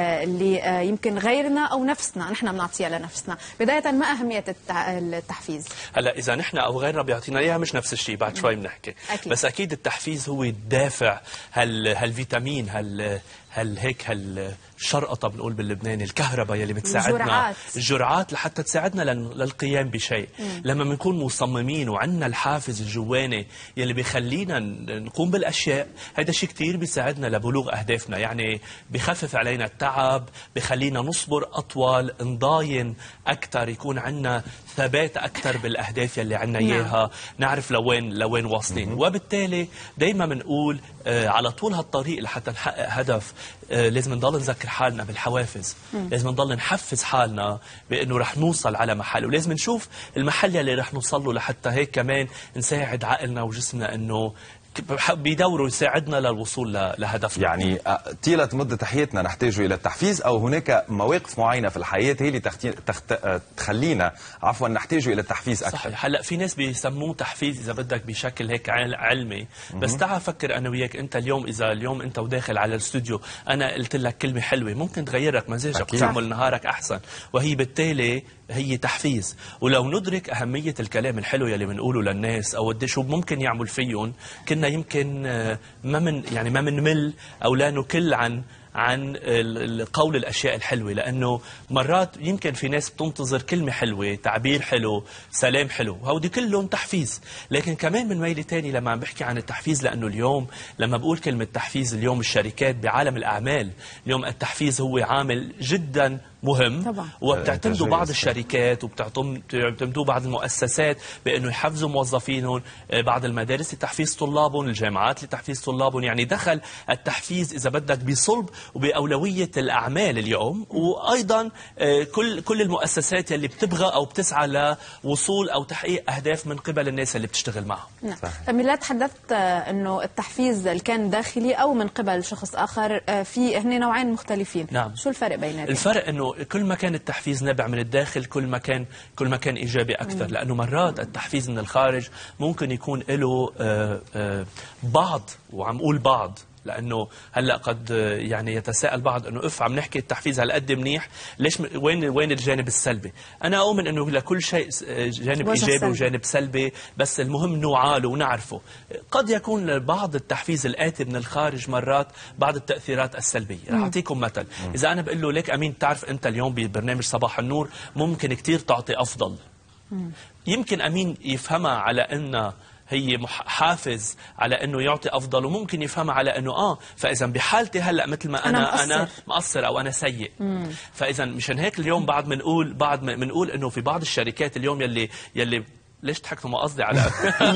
اللي يمكن غيرنا أو نفسنا نحن بنعطيها لنفسنا. بداية ما أهمية التحفيز؟ هلا إذا نحن أو غيرنا بيعطينا إياها مش نفس الشيء، بعد شوي بنحكي. أكيد. بس أكيد التحفيز هو الدافع، هال هالفيتامين، هال هل هيك هالشرقطة بنقول باللبناني، الكهرباء يلي بتساعدنا، الجرعات, الجرعات لحتى تساعدنا للقيام بشيء. مم. لما بنكون مصممين وعندنا الحافز الجواني يلي بيخلينا نقوم بالاشياء، هذا شيء كثير بيساعدنا لبلوغ اهدافنا، يعني بخفف علينا التعب، بخلينا نصبر اطول، نضاين اكثر، يكون عندنا ثبات اكثر بالاهداف يلي عندنا اياها، نعرف لوين لوين واصلين. وبالتالي دائما بنقول آه على طول هالطريق لحتى نحقق هدف آه لازم نضل نذكر حالنا بالحوافز. مم. لازم نضل نحفز حالنا بانه رح نوصل على محل، ولازم نشوف المحل يلي رح نوصل له لحتى هيك كمان نساعد عقلنا وجسمنا انه بيدوروا يساعدنا للوصول لهدفنا. يعني طيلة مدة حياتنا نحتاج إلى التحفيز، أو هناك مواقف معينة في الحياة هي اللي تخت... تخت... تخلينا عفوا نحتاج إلى التحفيز أكثر. صحيح. هلا في ناس بيسموه تحفيز إذا بدك بشكل هيك علمي، بس تعال فكر أنا وياك، أنت اليوم إذا اليوم أنت وداخل على الاستوديو أنا قلت لك كلمة حلوة ممكن تغير لك مزاجك وتعمل نهارك أحسن، وهي بالتالي هي تحفيز. ولو ندرك أهمية الكلام الحلو يلي بنقوله للناس أو قديش هو ممكن يعمل فيهم، كنا يمكن ما من يعني ما منمل أو لا نكل عن عن قول الأشياء الحلوة، لأنه مرات يمكن في ناس بتنتظر كلمة حلوة، تعبير حلو، سلام حلو، هودي كلهم تحفيز. لكن كمان من ميلي تاني لما عم بحكي عن التحفيز، لأنه اليوم لما بقول كلمة تحفيز، اليوم الشركات بعالم الأعمال اليوم التحفيز هو عامل جدا مهم طبعا. وبتعتمدوا بعض الشركات وبتعتمدوا بعض المؤسسات بأنه يحفزوا موظفينهم، بعض المدارس لتحفيز طلابهم، الجامعات لتحفيز طلابهم، يعني دخل التحفيز إذا بدك بصلب وبأولوية الأعمال اليوم، وأيضا كل كل المؤسسات اللي بتبغى أو بتسعى لوصول أو تحقيق أهداف من قبل الناس اللي بتشتغل معهم. نعم. فميلاد تحدثت أنه التحفيز اللي كان داخلي أو من قبل شخص آخر في هن نوعين مختلفين. نعم. شو الفرق بيناتهم؟ الفرق أنه كل ما كان التحفيز نابع من الداخل كل ما كان كل ما كان إيجابي أكثر. مم. لأنه مرات التحفيز من الخارج ممكن يكون له بعض، وعم أقول بعض لانه هلا قد يعني يتساءل بعض انه اف عم نحكي التحفيز هالقد منيح، ليش م... وين وين الجانب السلبي؟ انا اؤمن انه لكل شيء جانب ايجابي سلبي وجانب سلبي، بس المهم نوعاله ونعرفه. قد يكون بعض التحفيز الاتي من الخارج مرات بعض التاثيرات السلبيه. رح اعطيكم مثل. اذا انا بقول له ليك امين تعرف انت اليوم ببرنامج صباح النور ممكن كثير تعطي افضل، مم. يمكن امين يفهمها على انه هي حافز على انه يعطي افضل، وممكن يفهمها على انه اه فاذا بحالتي هلا مثل ما انا انا مقصر, أنا مقصر او انا سيء. مم. فاذا مشان هيك اليوم بعد بنقول بعد بنقول انه في بعض الشركات اليوم يلي يلي ليش ضحكتوا؟ ما قصدي على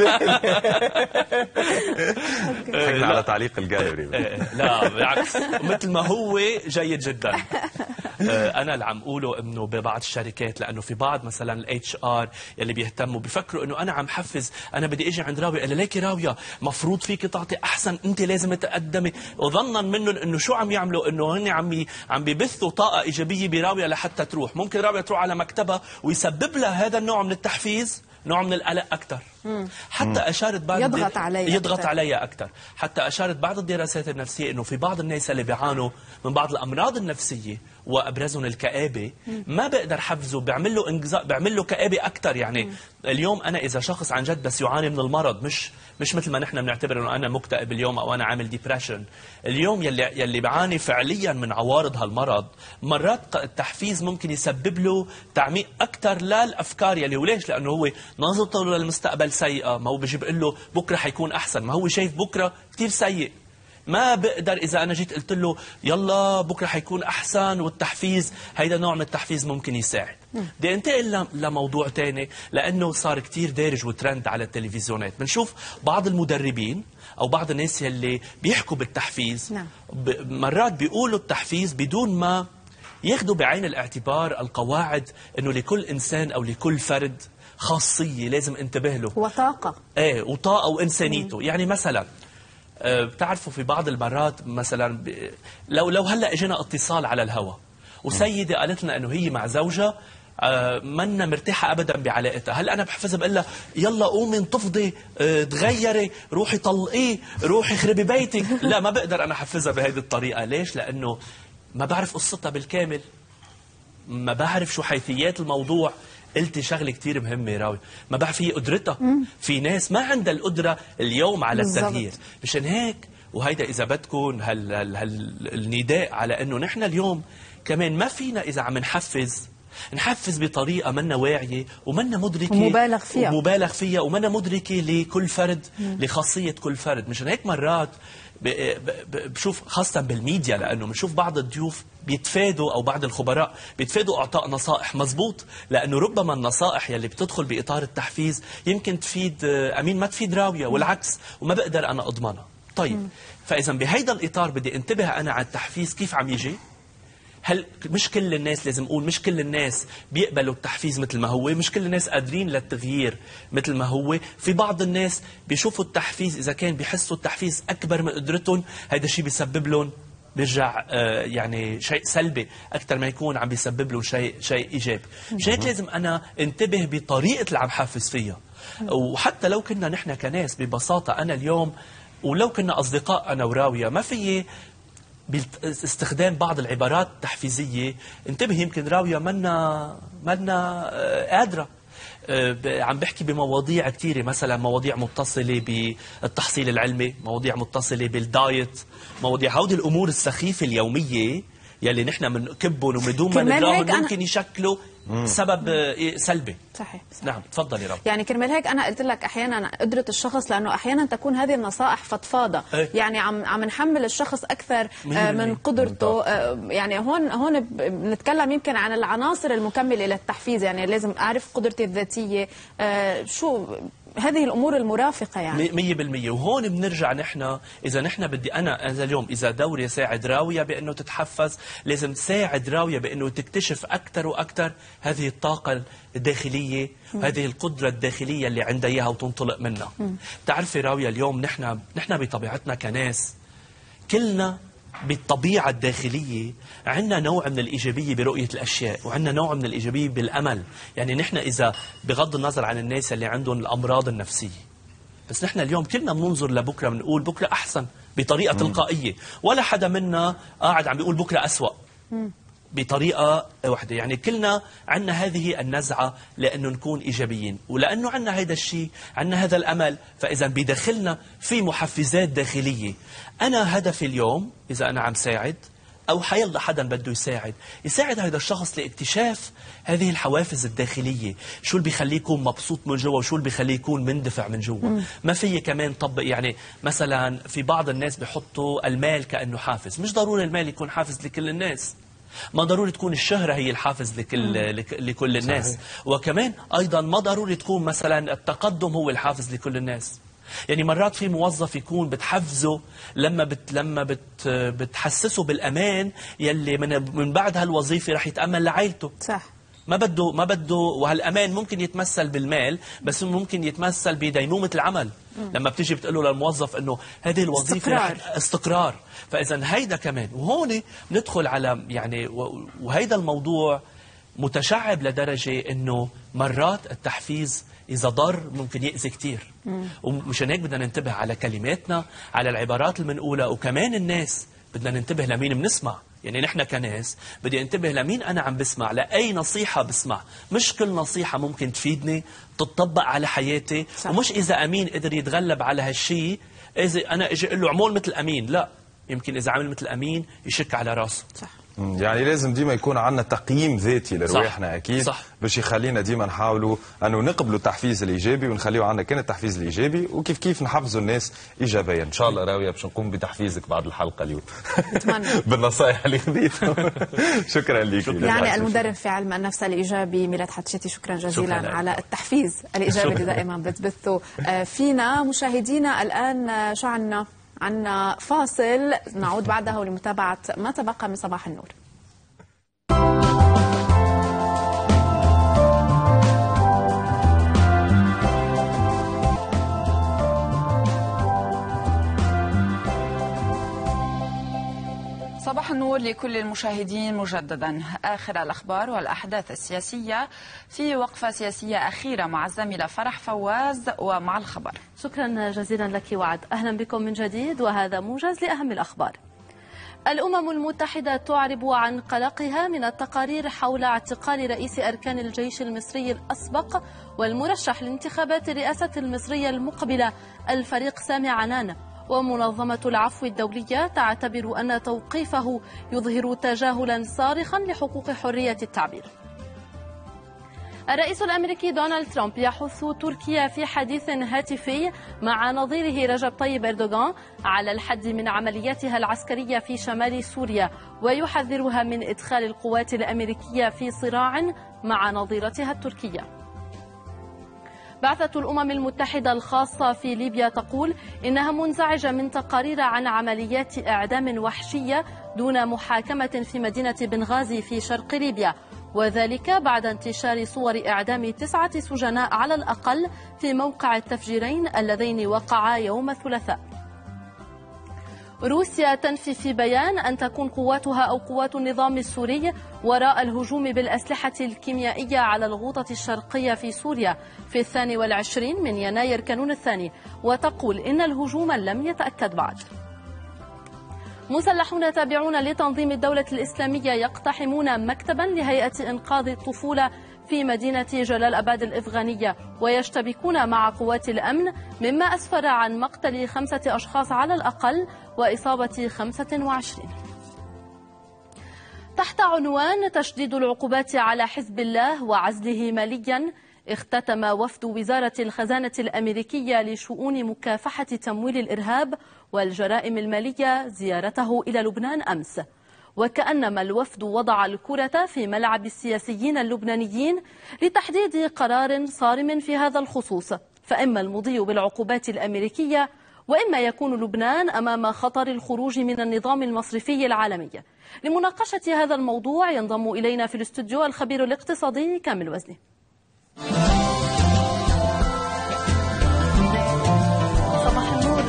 ضحكنا على تعليق الجايري. لا بالعكس، مثل ما هو جيد جدا. انا اللي عم اقوله انه ببعض الشركات، لانه في بعض مثلا الاتش ار اللي بيهتموا بيفكروا انه انا عم حفز، انا بدي اجي عند راويه، قال ليكي راويه مفروض فيك تعطي احسن، انت لازم تقدمي، وظنا منهم انه شو عم يعملوا، انه هن عم عم بيبثوا طاقه ايجابيه براويه لحتى تروح. ممكن راويه تروح على مكتبها ويسبب لها هذا النوع من التحفيز نوع من القلق أكثر. حتى أشارت بعض يضغط عليها يضغط عليها أكثر. حتى أشارت بعض الدراسات النفسية إنه في بعض الناس اللي بيعانوا من بعض الأمراض النفسية وأبرزهم الكآبة، ما بقدر حفزه، بيعمل له انجزاء، بيعمل له كآبة أكثر. يعني مم. اليوم أنا إذا شخص عن جد بس يعاني من المرض، مش مش مثل ما نحن بنعتبر إنه أنا مكتئب اليوم أو أنا عامل ديبريشن، اليوم يلي يلي بعاني فعليا من عوارض هالمرض، مرات التحفيز ممكن يسبب له تعميق أكثر للأفكار يلي، وليش؟ لأنه هو نظرته للمستقبل سيئة، ما هو بيجي بيقول له بكرة حيكون أحسن، ما هو شايف بكرة كثير سيء. ما بقدر إذا أنا جيت قلت له يلا بكرة حيكون أحسن، والتحفيز هيدا نوع من التحفيز ممكن يساعد. بدي انتقل لموضوع تاني، لأنه صار كتير دارج وترند على التلفزيونات. بنشوف بعض المدربين أو بعض الناس يلي بيحكوا بالتحفيز، نعم. مرات بيقولوا التحفيز بدون ما ياخدوا بعين الاعتبار القواعد، إنه لكل إنسان أو لكل فرد خاصية لازم انتبه له، وطاقة ايه وطاقة وإنسانيته. يعني مثلا بتعرفوا في بعض المرات مثلا لو لو هلا اجينا اتصال على الهواء وسيده قالت لنا انه هي مع زوجها آه منا مرتاحة أبدا بعلاقتها. هل أنا بحفظها بقول لها يلا قومي انتفضي، آه تغيري، روحي طلقيه، روحي خربي بيتك؟ لا، ما بقدر أنا أحفظها بهذه الطريقة. ليش؟ لأنه ما بعرف قصتها بالكامل، ما بعرف شو حيثيات الموضوع. قلتي شغله كثير مهمه راوي، ما بعرف هي قدرتها. في ناس ما عندها القدره اليوم على التغيير. مشان هيك وهيدا اذا بدكم هال هال هال النداء على انه نحن اليوم كمان ما فينا اذا عم نحفز نحفز بطريقه منا واعيه ومنا مدركه ومبالغ فيها ومبالغ فيها ومنا مدركه لكل فرد، مم. لخاصيه كل فرد. مشان هيك مرات بشوف خاصة بالميديا، لأنه بنشوف بعض الضيوف بيتفادوا أو بعض الخبراء بيتفادوا إعطاء نصائح. مزبوط، لأنه ربما النصائح يلي بتدخل بإطار التحفيز يمكن تفيد أمين ما تفيد راوية، والعكس، وما بقدر أنا أضمنها. طيب، فإذا بهيدا الإطار بدي انتبه أنا على التحفيز كيف عم يجي. هل مش كل الناس، لازم أقول مش كل الناس بيقبلوا التحفيز مثل ما هو، مش كل الناس قادرين للتغيير مثل ما هو. في بعض الناس بيشوفوا التحفيز إذا كان بيحسوا التحفيز أكبر من قدرتهم، هذا الشيء بيسبب لهم بيرجع آه يعني شيء سلبي أكثر ما يكون عم بيسبب لهم شيء شيء إيجابي. مش هيك لازم أنا انتبه بطريقة اللي عم حفز فيها. وحتى لو كنا نحن كناس ببساطة، أنا اليوم ولو كنا أصدقاء أنا وراوية، ما في باستخدام بعض العبارات التحفيزية. انتبه، يمكن راوية منا منا قادرة، عم بحكي بمواضيع كثيرة، مثلا مواضيع متصلة بالتحصيل العلمي، مواضيع متصلة بالدايت، مواضيع هودي الأمور السخيفة اليومية يلي نحن بنكبهم وبدون ما ندراهم ممكن يشكلوا سبب سلبي. صحيح, صحيح. نعم، تفضلي رب. يعني كرمال هيك انا قلت لك احيانا قدره الشخص، لانه احيانا تكون هذه النصائح فضفاضه، ايه؟ يعني عم عم نحمل الشخص اكثر من قدرته. يعني هون هون بنتكلم يمكن عن العناصر المكمله للتحفيز، يعني لازم اعرف قدرتي الذاتيه، شو هذه الامور المرافقه يعني مية بالمية. وهون بنرجع نحن، اذا نحن بدي انا اذا اليوم اذا دوري ساعد راويه بانه تتحفز، لازم تساعد راويه بانه تكتشف اكثر واكثر هذه الطاقه الداخليه وهذه القدره الداخليه اللي عندها اياها وتنطلق منها. بتعرفي راويه، اليوم نحن نحن بطبيعتنا كناس كلنا بالطبيعة الداخلية عندنا نوع من الإيجابية برؤية الأشياء، وعندنا نوع من الإيجابية بالأمل. يعني نحن إذا بغض النظر عن الناس اللي عندهم الأمراض النفسية، بس نحن اليوم كلنا بننظر لبكرة، بنقول بكرة أحسن بطريقة مم. تلقائية، ولا حدا منا قاعد عم بيقول بكرة أسوأ مم. بطريقة واحدة. يعني كلنا عندنا هذه النزعة لأنه نكون إيجابيين، ولأنه عندنا هذا الشيء، عندنا هذا الأمل، فإذا بداخلنا في محفزات داخلية. أنا هدفي اليوم إذا أنا عم ساعد أو حيلا حدا بده يساعد، يساعد هذا الشخص لاكتشاف هذه الحوافز الداخلية، شو اللي بيخليه يكون مبسوط من جوا وشو اللي بيخليه يكون مندفع من جوا. ما في كمان طبق، يعني مثلا في بعض الناس بيحطوا المال كأنه حافز. مش ضروري المال يكون حافز لكل الناس، ما ضروري تكون الشهرة هي الحافز لكل لكل الناس. صحيح. وكمان أيضا ما ضروري تكون مثلا التقدم هو الحافز لكل الناس. يعني مرات في موظف يكون بتحفزه لما بت لما بت بتحسسه بالأمان يلي من من بعد هالوظيفة رح يتأمل لعائلته. صح. ما بده ما بده وهالأمان ممكن يتمثل بالمال، بس ممكن يتمثل بدينومة العمل. مم. لما بتيجي بتقول له للموظف انه هذه الوظيفه استقرار, استقرار. فاذا هيدا كمان، وهون ندخل على يعني وهيدا الموضوع متشعب لدرجه انه مرات التحفيز اذا ضر ممكن يأذي كثير. ومشان هيك بدنا ننتبه على كلماتنا، على العبارات اللي بنقولها، وكمان الناس بدنا ننتبه لمين بنسمع. يعني نحن كناس بدي انتبه لمين أنا عم بسمع، لأي نصيحة بسمع. مش كل نصيحة ممكن تفيدني تطبق على حياتي. صح. ومش إذا أمين قدر يتغلب على هالشيء إذا أنا أجي أقول له عمول مثل أمين، لا، يمكن إذا عمل مثل أمين يشك على راسه. صح. يعني لازم ديما يكون عندنا تقييم ذاتي لرواحنا. اكيد صح. باش يخلينا ديما نحاولوا انه نقبلوا التحفيز الايجابي ونخليه عندنا كان التحفيز الايجابي، وكيف كيف نحفزوا الناس ايجابيا. ان شاء الله راويه باش نقوم بتحفيزك بعد الحلقه اليوم بالنصائح اللي خذيتها. شكرا لك. يعني المدرب في علم النفس الايجابي ميلاد حتشتي، شكرا جزيلا شكرا على التحفيز الايجابي اللي دائما بتبثه فينا. مشاهدينا الان شو عنا؟ عنا فاصل، نعود بعدها لمتابعة ما تبقى من صباح النور. صباح النور النور لكل المشاهدين مجددا. آخر الأخبار والأحداث السياسية في وقفة سياسية أخيرة مع الزميلة فرح فواز ومع الخبر. شكرا جزيلا لك وعد. أهلا بكم من جديد وهذا موجز لأهم الأخبار. الأمم المتحدة تعرب عن قلقها من التقارير حول اعتقال رئيس أركان الجيش المصري الأسبق والمرشح لانتخابات الرئاسة المصرية المقبلة الفريق سامي عنان. ومنظمة العفو الدولية تعتبر أن توقيفه يظهر تجاهلا صارخا لحقوق حرية التعبير. الرئيس الأمريكي دونالد ترامب يحث تركيا في حديث هاتفي مع نظيره رجب طيب أردوغان على الحد من عملياتها العسكرية في شمال سوريا، ويحذرها من إدخال القوات الأمريكية في صراع مع نظيرتها التركية. بعثة الأمم المتحدة الخاصة في ليبيا تقول إنها منزعجة من تقارير عن عمليات إعدام وحشية دون محاكمة في مدينة بنغازي في شرق ليبيا، وذلك بعد انتشار صور إعدام تسعة سجناء على الأقل في موقع التفجيرين اللذين وقعا يوم الثلاثاء. روسيا تنفي في بيان أن تكون قواتها أو قوات النظام السوري وراء الهجوم بالأسلحة الكيميائية على الغوطة الشرقية في سوريا في الثاني والعشرين من يناير كانون الثاني، وتقول إن الهجوم لم يتأكد بعد. مسلحون تابعون لتنظيم الدولة الإسلامية يقتحمون مكتبا لهيئة إنقاذ الطفولة في مدينة جلال أباد الإفغانية ويشتبكون مع قوات الأمن، مما أسفر عن مقتل خمسة أشخاص على الأقل وإصابة خمسة وعشرين. تحت عنوان تشديد العقوبات على حزب الله وعزله ماليا، اختتم وفد وزارة الخزانة الأمريكية لشؤون مكافحة تمويل الإرهاب والجرائم المالية زيارته إلى لبنان أمس، وكأنما الوفد وضع الكرة في ملعب السياسيين اللبنانيين لتحديد قرار صارم في هذا الخصوص، فإما المضي بالعقوبات الأمريكية وإما يكون لبنان أمام خطر الخروج من النظام المصرفي العالمي. لمناقشة هذا الموضوع ينضم إلينا في الاستوديو الخبير الاقتصادي كامل وزني. صباح النور.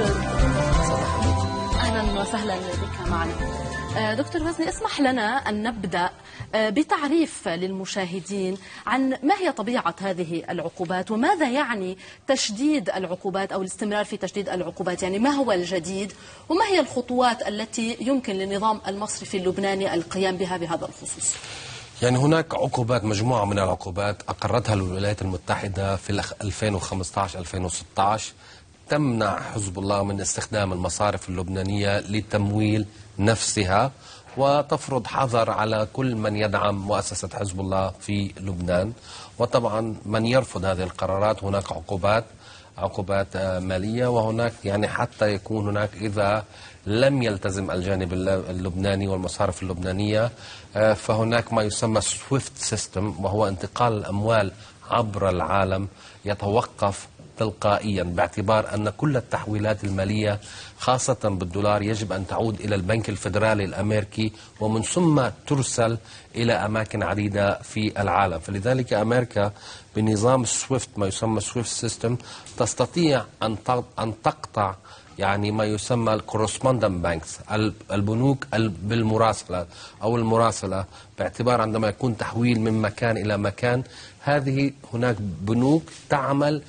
أهلا وسهلا بك معنا دكتور وزني. اسمح لنا أن نبدأ بتعريف للمشاهدين عن ما هي طبيعة هذه العقوبات وماذا يعني تشديد العقوبات أو الاستمرار في تشديد العقوبات، يعني ما هو الجديد وما هي الخطوات التي يمكن للنظام المصرفي اللبناني القيام بها بهذا الخصوص؟ يعني هناك عقوبات، مجموعة من العقوبات أقرتها الولايات المتحدة في ألفين وخمسة عشر ألفين وستة عشر تمنع حزب الله من استخدام المصارف اللبنانية لتمويل نفسها، وتفرض حظر على كل من يدعم مؤسسة حزب الله في لبنان. وطبعا من يرفض هذه القرارات هناك عقوبات عقوبات مالية، وهناك يعني حتى يكون هناك إذا لم يلتزم الجانب اللبناني والمصارف اللبنانية فهناك ما يسمى سويفت سيستم، وهو انتقال الأموال عبر العالم يتوقف تلقائيا، باعتبار أن كل التحويلات المالية خاصة بالدولار يجب أن تعود إلى البنك الفيدرالي الأمريكي ومن ثم ترسل إلى أماكن عديدة في العالم. فلذلك أمريكا بنظام سويفت ما يسمى سويفت سيستم تستطيع أن تقطع يعني ما يسمى الكورسبوندنت بانكس، البنوك بالمراسلة أو المراسلة، باعتبار عندما يكون تحويل من مكان إلى مكان هذه هناك بنوك تعمل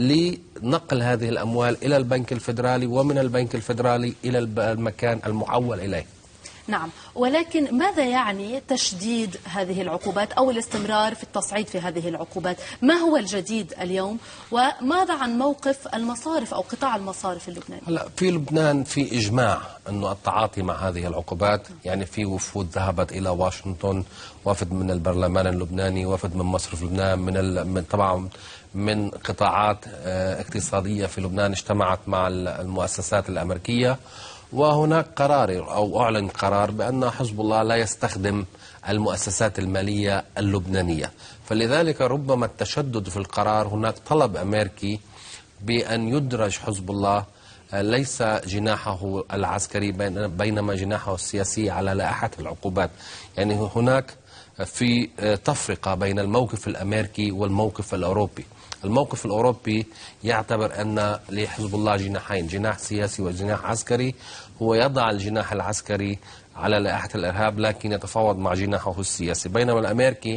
لنقل هذه الأموال إلى البنك الفيدرالي ومن البنك الفيدرالي إلى المكان المحول إليه. نعم، ولكن ماذا يعني تشديد هذه العقوبات أو الاستمرار في التصعيد في هذه العقوبات؟ ما هو الجديد اليوم وماذا عن موقف المصارف أو قطاع المصارف اللبناني؟ هلا في لبنان في إجماع أنه التعاطي مع هذه العقوبات، يعني في وفود ذهبت إلى واشنطن، وفد من البرلمان اللبناني، وفد من مصرف لبنان، من, من طبعا من قطاعات اقتصادية في لبنان اجتمعت مع المؤسسات الأمريكية، وهناك قرار أو أعلن قرار بأن حزب الله لا يستخدم المؤسسات المالية اللبنانية. فلذلك ربما التشدد في القرار، هناك طلب أمريكي بأن يدرج حزب الله ليس جناحه العسكري بينما جناحه السياسي على لائحة العقوبات. يعني هناك في تفرقة بين الموقف الأمريكي والموقف الأوروبي. الموقف الأوروبي يعتبر أن لحزب الله جناحين، جناح سياسي وجناح عسكري، هو يضع الجناح العسكري على لائحة الإرهاب، لكن يتفاوض مع جناحه السياسي، بينما الأمريكي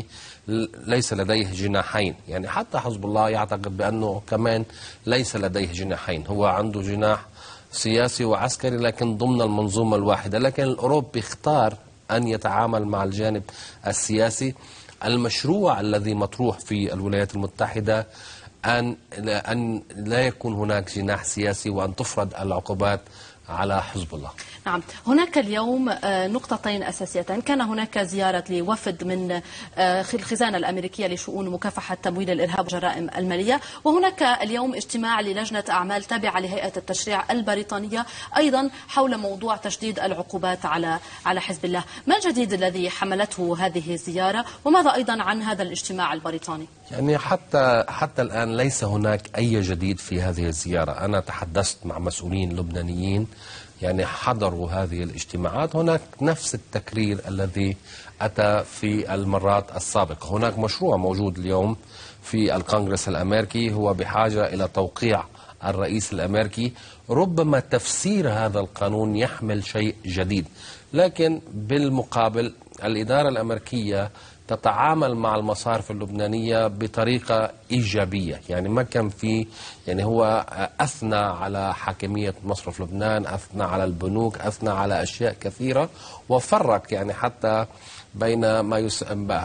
ليس لديه جناحين. يعني حتى حزب الله يعتقد بأنه كمان ليس لديه جناحين، هو عنده جناح سياسي وعسكري لكن ضمن المنظومة الواحدة. لكن الأوروبي اختار أن يتعامل مع الجانب السياسي. المشروع الذي مطروح في الولايات المتحدة أن أن لا يكون هناك جناح سياسي وأن تفرض العقوبات على حزب الله. نعم، هناك اليوم نقطتين أساسيتين. كان هناك زيارة لوفد من الخزانة الأمريكية لشؤون مكافحة تمويل الإرهاب والجرائم المالية، وهناك اليوم اجتماع للجنة أعمال تابعة لهيئة التشريع البريطانية أيضا حول موضوع تشديد العقوبات على على حزب الله. ما الجديد الذي حملته هذه الزيارة، وماذا أيضا عن هذا الاجتماع البريطاني؟ يعني حتى حتى الآن ليس هناك أي جديد في هذه الزيارة. أنا تحدثت مع مسؤولين لبنانيين يعني حضروا هذه الاجتماعات، هناك نفس التكرير الذي أتى في المرات السابقة. هناك مشروع موجود اليوم في الكونغرس الأمريكي هو بحاجة إلى توقيع الرئيس الأمريكي. ربما تفسير هذا القانون يحمل شيء جديد، لكن بالمقابل الإدارة الأمريكية تتعامل مع المصارف اللبنانية بطريقة إيجابية. يعني ما كان في يعني هو أثنى على حاكمية مصرف لبنان، أثنى على البنوك، أثنى على أشياء كثيرة، وفرق يعني حتى بين ما يس...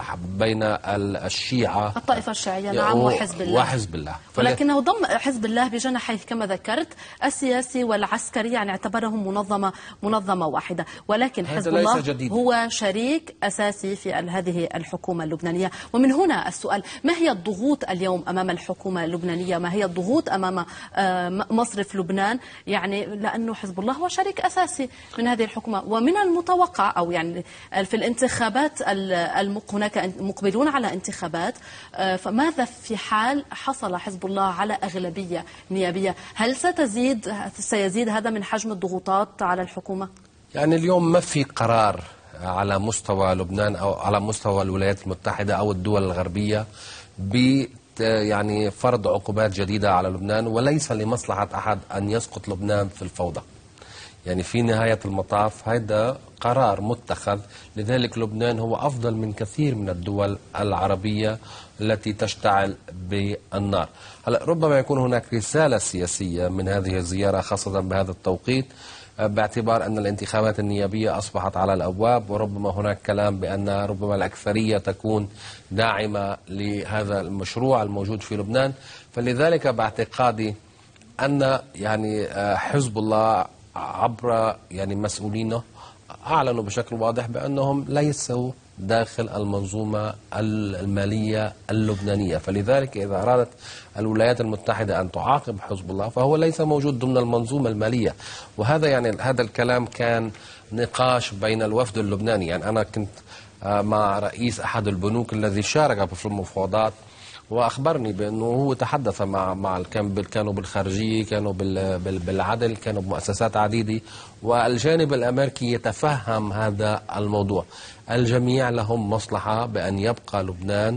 بين الشيعة الطائفة الشيعية نعم وحزب الله وحزب الله ولكنه ضم حزب الله بجناحيه كما ذكرت السياسي والعسكري، يعني اعتبرهم منظمة منظمة واحدة. ولكن حزب الله جديد. هو شريك أساسي في هذه الحكومة اللبنانية. ومن هنا السؤال، ما هي الضغوط اليوم أمام الحكومة اللبنانية؟ ما هي الضغوط أمام مصرف لبنان؟ يعني لأنه حزب الله هو شريك أساسي من هذه الحكومة، ومن المتوقع أو يعني في الانتخابات المق... هناك مقبلون على انتخابات، فماذا في حال حصل حزب الله على أغلبية نيابية؟ هل ستزيد سيزيد هذا من حجم الضغوطات على الحكومة؟ يعني اليوم ما في قرار على مستوى لبنان أو على مستوى الولايات المتحدة أو الدول الغربية ب يعني فرض عقوبات جديدة على لبنان، وليس لمصلحة أحد أن يسقط لبنان في الفوضى. يعني في نهاية المطاف هذا قرار متخذ، لذلك لبنان هو أفضل من كثير من الدول العربية التي تشتعل بالنار. هلا ربما يكون هناك رسالة سياسية من هذه الزيارة خاصة بهذا التوقيت، باعتبار أن الانتخابات النيابية أصبحت على الأبواب، وربما هناك كلام بأن ربما الأكثرية تكون داعمة لهذا المشروع الموجود في لبنان. فلذلك باعتقادي أن يعني حزب الله عبر يعني مسؤولينه أعلنوا بشكل واضح بأنهم ليسوا داخل المنظومة المالية اللبنانية. فلذلك إذا أرادت الولايات المتحدة أن تعاقب حزب الله فهو ليس موجود ضمن المنظومة المالية. وهذا يعني هذا الكلام كان نقاش بين الوفد اللبناني. يعني أنا كنت مع رئيس أحد البنوك الذي شارك في المفاوضات، واخبرني بانه هو تحدث مع مع كانوا بالخارجيه، كانوا بالعدل، كانوا بمؤسسات عديده، والجانب الامريكي يتفهم هذا الموضوع. الجميع لهم مصلحه بان يبقى لبنان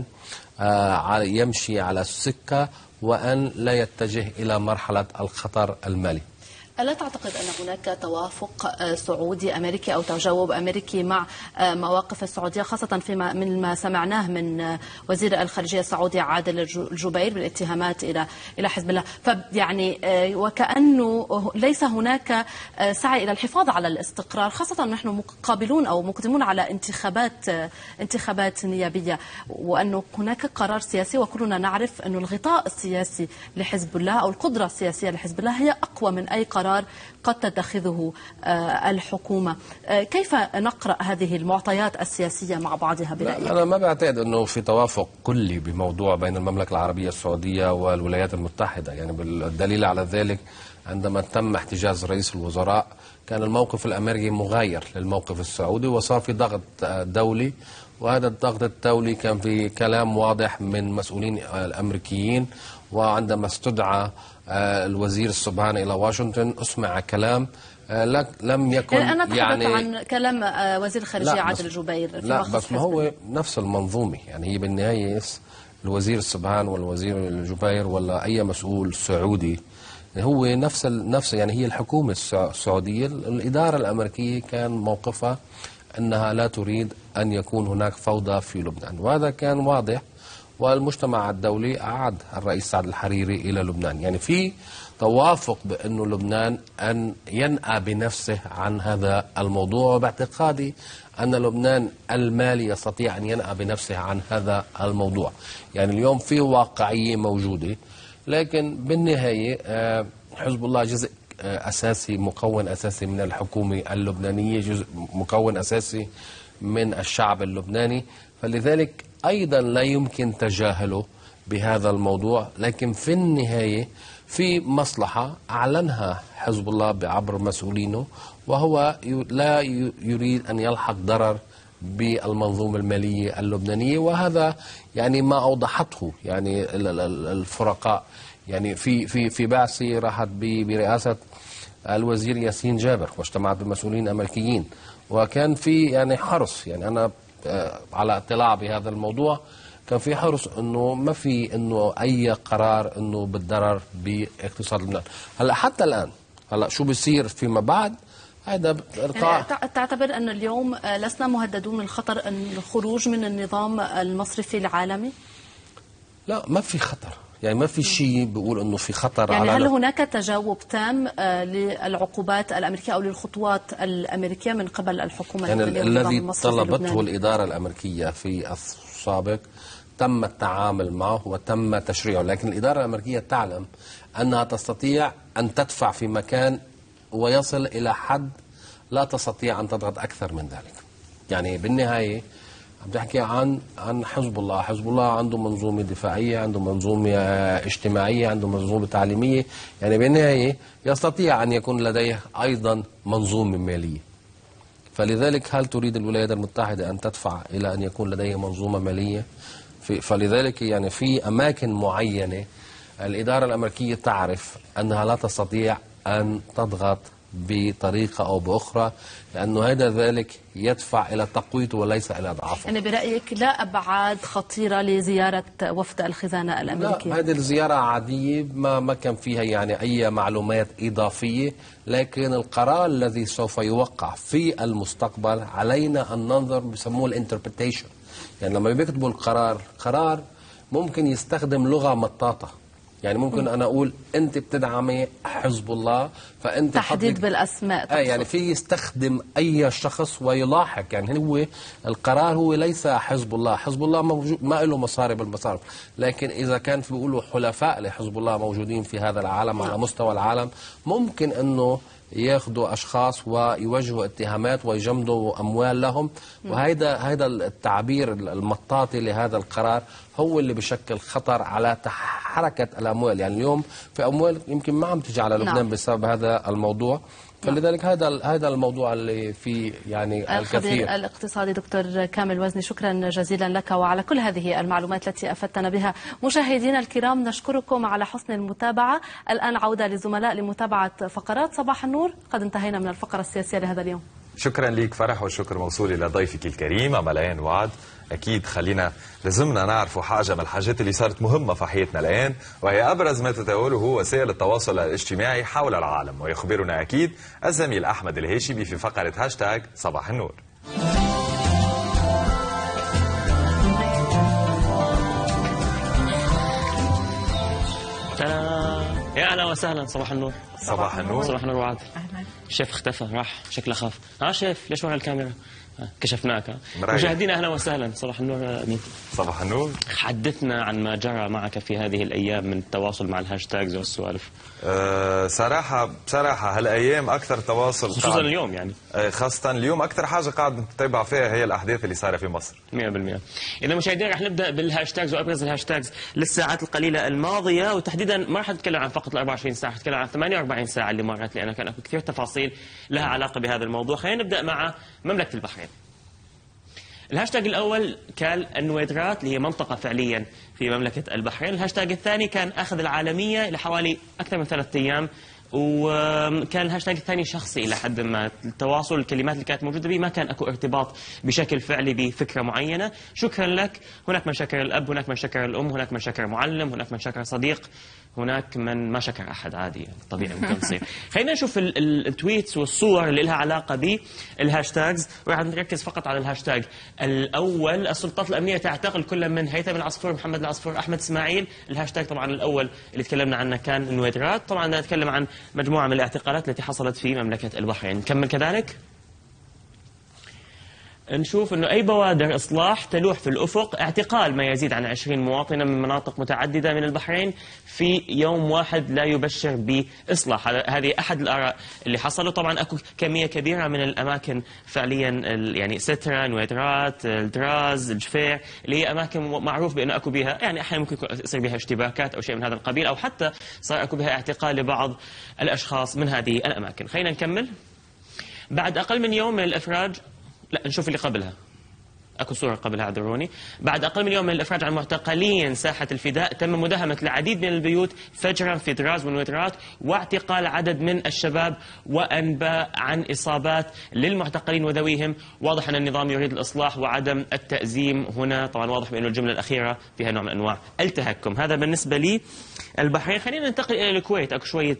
يمشي على السكه وان لا يتجه الى مرحله الخطر المالي. ألا تعتقد أن هناك توافق سعودي أمريكي أو تجاوب أمريكي مع مواقف السعودية، خاصة فيما من ما سمعناه من وزير الخارجية السعودي عادل الجبير بالاتهامات إلى إلى حزب الله؟ فيعني وكأنه ليس هناك سعي إلى الحفاظ على الاستقرار، خاصة نحن مقابلون أو مقدمون على انتخابات انتخابات نيابية، وأنه هناك قرار سياسي، وكلنا نعرف أن الغطاء السياسي لحزب الله أو القدرة السياسية لحزب الله هي أقوى من أي قرار قد تتخذه الحكومة. كيف نقرأ هذه المعطيات السياسية مع بعضها برأيك؟ أنا ما بعتقد أنه في توافق كلي بموضوع بين المملكة العربية السعودية والولايات المتحدة. يعني بالدليل على ذلك عندما تم احتجاز رئيس الوزراء كان الموقف الأمريكي مغاير للموقف السعودي، وصار في ضغط دولي، وهذا الضغط الدولي كان في كلام واضح من مسؤولين الأمريكيين. وعندما استدعى الوزير السبهان إلى واشنطن أسمع كلام لم يكن يعني أنا تحدث يعني عن كلام وزير الخارجية عادل الجبير. لا بس ما هو نفس المنظومة. يعني هي بالنهاية الوزير السبهان والوزير الجبير ولا أي مسؤول سعودي هو نفس نفس يعني هي الحكومة السعودية، الإدارة الأمريكية كان موقفها أنها لا تريد أن يكون هناك فوضى في لبنان، وهذا كان واضح. والمجتمع الدولي أعاد الرئيس سعد الحريري إلى لبنان، يعني في توافق بأنه لبنان أن ينأى بنفسه عن هذا الموضوع، وباعتقادي أن لبنان المالي يستطيع أن ينأى بنفسه عن هذا الموضوع. يعني اليوم في واقعية موجودة، لكن بالنهاية حزب الله جزء أساسي، مكون أساسي من الحكومة اللبنانية، جزء مكون أساسي من الشعب اللبناني، فلذلك أيضا لا يمكن تجاهله بهذا الموضوع. لكن في النهاية في مصلحة أعلنها حزب الله عبر مسؤولينه، وهو لا يريد أن يلحق ضرر بالمنظومة المالية اللبنانية، وهذا يعني ما أوضحته يعني الفرقاء. يعني في في في بعثة راحت برئاسة الوزير ياسين جابر واجتمعت بمسؤولين أمريكيين، وكان في يعني حرص، يعني أنا على اطلاع بهذا الموضوع، كان في حرص انه ما في انه اي قرار انه بالضرر باقتصاد لبنان. هلا حتى الان هلا شو بيصير فيما بعد هذا يعني تعتبر ان اليوم لسنا مهددون من الخطر الخروج من النظام المصرفي العالمي؟ لا، ما في خطر، يعني ما في شيء بيقول انه في خطر. يعني على هل هناك تجاوب تام للعقوبات الامريكيه او للخطوات الامريكيه من قبل الحكومه؟ يعني الذي طلبته الاداره الامريكيه في السابق تم التعامل معه وتم تشريعه، لكن الاداره الامريكيه تعلم انها تستطيع ان تدفع في مكان ويصل الى حد لا تستطيع ان تضغط اكثر من ذلك. يعني بالنهايه عم تحكي عن عن حزب الله، حزب الله عنده منظومه دفاعيه، عنده منظومه اجتماعيه، عنده منظومه تعليميه، يعني بالنهايه يستطيع ان يكون لديه ايضا منظومه ماليه. فلذلك هل تريد الولايات المتحده ان تدفع الى ان يكون لديه منظومه ماليه؟ فلذلك يعني في اماكن معينه الاداره الامريكيه تعرف انها لا تستطيع ان تضغط بطريقة أو بأخرى، لأنه هذا ذلك يدفع إلى تقويته وليس إلى ضعفه. يعني برأيك لا أبعاد خطيرة لزيارة وفد الخزانة الأمريكية؟ لا، هذه الزيارة عادية، ما ما كان فيها يعني أي معلومات إضافية، لكن القرار الذي سوف يوقع في المستقبل علينا أن ننظر، بسموه الانتربريتيشن. يعني لما بيكتبوا القرار، قرار ممكن يستخدم لغة مطاطة، يعني ممكن انا اقول انت بتدعمي حزب الله فانت تحديد بالاسماء. آه يعني في يستخدم اي شخص ويلاحق، يعني هو القرار هو ليس حزب الله، حزب الله موجود ما له مصاري بالمصارف، لكن اذا كان في بيقولوا حلفاء لحزب الله موجودين في هذا العالم على مستوى العالم، ممكن انه ياخذوا اشخاص ويوجهوا اتهامات ويجمدوا اموال لهم، وهذا هذا التعبير المطاطي لهذا القرار هو اللي بشكل خطر على حركه الاموال. يعني اليوم في اموال يمكن ما عم تجي على لبنان نعم. بسبب هذا الموضوع، فلذلك هذا هذا الموضوع اللي فيه يعني الكثير. الخبير الاقتصادي دكتور كامل وزني، شكرا جزيلا لك وعلى كل هذه المعلومات التي افدتنا بها. مشاهدينا الكرام نشكركم على حسن المتابعه. الان عوده للزملاء لمتابعه فقرات صباح النور. قد انتهينا من الفقره السياسيه لهذا اليوم. شكرا لك فرح، والشكر موصول الى ضيفك الكريم ملايين وعد. اكيد خلينا لازمنا نعرفوا حاجه من الحاجات اللي صارت مهمه في حياتنا الان، وهي ابرز ما تتناوله وسائل التواصل الاجتماعي حول العالم، ويخبرنا اكيد الزميل احمد الهاشمي في فقره هاشتاج صباح النور. يا اهلا وسهلا، صباح النور. صباح النور. صباح النور وعد. الشيف اختفى، راح شكله خاف. ها شيف ليش ورا الكاميرا؟ كشفناك. مشاهدينا اهلا وسهلا، صباح النور امين. صباح النور. حدثنا عن ما جرى معك في هذه الايام من التواصل مع الهاشتاجز والسوالف. أه صراحه بصراحه هالايام اكثر تواصل، خصوصا اليوم يعني. أه خاصه اليوم اكثر حاجه قاعد نتابع فيها هي الاحداث اللي صايره في مصر. مئة بالمئة. اذا مشاهدينا رح نبدا بالهاشتاجز وابرز الهاشتاجز للساعات القليله الماضيه، وتحديدا ما رح نتكلم عن فقط ال أربعة وعشرين ساعه، رح نتكلم عن ثمانية وأربعين ساعه اللي مرت، لان كان كثير تفاصيل لها علاقه بهذا الموضوع. خلينا نبدا مع مملكه البحرين. الهاشتاج الأول كان النويدرات اللي هي منطقة فعليا في مملكة البحرين. الهاشتاج الثاني كان أخذ العالمية لحوالي أكثر من ثلاثة أيام وكان الهاشتاج الثاني شخصي إلى حد ما، التواصل الكلمات اللي كانت موجودة به ما كان أكو ارتباط بشكل فعلي بفكرة معينة. شكرا لك. هناك من شكر الأب، هناك من شكر الأم، هناك من شكر معلم، هناك من شكر صديق، هناك من ما شكر أحد، عادي يعني طبيعي ممكن تصير. خلينا نشوف ال- ال- التويتس والصور اللي لها علاقة بالهاشتاجز، وراح نركز فقط على الهاشتاج الأول. السلطات الأمنية تعتقل كل من هيثم العصفور، محمد العصفور، أحمد إسماعيل. الهاشتاج طبعا الأول اللي تكلمنا عنه كان النويدرات. طبعا نتكلم عن مجموعة من الاعتقالات التي حصلت في مملكة البحرين. نكمل كذلك. نشوف أنه أي بوادر إصلاح تلوح في الأفق، اعتقال ما يزيد عن عشرين مواطنا من مناطق متعددة من البحرين في يوم واحد لا يبشر بإصلاح. هذه أحد الآراء اللي حصلوا. طبعا أكو كمية كبيرة من الأماكن فعليا، يعني سترا، نويدرات، الدراز، الجفير، اللي هي أماكن معروف بأنه أكو بها يعني أحيانا ممكن يصير بها اشتباكات أو شيء من هذا القبيل، أو حتى صار أكو بها اعتقال لبعض الأشخاص من هذه الأماكن. خلينا نكمل. بعد أقل من يوم من الإفراج، لا نشوف اللي قبلها، اكو صورة قبلها اعذروني. بعد اقل من يوم من الافراج عن معتقلين ساحة الفداء، تم مداهمة العديد من البيوت فجرا في دراز ونويدرات، واعتقال عدد من الشباب، وانباء عن اصابات للمعتقلين وذويهم. واضح ان النظام يريد الاصلاح وعدم التأزيم هنا. طبعا واضح بانه الجملة الاخيرة فيها نوع من انواع التهكم. هذا بالنسبة لي البحرين. خلينا ننتقل الى الكويت. اكو شوية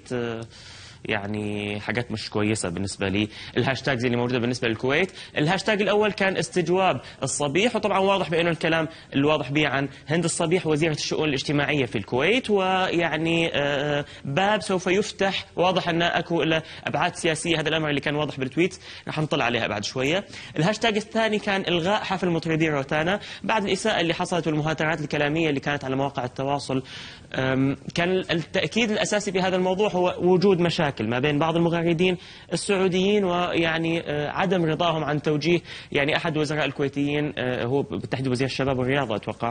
يعني حاجات مش كويسة بالنسبة لي. الهاشتاجز اللي موجودة بالنسبة للكويت، الهاشتاج الأول كان استجواب الصبيح، وطبعا واضح بأنه الكلام الواضح به عن هند الصبيح وزيرة الشؤون الاجتماعية في الكويت، ويعني باب سوف يفتح. واضح أن أكو له أبعاد سياسية، هذا الأمر اللي كان واضح بالتويت، رح نطلع عليها بعد شوية. الهاشتاج الثاني كان إلغاء حفل مطربي روتانا بعد الإساءة اللي حصلت والمهاترات الكلامية اللي كانت على مواقع التواصل. كان التأكيد الأساسي في هذا الموضوع هو وجود مشاكل ما بين بعض المغردين السعوديين، ويعني عدم رضاهم عن توجيه يعني أحد وزراء الكويتيين، هو بالتحديد وزير الشباب والرياضة أتوقع،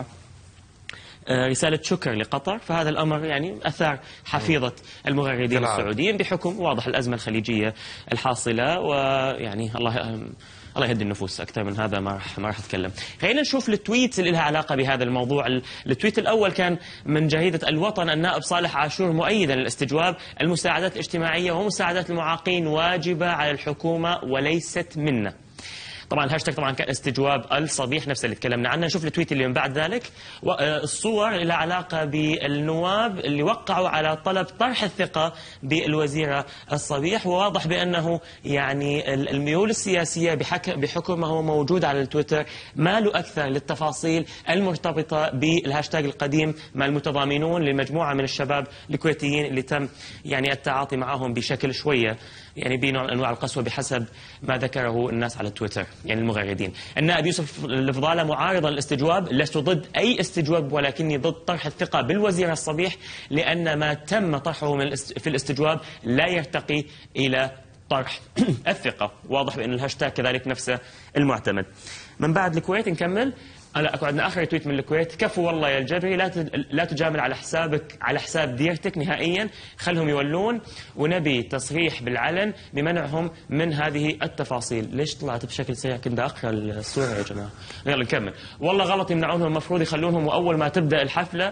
رسالة شكر لقطر. فهذا الأمر يعني أثار حفيظة المغردين السعوديين بحكم واضح الأزمة الخليجية الحاصلة، ويعني الله الله يهدي النفوس. أكثر من هذا ما راح ما راح أتكلم. خلينا نشوف التويت اللي لها علاقة بهذا الموضوع. التويت الأول كان من جريدة الوطن، النائب صالح عاشور مؤيدا للاستجواب، المساعدات الاجتماعية ومساعدات المعاقين واجبة على الحكومة وليست منا. طبعا الهاشتاج طبعا كان استجواب الصبيح نفس اللي تكلمنا عنه. نشوف التويت اللي من بعد ذلك. الصور اللي لها علاقة بالنواب اللي وقعوا على طلب طرح الثقة بالوزيرة الصبيح، وواضح بأنه يعني الميول السياسية بحكم ما هو موجود على التويتر ماله أكثر للتفاصيل المرتبطة بالهاشتاج القديم مع المتضامنون لمجموعة من الشباب الكويتيين اللي تم يعني التعاطي معهم بشكل شوية يعني بنوع من أنواع القسوة بحسب ما ذكره الناس على تويتر يعني المغردين. النائب يوسف الفضالة معارضا للاستجواب، لست ضد أي استجواب ولكني ضد طرح الثقة بالوزير الصبيح، لأن ما تم طرحه من في الاستجواب لا يرتقي إلى طرح الثقة. واضح بأن الهاشتاج كذلك نفسه المعتمد. من بعد الكويت نكمل. هلا اكو عندنا اخر تويت من الكويت. كفو والله يا الجري، لا لا تجامل على حسابك على حساب ديرتك نهائيا، خلهم يولون، ونبي تصريح بالعلن بمنعهم من هذه التفاصيل. ليش طلعت بشكل سريع؟ كنت اقرا الصوره يا جماعه. يلا نكمل. والله غلط يمنعونهم، المفروض يخلونهم، واول ما تبدا الحفله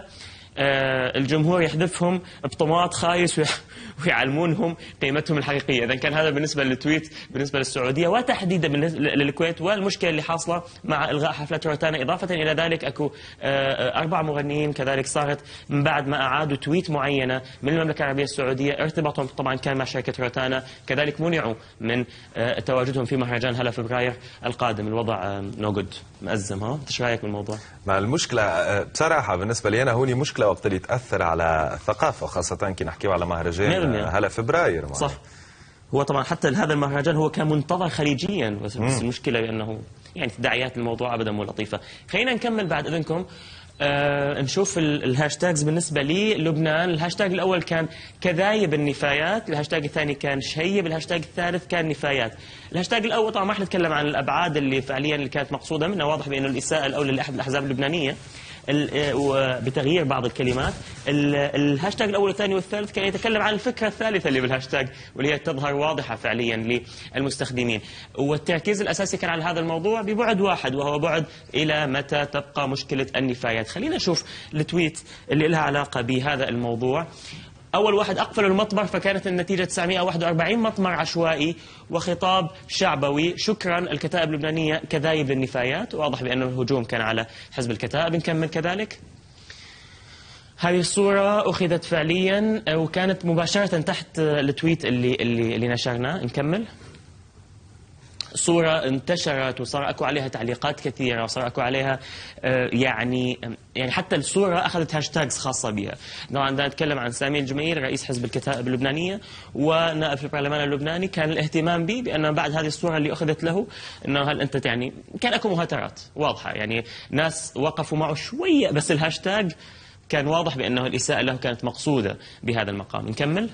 آه الجمهور يحذفهم بطماط خايس ويعلمونهم قيمتهم الحقيقية. إذا كان هذا بالنسبة للتويت بالنسبة للسعودية وتحديدا للكويت والمشكلة اللي حاصلة مع إلغاء حفلة روتانا. إضافة إلى ذلك أكو آه أربع مغنيين كذلك صارت من بعد ما أعادوا تويت معينة من المملكة العربية السعودية ارتباطهم طبعا كان مع شركة روتانا، كذلك منعوا من آه تواجدهم في مهرجان هلا فبراير القادم. الوضع آه نو جود مأزم. ها ايش رايك بالموضوع؟ مع المشكلة بصراحة بالنسبة لي أنا هوني مشكلة وقت اللي تأثر على الثقافة، خاصة كي نحكيو على مهرجان هلا فبراير. صح. هو طبعا حتى هذا المهرجان هو كان منتظر خليجيا، بس, بس المشكلة بأنه يعني تداعيات الموضوع أبدا مو لطيفة. خلينا نكمل بعد إذنكم. آه نشوف الهاشتاجز بالنسبة لي. لبنان الهاشتاج الأول كان كذايب النفايات، الهاشتاج الثاني كان شهيب، الهاشتاج الثالث كان نفايات. الهاشتاج الأول طبعا ما راح نتكلم عن الأبعاد اللي فعليا اللي كانت مقصودة منه، واضح بأنه الإساءة الأولى لأحد الأحزاب اللبنانية وبتغيير بعض الكلمات. الهاشتاج الأول والثاني والثالث كان يتكلم عن الفكرة الثالثة اللي بالهاشتاج واللي هي تظهر واضحة فعليا للمستخدمين، والتركيز الأساسي كان على هذا الموضوع ببعد واحد، وهو بعد إلى متى تبقى مشكلة النفايات. خلينا نشوف التويت اللي لها علاقة بهذا الموضوع. أول واحد أقفلوا المطبر فكانت النتيجة تسعمئة وواحد وأربعين مطمر عشوائي وخطاب شعبوي. شكرا الكتائب اللبنانية كذايب للنفايات. واضح بأن الهجوم كان على حزب الكتائب. نكمل كذلك. هذه الصورة أخذت فعليا وكانت مباشرة تحت التويت اللي اللي اللي نشرناه. نكمل. صورة انتشرت وصار اكو عليها تعليقات كثيرة وصار اكو عليها يعني يعني حتى الصورة اخذت هاشتاجز خاصة بها. طبعا بدنا نتكلم عن سامي الجميل رئيس حزب الكتائب اللبنانية ونائب في البرلمان اللبناني. كان الاهتمام به بأنه بعد هذه الصورة اللي أخذت له أنه هل أنت يعني كان اكو مهاترات واضحة، يعني ناس وقفوا معه شوية بس الهاشتاج كان واضح بأنه الإساءة له كانت مقصودة بهذا المقام. نكمل.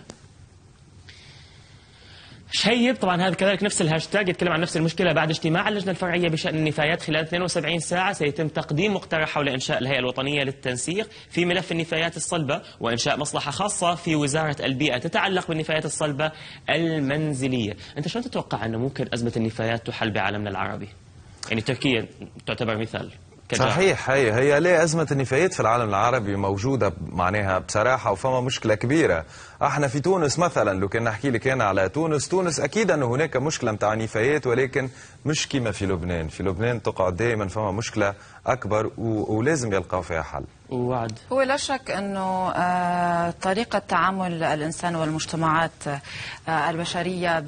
شهيب طبعا هذا كذلك نفس الهاشتاج يتكلم عن نفس المشكلة. بعد اجتماع اللجنة الفرعية بشأن النفايات خلال اثنين وسبعين ساعة سيتم تقديم مقترح حول إنشاء الهيئة الوطنية للتنسيق في ملف النفايات الصلبة وإنشاء مصلحة خاصة في وزارة البيئة تتعلق بالنفايات الصلبة المنزلية. أنت شلون تتوقع أنه ممكن أزمة النفايات تحل بعالمنا العربي؟ يعني تركيا تعتبر مثال. صحيح. هي هي ليه أزمة النفايات في العالم العربي موجودة معناها بصراحة وفما مشكلة كبيرة. احنا في تونس مثلا لو كنا نحكي لك أنا على تونس، تونس أكيد أنه هناك مشكلة متاع نفايات ولكن مش كما في لبنان. في لبنان تقعد دائما فما مشكلة أكبر ولازم يلقاو فيها حل. وعد. هو لا شك أنه آه طريقة تعامل الإنسان والمجتمعات آه البشرية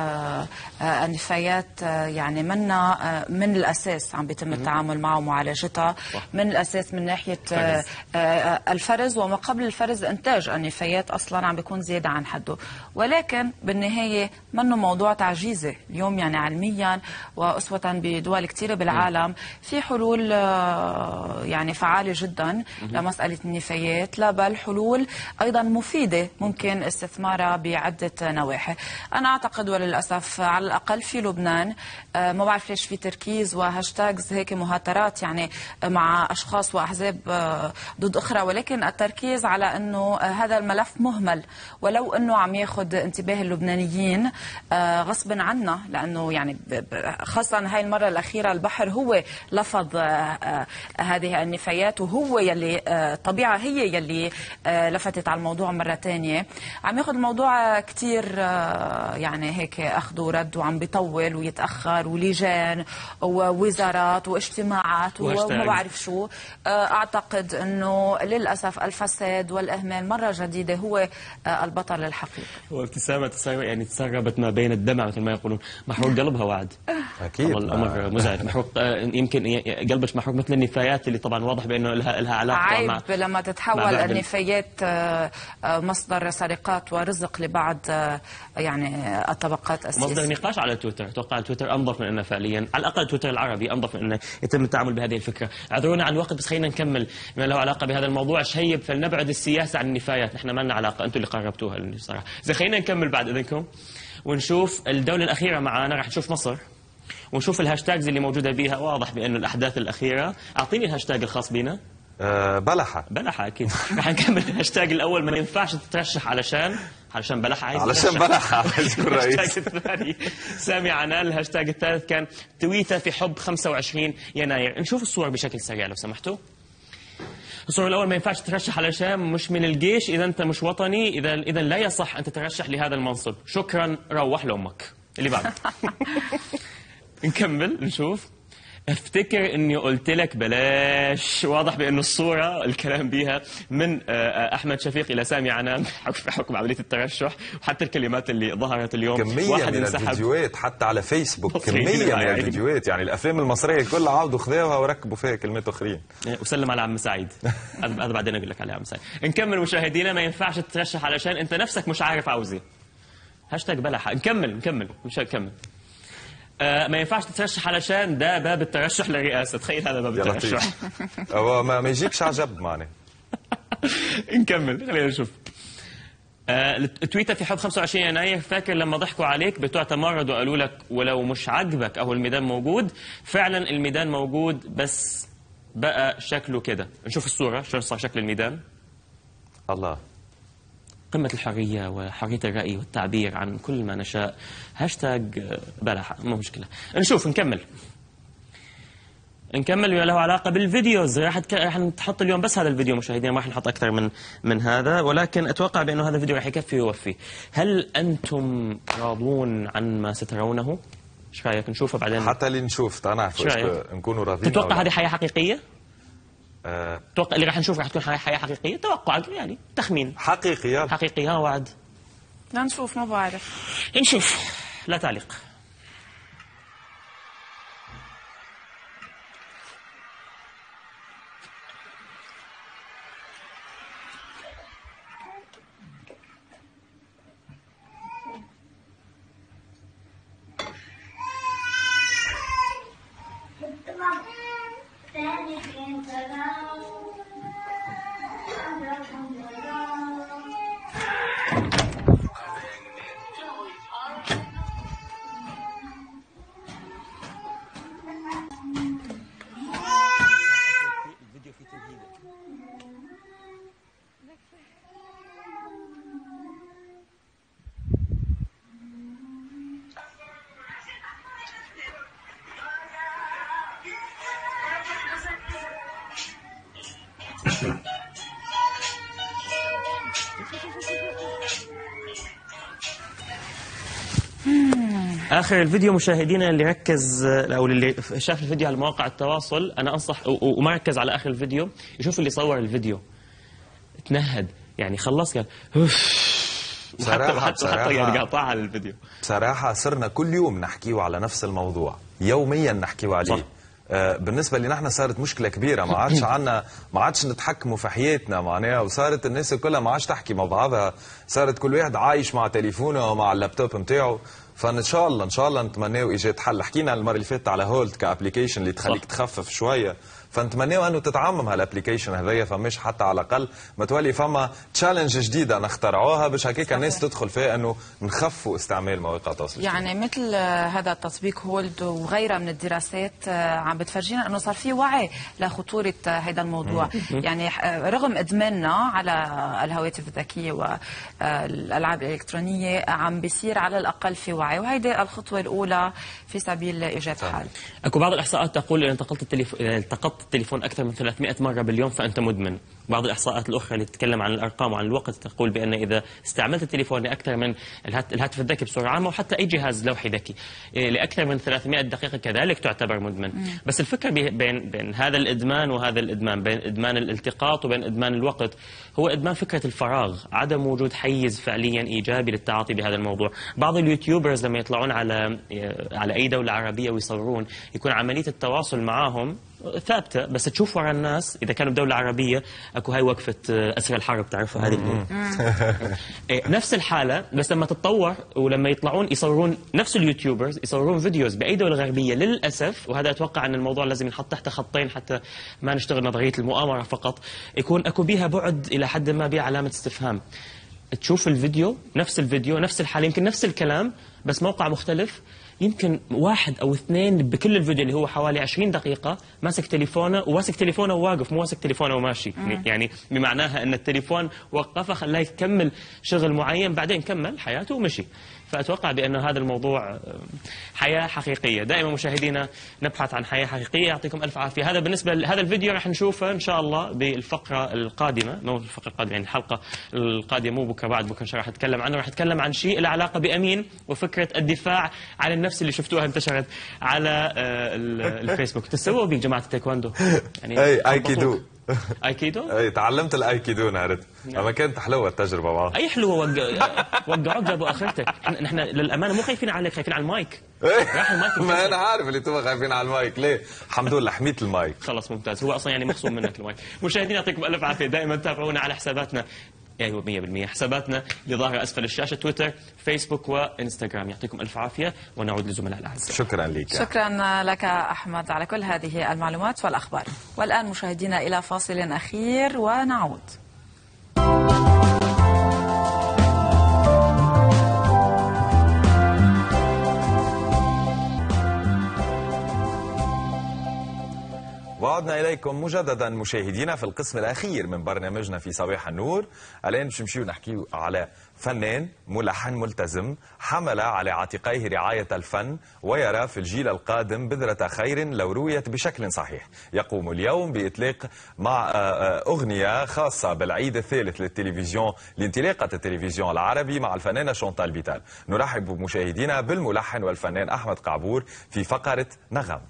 بالنفايات آه يعني منا آه من الأساس عم بيتم التعامل معه ومعالجتها من الأساس من ناحية آه آه الفرز، وما قبل الفرز إنتاج النفايات أصلا عم بيكون زيادة عن حده. ولكن بالنهاية منه موضوع تعجيزي اليوم، يعني علميا وأسوة بدول كثيرة بالعالم في حلول آه يعني فعالة جدا لمسألة النفايات، لا بل حلول أيضا مفيدة ممكن استثمارها بعدة نواحي. أنا أعتقد وللأسف على الأقل في لبنان ما بعرف ليش في تركيز وهاشتاجز هيك مهاترات يعني مع أشخاص وأحزاب ضد أخرى، ولكن التركيز على أنه هذا الملف مهمل ولو أنه عم ياخذ انتباه اللبنانيين غصبا عنا، لأنه يعني خاصة هاي المرة الأخيرة البحر هو لفظ هذه النفايات وهو يلي طبيعة هي يلي لفتت على الموضوع مرة تانية. عم ياخذ الموضوع كتير يعني هيك أخذ ورد وعم بيطول ويتأخر ولجان ووزارات واجتماعات وما بعرف شو. أعتقد أنه للأسف الفساد والإهمال مرة جديدة هو البطل الحقيقي. وابتسامة يعني تسربت ما بين الدمع مثل ما يقولون. محروق قلبها وعد. أكيد. الأمر مزعج. محروق يمكن قلبك محروق مثل النفايات اللي طبعا واضح بأنه لها لها علاقة عيب مع لما تتحول النفايات مصدر سرقات ورزق لبعض يعني الطبقات السياسية. مصدر نقاش على تويتر. اتوقع تويتر انظف من انه فعليا على الاقل تويتر العربي انظف من انه يتم التعامل بهذه الفكره. اعذرونا عن الوقت بس خلينا نكمل بما له علاقه بهذا الموضوع. شهيب فلنبعد السياسه عن النفايات، نحن ما لنا علاقه، انتم اللي قربتوها صراحه. زي خلينا نكمل بعد اذنكم ونشوف الدوله الاخيره معنا. راح نشوف مصر ونشوف الهاشتاجز اللي موجوده بيها. واضح بانه الاحداث الاخيره. اعطيني الهاشتاج الخاص بينا. أه بلحة. بلحة أكيد. رح نكمل الهاشتاج الأول. ما ينفعش تترشح علشان علشان بلحة عايز علشان بلحة عايز يكون رئيس. الهاشتاج الثاني سامي عنان. الهاشتاج الثالث كان تويتة في حب خمسة وعشرين يناير. نشوف الصور بشكل سريع لو سمحتوا. الصورة الأول ما ينفعش تترشح علشان مش من الجيش، إذا أنت مش وطني، إذا إذا لا يصح أن تترشح لهذا المنصب. شكرا، روح لأمك. اللي بعده. نكمل نشوف. افتكر اني قلت لك بلاش. واضح بانه الصوره الكلام بيها من احمد شفيق الى سامي عنان في حكم عمليه الترشح، وحتى الكلمات اللي ظهرت اليوم. كميه واحد من الفيديوهات حتى على فيسبوك، كميه من الفيديوهات، يعني الافلام المصريه كلها عاودوا خذوها وركبوا فيها كلمات اخرين. وسلم على عم سعيد. هذا بعدين اقول لك عليه عم سعيد. نكمل مشاهدينا. ما ينفعش تترشح علشان انت نفسك مش عارف عاوزه. هاشتاج بلحة. نكمل نكمل مش هنكمل. آه ما ينفعش تترشح علشان ده باب الترشح للرئاسة. تخيل هذا باب الترشح. هو ما, ما يجيكش عجب معنا. نكمل خلينا نشوف. آه تويتر في حب خمسة وعشرين يناير. فاكر لما ضحكوا عليك بتوع تمرد وقالوا لك ولو مش عاجبك اهو الميدان موجود. فعلا الميدان موجود بس بقى شكله كده. نشوف الصورة شلون صار شكل الميدان. الله. قمة الحرية وحرية الرأي والتعبير عن كل ما نشاء. هاشتاج بلحة. مو مشكلة. نشوف نكمل. نكمل له علاقة بالفيديوز. راح رح نحط اليوم بس هذا الفيديو مشاهدينا، ما راح نحط أكثر من من هذا، ولكن أتوقع بأنه هذا الفيديو راح يكفي ويوفي. هل أنتم راضون عن ما سترونه؟ ايش رايك نشوفه بعدين؟ حتى اللي نشوف تعرف نكونوا راضيين. تتوقع هذه حياة حقيقية؟ أه تتوقع اللي راح نشوف راح تكون حياة حقيقية؟ توقع يعني تخمين. حقيقية حقيقية وعد. لا نشوف، ما بعرف. نشوف. لا تعليق. آخر الفيديو مشاهدينا اللي ركز أو اللي شاف الفيديو على مواقع التواصل، أنا أنصح وما ركز على آخر الفيديو يشوف اللي صور الفيديو. تنهد يعني خلص قال بصراحة حتى بصراحة حتى يعني قاطعها للفيديو. بصراحة صرنا كل يوم نحكيه على نفس الموضوع، يوميا نحكيه عليه. صح. آه بالنسبة لنا نحن صارت مشكلة كبيرة، ما عادش عنا ما عادش نتحكموا في حياتنا معناها، وصارت الناس كلها ما عادش تحكي مع بعضها، صارت كل واحد عايش مع تليفونه ومع اللابتوب نتاعو. فان شاء الله ان شاء الله نتمناو ايجاد حل. حكينا المره اللي فاتت على هولد كابليكيشن اللي تخليك صح. تخفف شويه، فنتمناو انه تتعمم هالابليكيشن هذايا، فمش حتى على الاقل ما تولي فما تشالنج جديده نخترعوها باش هكاك الناس تدخل فيها انه نخفوا استعمال مواقع التواصل الاجتماعي. يعني مثل هذا التطبيق هولد وغيرها من الدراسات عم بتفرجينا انه صار في وعي لخطوره هذا الموضوع. يعني رغم ادماننا على الهواتف الذكيه والالعاب الالكترونيه عم بيصير على الاقل في وعي، وهيدي الخطوه الاولى في سبيل ايجاد حل. اكو بعض الاحصاءات تقول ان التقطت التليفون التقطت التليفون اكثر من ثلاثمئة مره باليوم فانت مدمن. بعض الاحصاءات الاخرى اللي تتكلم عن الارقام وعن الوقت تقول بان اذا استعملت التليفون لاكثر من الهاتف الذكي بصوره عامه وحتى اي جهاز لوحي ذكي لاكثر من ثلاثمئة دقيقه كذلك تعتبر مدمن. مم. بس الفكره بين بين هذا الادمان وهذا الادمان، بين ادمان الالتقاط وبين ادمان الوقت، هو ادمان فكره الفراغ، عدم وجود حيز فعليا ايجابي للتعاطي بهذا الموضوع. بعض اليوتيوبرز لما يطلعون على على اي دوله عربيه ويصورون يكون عمليه التواصل معهم ثابته، بس تشوف ورا الناس اذا كانوا بدوله عربيه اكو هاي وقفه اسر الحرب تعرفوا هذه نفس الحاله، بس لما تتطور ولما يطلعون يصورون نفس اليوتيوبرز يصورون فيديوز باي دوله غربيه للاسف، وهذا اتوقع ان الموضوع لازم ينحط تحت خطين حتى ما نشتغل نظريه المؤامره فقط، يكون اكو بها بعد الى حد ما بها علامه استفهام. تشوف الفيديو نفس الفيديو نفس الحاله يمكن نفس الكلام بس موقع مختلف، يمكن واحد او اثنين بكل الفيديو اللي هو حوالي عشرين دقيقة ماسك تليفونه وماسك تليفونه وواقف مو ماسك تليفونه وماشي. مم. يعني بمعناها ان التليفون وقفه خلاه يكمل شغل معين بعدين كمل حياته ومشي. فأتوقع بأن هذا الموضوع حياة حقيقية. دائما مشاهدينا نبحث عن حياة حقيقية. يعطيكم ألف عافية. هذا بالنسبة لهذا الفيديو راح نشوفه إن شاء الله بالفقرة القادمة، مو الفقرة القادمة يعني الحلقة القادمة، مو بكرة بعد بكرة إن شاء الله راح أتكلم عنه. راح أتكلم عن شيء له علاقة بأمين وفكرة الدفاع عن النفس اللي شفتوها انتشرت على الفيسبوك. تسووا به جماعة التايكوندو يعني أي أيكيدو ايكيدو؟ اي تعلمت الايكيدو نهارت، اما كانت حلوه التجربه معه. اي حلوه وقعوك جابوا اخرتك. نحن للامانه مو خايفين عليك، خايفين على المايك. راح المايك. ما انا عارف اللي انتم خايفين على المايك، ليه؟ الحمد لله حميت المايك. خلص ممتاز، هو اصلا يعني مخصوم منك المايك. مشاهدينا يعطيكم الف عافيه، دائما تابعونا على حساباتنا ايوه مية بالمية حساباتنا اللي ظاهره اسفل الشاشه، تويتر، فيسبوك وانستغرام. يعطيكم الف عافيه ونعود لزملاء الاعزاء. شكرا لك. شكرا لك احمد على كل هذه المعلومات والاخبار. والان مشاهدينا الى فاصل اخير ونعود. وعدنا إليكم مجددا مشاهدينا في القسم الأخير من برنامجنا في صباح النور. الآن باش نمشيو نحكيو على فنان ملحن ملتزم حمل على عاتقيه رعاية الفن ويرى في الجيل القادم بذرة خير لو رويت بشكل صحيح. يقوم اليوم بإطلاق مع أغنية خاصة بالعيد الثالث للتلفزيون لانطلاقة التلفزيون العربي مع الفنانة شونتال بيتال. نرحب بمشاهدينا بالملحن والفنان أحمد قعبور في فقرة نغم.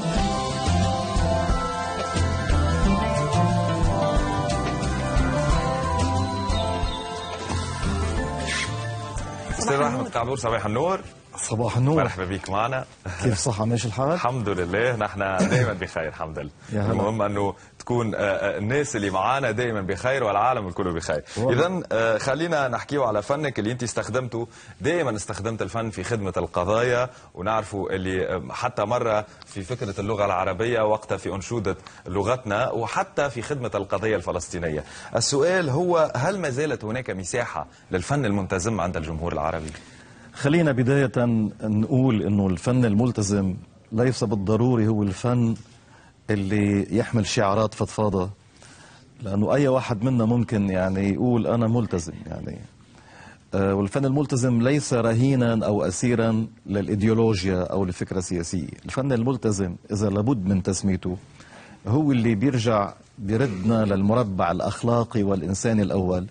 أستاذ أحمد قعبور صباح النور. صباح النور. مرحبا بك معنا. كيف صحة ماشي الحال؟ الحمد لله، نحن دائما بخير الحمد لله. المهم أنه تكون الناس اللي معانا دائما بخير والعالم الكل بخير. إذا خلينا نحكيه على فنك اللي أنت استخدمته. دائما استخدمت الفن في خدمة القضايا، ونعرفوا اللي حتى مرة في فكرة اللغة العربية وقتها في أنشودة لغتنا، وحتى في خدمة القضية الفلسطينية. السؤال هو هل ما زالت هناك مساحة للفن الملتزم عند الجمهور العربي؟ خلينا بداية نقول إنه الفن الملتزم ليس بالضروري هو الفن اللي يحمل شعارات فضفاضة، لأنه أي واحد منا ممكن يعني يقول أنا ملتزم يعني. آه والفن الملتزم ليس رهينا أو أسيرا للإيديولوجيا أو لفكرة سياسية. الفن الملتزم إذا لابد من تسميته هو اللي بيرجع بيردنا للمربع الأخلاقي والإنساني الأول،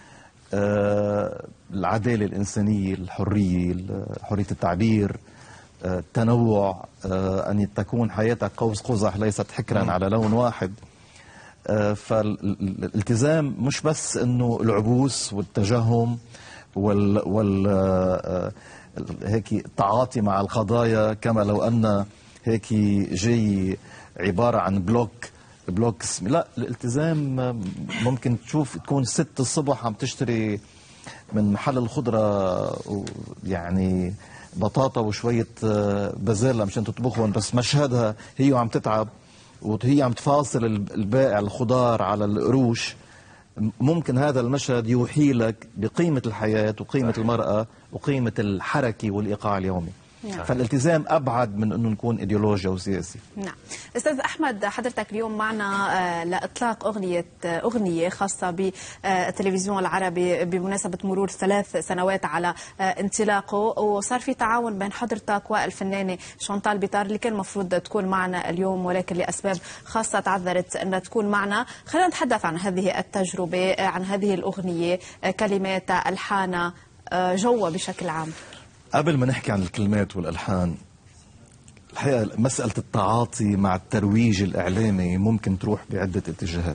آه العدالة الإنسانية، الحرية، حرية التعبير، آه التنوع، آه أن تكون حياتك قوس قزح ليست حكرا على لون واحد. آه فالالتزام مش بس أنه العبوس والتجهم وال, وال آه هيك التعاطي مع القضايا، كما لو أن هيك جاي عبارة عن بلوك بلوك اسمي. لا، الالتزام ممكن تشوف تكون ست الصبح عم تشتري من محل الخضرة يعني بطاطا وشوية بازيلا مشان تطبخهم، بس مشهدها هي عم تتعب وهي عم تفاصل البائع الخضار على القروش. ممكن هذا المشهد يوحي لك بقيمة الحياة وقيمة المرأة وقيمة الحركة والإيقاع اليومي. نعم. فالالتزام أبعد من أنه نكون إيديولوجيا وسياسي. نعم. أستاذ أحمد، حضرتك اليوم معنا لإطلاق أغنية أغنية خاصة بالتلفزيون العربي بمناسبة مرور ثلاث سنوات على انطلاقه، وصار في تعاون بين حضرتك والفنانة شونتال بيتال اللي كان المفروض تكون معنا اليوم ولكن لأسباب خاصة تعذرت أن تكون معنا. خلينا نتحدث عن هذه التجربة، عن هذه الأغنية، كلمات، ألحان، جوة بشكل عام. قبل ما نحكي عن الكلمات والألحان، الحقيقة مسألة التعاطي مع الترويج الإعلامي ممكن تروح بعدة اتجاهات.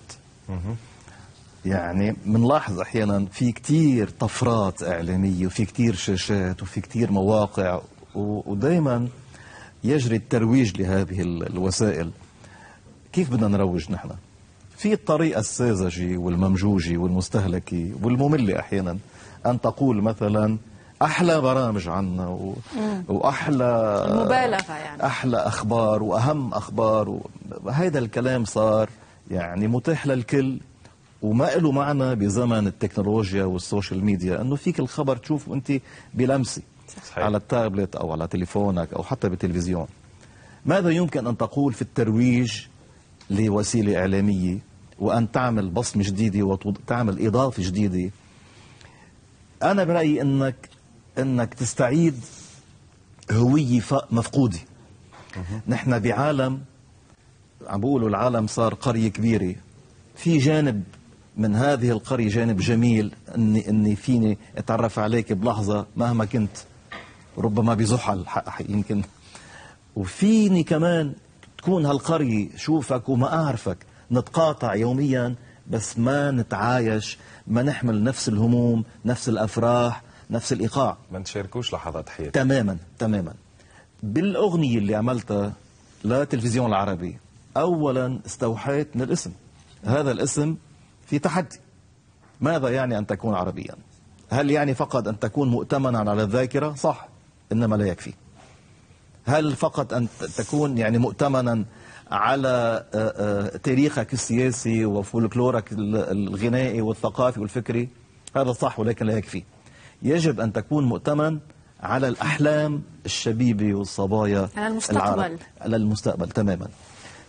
يعني بنلاحظ أحيانا في كتير طفرات إعلامية وفي كتير شاشات وفي كتير مواقع، ودايما يجري الترويج لهذه الوسائل. كيف بدنا نروج نحن؟ في الطريقة الساذجة والممجوجة والمستهلكة والمملة أحيانا أن تقول مثلا أحلى برامج عنا و... وأحلى مبالغة يعني أحلى أخبار وأهم أخبار و... هذا الكلام صار يعني متاح للكل وما له معنى بزمن التكنولوجيا والسوشيال ميديا، أنه فيك الخبر تشوفه أنت بلمسة على التابلت أو على تليفونك أو حتى بالتلفزيون. ماذا يمكن أن تقول في الترويج لوسيلة إعلامية وأن تعمل بصمة جديدة وتعمل إضافة جديدة؟ أنا برأيي أنك أنك تستعيد هوية مفقودة. نحن بعالم عم بقولوا العالم صار قرية كبيرة، في جانب من هذه القرية جانب جميل أني, أني فيني أتعرف عليك بلحظة مهما كنت، ربما بزحل يمكن، وفيني كمان تكون هالقرية شوفك وما أعرفك، نتقاطع يوميا بس ما نتعايش، ما نحمل نفس الهموم، نفس الأفراح، نفس الإيقاع، ما نشاركوش لحظات حياتك. تماما تماما. بالأغنية اللي عملتها للتلفزيون العربي، أولا استوحيت من الاسم. هذا الاسم في تحدي. ماذا يعني أن تكون عربيا؟ هل يعني فقط أن تكون مؤتمنا على الذاكرة؟ صح، إنما لا يكفي. هل فقط أن تكون يعني مؤتمنا على تاريخك السياسي وفولكلورك الغنائي والثقافي والفكري؟ هذا صح ولكن لا يكفي. يجب أن تكون مؤتمن على الأحلام الشبيبة والصبايا، على المستقبل، على المستقبل تماما.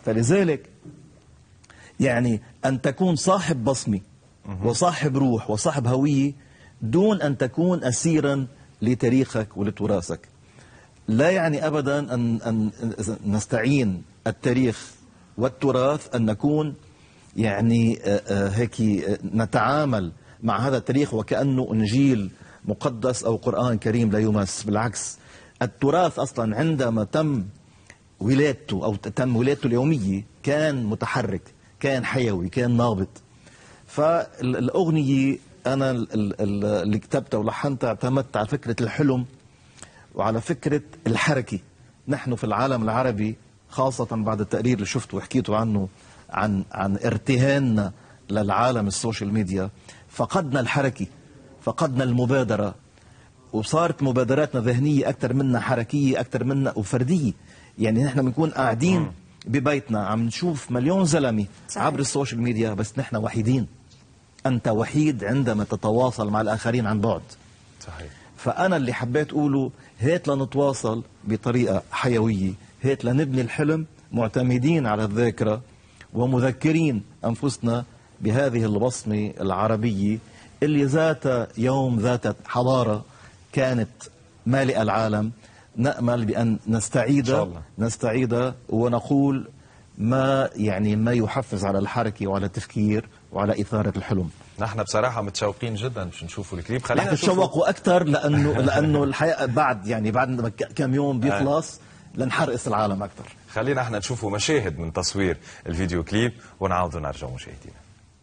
فلذلك يعني أن تكون صاحب بصمة وصاحب روح وصاحب هوية دون أن تكون أسيرا لتاريخك ولتراثك. لا يعني أبدا أن, أن نستعين التاريخ والتراث أن نكون يعني هيك نتعامل مع هذا التاريخ وكأنه إنجيل مقدس أو قرآن كريم لا يمس. بالعكس، التراث أصلا عندما تم ولادته أو تم ولادته اليومية كان متحرك، كان حيوي، كان نابض. فالأغنية أنا اللي كتبتها ولحنتها اعتمدت على فكرة الحلم وعلى فكرة الحركة. نحن في العالم العربي خاصة بعد التقرير اللي شفته وحكيته عنه عن عن ارتهاننا للعالم السوشيال ميديا، فقدنا الحركة، فقدنا المبادرة، وصارت مبادراتنا ذهنية أكثر منا حركية، أكثر منا وفردية. يعني نحن بنكون قاعدين ببيتنا عم نشوف مليون زلمة عبر السوشيال ميديا، بس نحن وحيدين. أنت وحيد عندما تتواصل مع الآخرين عن بعد. صحيح. فأنا اللي حبيت أقوله هيت لنتواصل بطريقة حيوية، هيت لنبني الحلم معتمدين على الذاكرة ومذكرين أنفسنا بهذه البصمة العربية اللي ذات يوم ذات حضارة كانت مالئة العالم. نأمل بأن نستعيد نستعيد ونقول ما يعني ما يحفز على الحركة وعلى التفكير وعلى إثارة الحلم. نحن بصراحة متشوقين جدا باش نشوفوا الكليب. خلينا نتشوقوا أكثر لأنه لأنه الحقيقة بعد يعني بعد كم يوم بيخلص لنحرقص العالم أكثر. خلينا احنا نشوفوا مشاهد من تصوير الفيديو كليب ونعود نرجع مشاهدينا.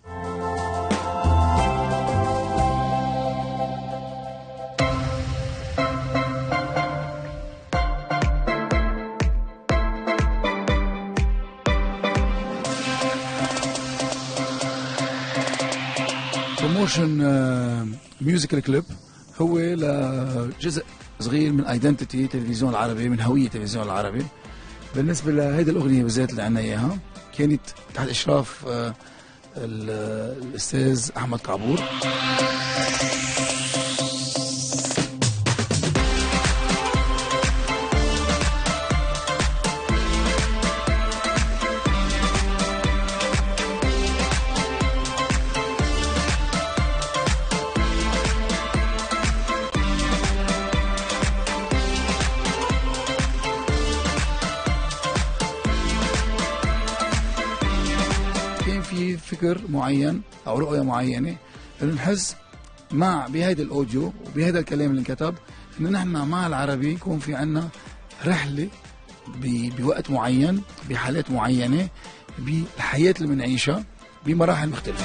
بروموشن ميوزيكال كليب هو لجزء صغير من ايدنتيتي تلفزيون العربي، من هوية التلفزيون العربي. بالنسبة لهيدي الأغنية بالذات اللي عنا إياها كانت تحت إشراف الأستاذ أحمد كعبور. فكر معين او رؤيه معينه انه نحس مع بهذا الاوديو وبهذا الكلام اللي انكتب انه نحن مع العربي يكون في عنا رحله بوقت معين، بحالات معينه، بالحياه اللي بنعيشها بمراحل مختلفه.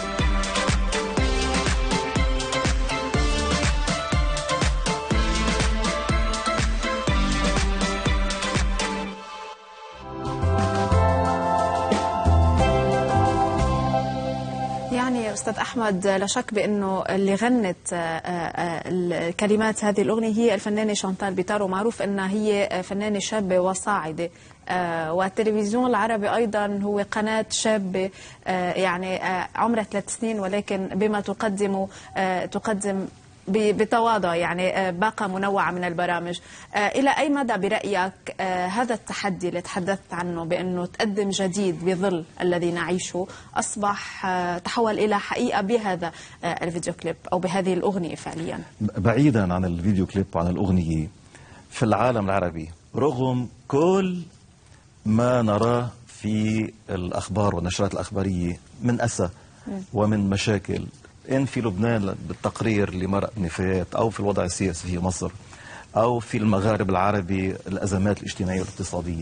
أستاذ أحمد، لا شك بأنه اللي غنت كلمات هذه الأغنية هي الفنانة شانتال بيتار، ومعروف أنها هي فنانة شابة وصاعدة، والتلفزيون العربي أيضا هو قناة شابة يعني عمرها ثلاث سنين، ولكن بما تقدم تقدم بتواضع يعني باقة منوعة من البرامج. إلى أي مدى برأيك هذا التحدي اللي تحدثت عنه بأنه تقدم جديد بظل الذي نعيشه أصبح تحول إلى حقيقة بهذا الفيديو كليب أو بهذه الأغنية فعليا؟ بعيدا عن الفيديو كليب وعن الأغنية، في العالم العربي رغم كل ما نراه في الأخبار والنشرات الأخبارية من أسى ومن مشاكل، إن في لبنان بالتقرير لمرأة نفايات، أو في الوضع السياسي في مصر، أو في المغارب العربي الأزمات الاجتماعية والاقتصادية،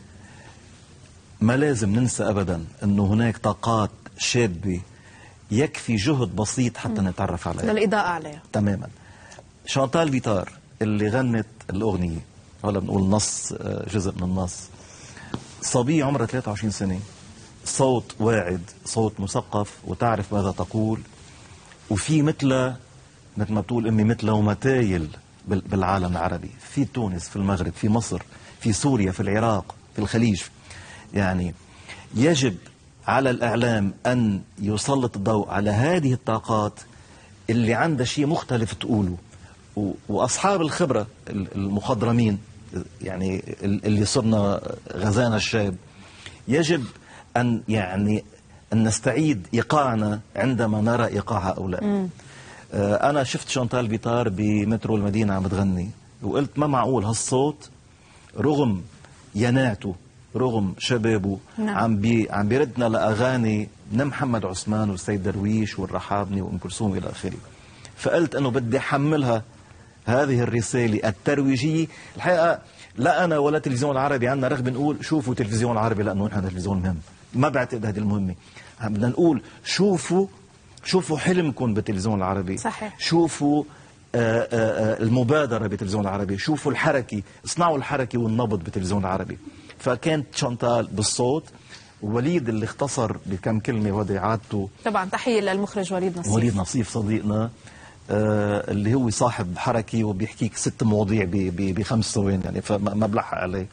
ما لازم ننسى أبدا أنه هناك طاقات شابة يكفي جهد بسيط حتى نتعرف عليها للإضاءة عليها. تماما. شانتال بيتار اللي غنت الأغنية، ولا بنقول نص جزء من النص، صبية عمرها ثلاثة وعشرين سنة، صوت واعد، صوت مثقف، وتعرف ماذا تقول، وفي مثل مثل ما بتقول امي مثل ومتايل بالعالم العربي، في تونس، في المغرب، في مصر، في سوريا، في العراق، في الخليج. يعني يجب على الإعلام أن يسلط الضوء على هذه الطاقات اللي عندها شيء مختلف تقوله، وأصحاب الخبرة المخضرمين يعني اللي صرنا غزانا الشاب، يجب أن يعني أن نستعيد إيقاعنا عندما نرى إيقاع هؤلاء. م. أنا شفت شانتال بيطار بمترو المدينة عم بتغني وقلت ما معقول هالصوت رغم يناعته رغم شبابه نعم. عم بي عم بيردنا لأغاني من محمد عثمان والسيد درويش والرحابني وأم كلثوم إلى آخره. فقلت أنه بدي أحملها هذه الرسالة الترويجية. الحقيقة لا أنا ولا التلفزيون العربي عندنا رغبة نقول شوفوا التلفزيون العربي لأنه نحن التلفزيون مهم، ما بعتقد هذه المهمة. بدنا نقول شوفوا شوفوا حلمكم بالتلفزيون العربي. صحيح. شوفوا آآ آآ المبادرة بالتلفزيون العربي، شوفوا الحركة، اصنعوا الحركة والنبض بالتلفزيون العربي. فكانت شانتال بالصوت، وليد اللي اختصر بكم كلمة وهذه عادته. طبعا تحية للمخرج وليد نصيف. وليد نصيف صديقنا آه اللي هو صاحب حركة وبيحكيك ست مواضيع بخمس ثواني يعني فما بلحق عليه.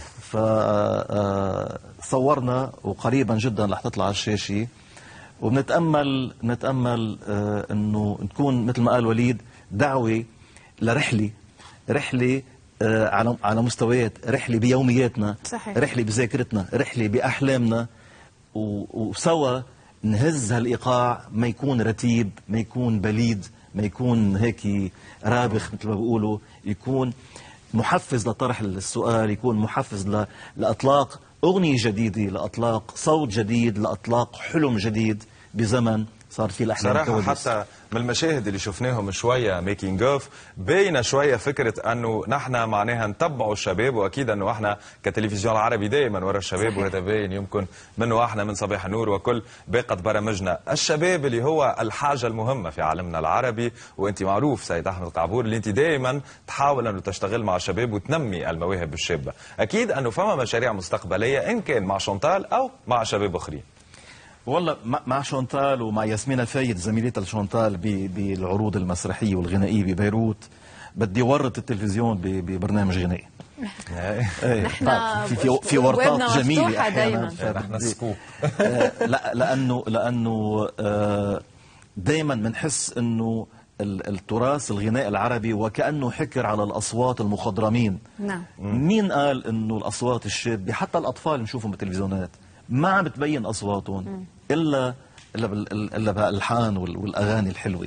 فصورنا وقريبا جدا رح تطلع على الشاشة وبنتأمل نتأمل آه انه تكون مثل ما قال وليد دعوة لرحلة رحلة آه على على مستويات، رحلة بيومياتنا. صحيح. رحلة بذاكرتنا، رحلة بأحلامنا، وسوا نهز هالإيقاع ما يكون رتيب، ما يكون بليد، ما يكون هيك رابخ مثل ما بيقولوا، يكون محفز لطرح السؤال، يكون محفز لإطلاق أغنية جديدة، لإطلاق صوت جديد، لإطلاق حلم جديد بزمن صار في الأحلام صراحة كوابيس. حتى من المشاهد اللي شفناهم شوية ميكينج اوف بينا شوية فكرة أنه نحن معناها نتبعوا الشباب، وأكيد أنه احنا كتلفزيون العربي دائما ورا الشباب. صحيح. وهذا باين يمكن منه احنا من صباح النور وكل باقة برامجنا. الشباب اللي هو الحاجة المهمة في عالمنا العربي، وأنت معروف سيد أحمد قعبور اللي أنت دائما تحاول أنه تشتغل مع الشباب وتنمي المواهب الشابة. أكيد أنه فما مشاريع مستقبلية إن كان مع شانتال أو مع شباب آخرين. والله مع شانتال ومع ياسمين الفايد زميلتها شانتال بالعروض المسرحيه والغنائيه ببيروت بدي ورط التلفزيون ببرنامج غنائي. نحن في في, في ورطات جميله احيانا نحن سكوب. لا لانه لانه دائما بنحس انه التراث الغنائي العربي وكانه حكر على الاصوات المخضرمين. نعم. مين قال انه الاصوات الشابه حتى الاطفال نشوفهم بالتلفزيونات ما عم بتبين اصواتهم الا الا الا بالالحان والاغاني الحلوه.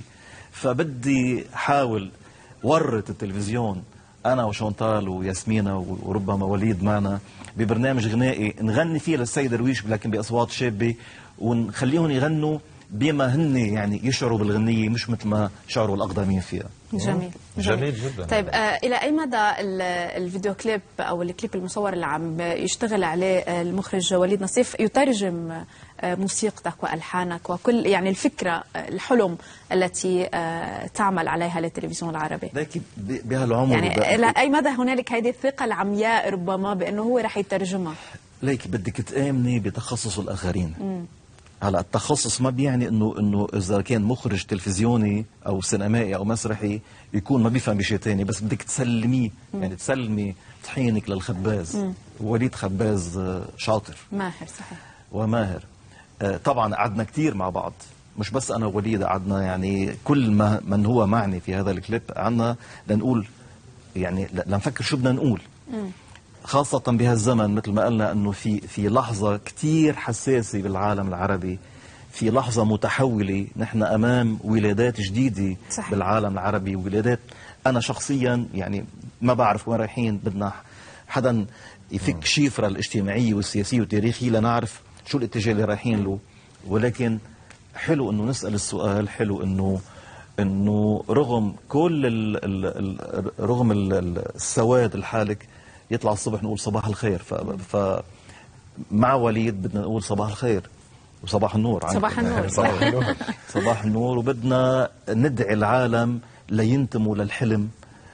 فبدي حاول ورط التلفزيون انا وشانتال وياسمينة وربما وليد معنا ببرنامج غنائي نغني فيه للسيد درويش لكن باصوات شابه، ونخليهم يغنوا بما هن يعني يشعروا بالغنية مش مثل ما شعروا الأقدمين فيها. جميل. جميل جدا. طيب آه إلى أي مدى الفيديو كليب أو الكليب المصور اللي عم يشتغل عليه المخرج وليد نصيف يترجم آه موسيقتك وألحانك وكل يعني الفكرة آه الحلم التي آه تعمل عليها للتلفزيون العربي؟ لكن بهالعمر يعني إلى أي مدى هنالك هذه الثقة العمياء ربما بأنه هو رح يترجمها؟ ليك بدك تآمني بتخصص الآخرين. م. هلا التخصص ما بيعني انه انه اذا كان مخرج تلفزيوني او سينمائي او مسرحي يكون ما بيفهم بشيء ثاني، بس بدك تسلميه يعني تسلمي طحينك للخباز. مم. وليد خباز شاطر ماهر. صحيح. وماهر. طبعا قعدنا كثير مع بعض، مش بس انا ووليد، قعدنا يعني كل ما من هو معني في هذا الكليب عنا لنقول يعني لنفكر شو بدنا نقول. مم. خاصة بهالزمن مثل ما قلنا انه في في لحظة كثير حساسة بالعالم العربي، في لحظة متحولة، نحن امام ولادات جديدة. صحيح. بالعالم العربي، ولادات انا شخصيا يعني ما بعرف وين رايحين، بدنا حدا يفك شفرة الاجتماعية والسياسية والتاريخية لنعرف شو الاتجاه اللي رايحين له. ولكن حلو انه نسأل السؤال، حلو انه انه رغم كل ال ال ال رغم ال السواد الحالك يطلع الصبح نقول صباح الخير. ف, ف مع وليد بدنا نقول صباح الخير وصباح النور. صباح النور. صباح النور. صباح النور. وبدنا ندعي العالم لينتموا للحلم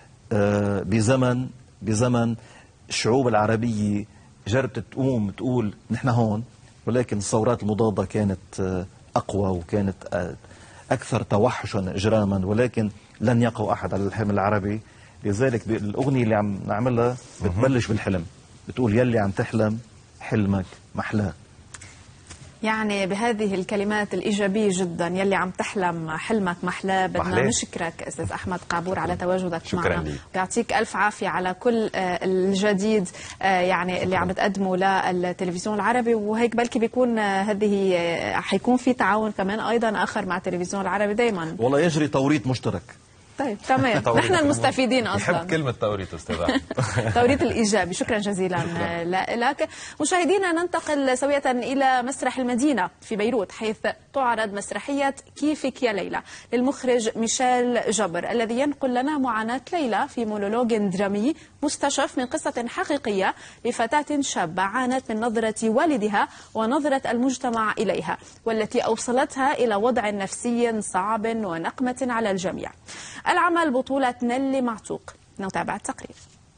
بزمن بزمن الشعوب العربية جربت تقوم تقول نحن هون، ولكن الثورات المضادة كانت أقوى وكانت أكثر توحشا إجراما، ولكن لن يقوى أحد على الحلم العربي. لذلك الأغنية اللي عم نعملها بتبلش بالحلم، بتقول يلي عم تحلم حلمك محلاه. يعني بهذه الكلمات الإيجابية جدا يلي عم تحلم حلمك محلاه، بدنا نشكرك أستاذ أحمد قعبور على تواجدك معنا. يعطيك ألف عافية على كل الجديد يعني اللي عم تقدمه للتلفزيون العربي، وهيك بلكي بيكون هذه حيكون في تعاون كمان أيضا آخر مع التلفزيون العربي دائما. والله يجري توريط مشترك. طيب تمام، نحن المستفيدين اصلا. بحب كلمه توريط استاذ احمد. توريط الايجابي. شكرا جزيلا لك. مشاهدينا ننتقل سويه الى مسرح المدينه في بيروت، حيث تعرض مسرحيه كيفك يا ليلى للمخرج ميشيل جبر، الذي ينقل لنا معاناه ليلى في مونولوج درامي مستشف من قصه حقيقيه لفتاه شابه عانت من نظره والدها ونظره المجتمع اليها، والتي اوصلتها الى وضع نفسي صعب ونقمه على الجميع. العمل بطولة نيلي معتوق. نتابع التقرير.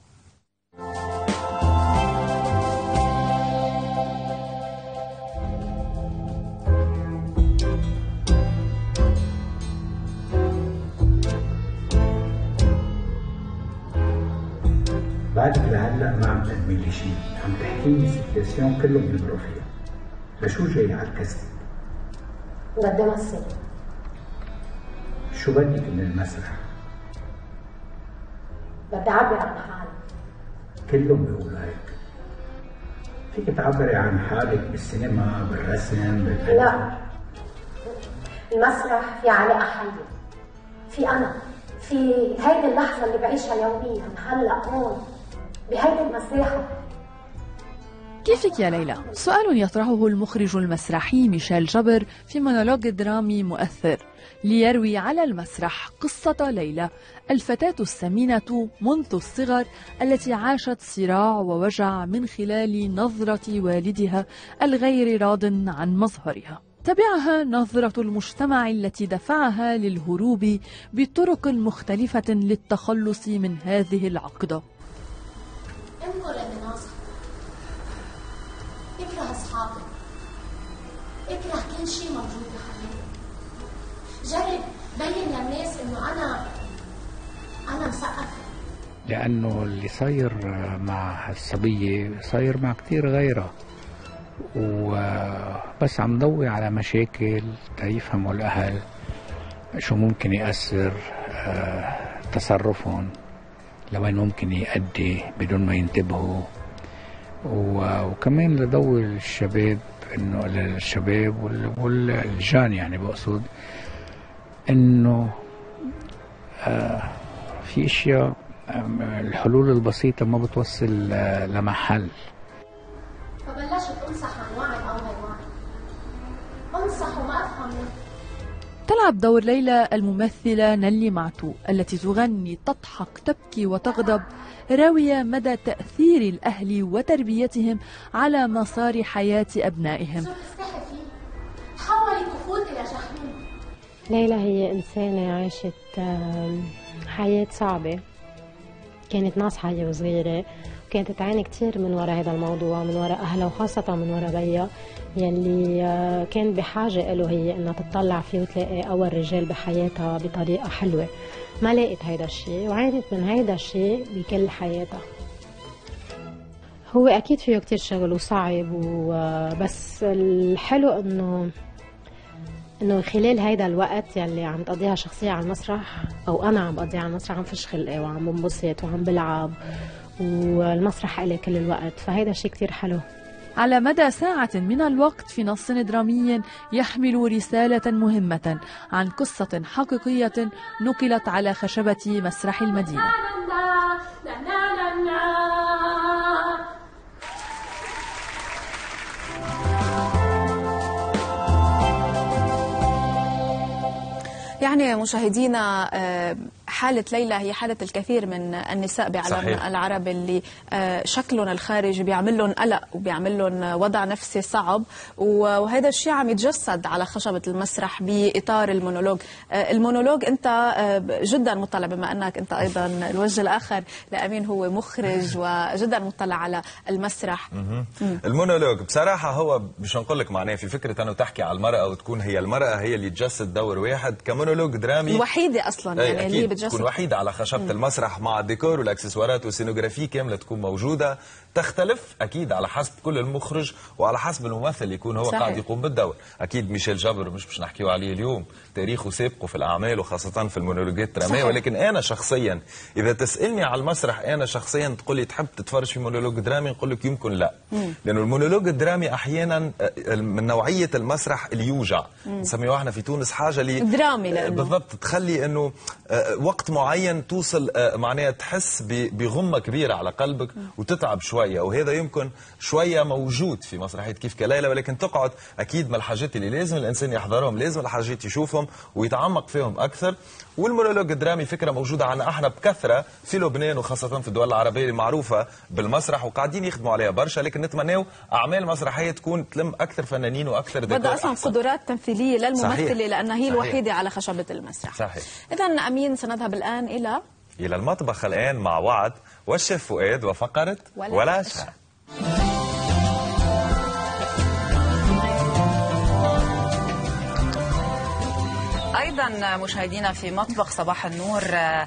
بعدك لهلا ما عم تقدمي لي شيء، عم تحكي لي سيتياسيون كلهم بيمروا فيها، لشو جاي على الكسب؟ بدي امثل. شو بدك من المسرح؟ بدي أعبر عن حالي. كلهم بيقولوا هيك. فيك تعبري عن حالك بالسينما، بالرسم، بالفن؟ لا، المسرح في علاقة حية، في أنا، في هيدي اللحظة اللي بعيشها يوميا، هلا هون بهيدي المساحة. كيفك يا ليلى؟ سؤال يطرحه المخرج المسرحي ميشيل جبر في مونولوج درامي مؤثر ليروي على المسرح قصة ليلى، الفتاة السمينة منذ الصغر التي عاشت صراع ووجع من خلال نظرة والدها الغير راض عن مظهرها. تبعها نظرة المجتمع التي دفعها للهروب بطرق مختلفة للتخلص من هذه العقدة. انظر للناصر، اكره اصحابك، اكره كل شيء موجود بحياتك، جرب بين للناس انه انا انا مثقفه. لانه اللي صاير مع الصبيه صاير مع كثير غيرها، وبس عم ضوي على مشاكل تيفهموا الاهل شو ممكن ياثر تصرفهم، لوين ممكن يؤدي بدون ما ينتبهوا، وكمان لضوي الشباب انه للشباب والجان يعني بقصد انه آه في اشياء الحلول البسيطة ما بتوصل لمحل. فبلشت انصح عن وعي او غير وعي، انصح وما افهم. تلعب دور ليلى الممثلة نيلي معتوق التي تغني، تضحك، تبكي وتغضب، راوية مدى تأثير الأهل وتربيتهم على مسار حياة أبنائهم. حولي طفولتي يا جحيم. ليلى هي إنسانة عاشت حياة صعبة، كانت ناصحة هي وصغيرة، وكانت تعاني كثير من وراء هذا الموضوع، من وراء أهلها وخاصة من وراء بيها يلي كان بحاجة له هي إنها تطلع فيه وتلاقي أول رجال بحياتها بطريقة حلوة. ما لقيت هيدا الشيء وعانت من هيدا الشيء بكل حياتها. هو أكيد فيه كتير شغل وصعب، وبس الحلو إنه إنه خلال هيدا الوقت يلي عم تقضيها شخصية على المسرح، أو أنا عم بقضيها على المسرح، عم فش خلقي وعم بنبسط وعم بلعب، والمسرح إلي كل الوقت، فهيدا شيء كتير حلو. على مدى ساعة من الوقت في نص درامي يحمل رسالة مهمة عن قصة حقيقية نقلت على خشبة مسرح المدينة. يعني مشاهدينا حالة ليلى هي حالة الكثير من النساء بعالم العرب اللي شكلهم الخارجي بيعمل لهم قلق وبيعمل لهم وضع نفسي صعب، وهذا الشيء عم يتجسد على خشبة المسرح بإطار المونولوج. المونولوج أنت جدا مطلع، بما أنك أنت أيضا الوجه الآخر لأمين هو مخرج وجدا مطلع على المسرح. المونولوج بصراحة هو مش هنقول لك معناه في فكرة أنه تحكي على المرأة وتكون هي المرأة هي اللي تجسد دور واحد كمونولوج درامي الوحيدة أصلا يعني اللي تكون وحيدة على خشبة المسرح مع الديكور والاكسسوارات والسينوغرافي كاملة تكون موجودة. تختلف اكيد على حسب كل المخرج وعلى حسب الممثل يكون هو صحيح. قاعد يقوم بالدور. اكيد ميشيل جابر مش مش نحكيه عليه اليوم، تاريخه سابقه في الاعمال وخاصه في المونولوجات الدراميه، ولكن انا شخصيا اذا تسالني على المسرح انا شخصيا تقول لي تحب تتفرج في مونولوج درامي، نقول لك يمكن لا. مم. لانه المونولوج الدرامي احيانا من نوعيه المسرح اللي يوجع، نسميه احنا في تونس حاجه اللي درامي لأنه. بالضبط تخلي انه وقت معين توصل معناها تحس بغمه كبيره على قلبك وتتعب شويه، وهذا يمكن شويه موجود في مسرحيه كيف كليلى، ولكن تقعد اكيد من الحاجات اللي لازم الانسان يحضرهم، لازم الحاجات يشوفهم ويتعمق فيهم اكثر. والمونولوج الدرامي فكره موجوده عنا احنا بكثره في لبنان وخاصه في الدول العربيه المعروفه بالمسرح وقاعدين يخدموا عليها برشا، لكن نتمناو اعمال مسرحيه تكون تلم اكثر فنانين واكثر ديكور. بدها اصلا قدرات تمثيليه للممثله لانها هي الوحيده صحيح. على خشبه المسرح. صحيح. اذا امين سنذهب الان الى الى المطبخ الان مع وعد والشيف فؤاد وفقره ولا, ولا أشهى. أيضا مشاهدينا في مطبخ صباح النور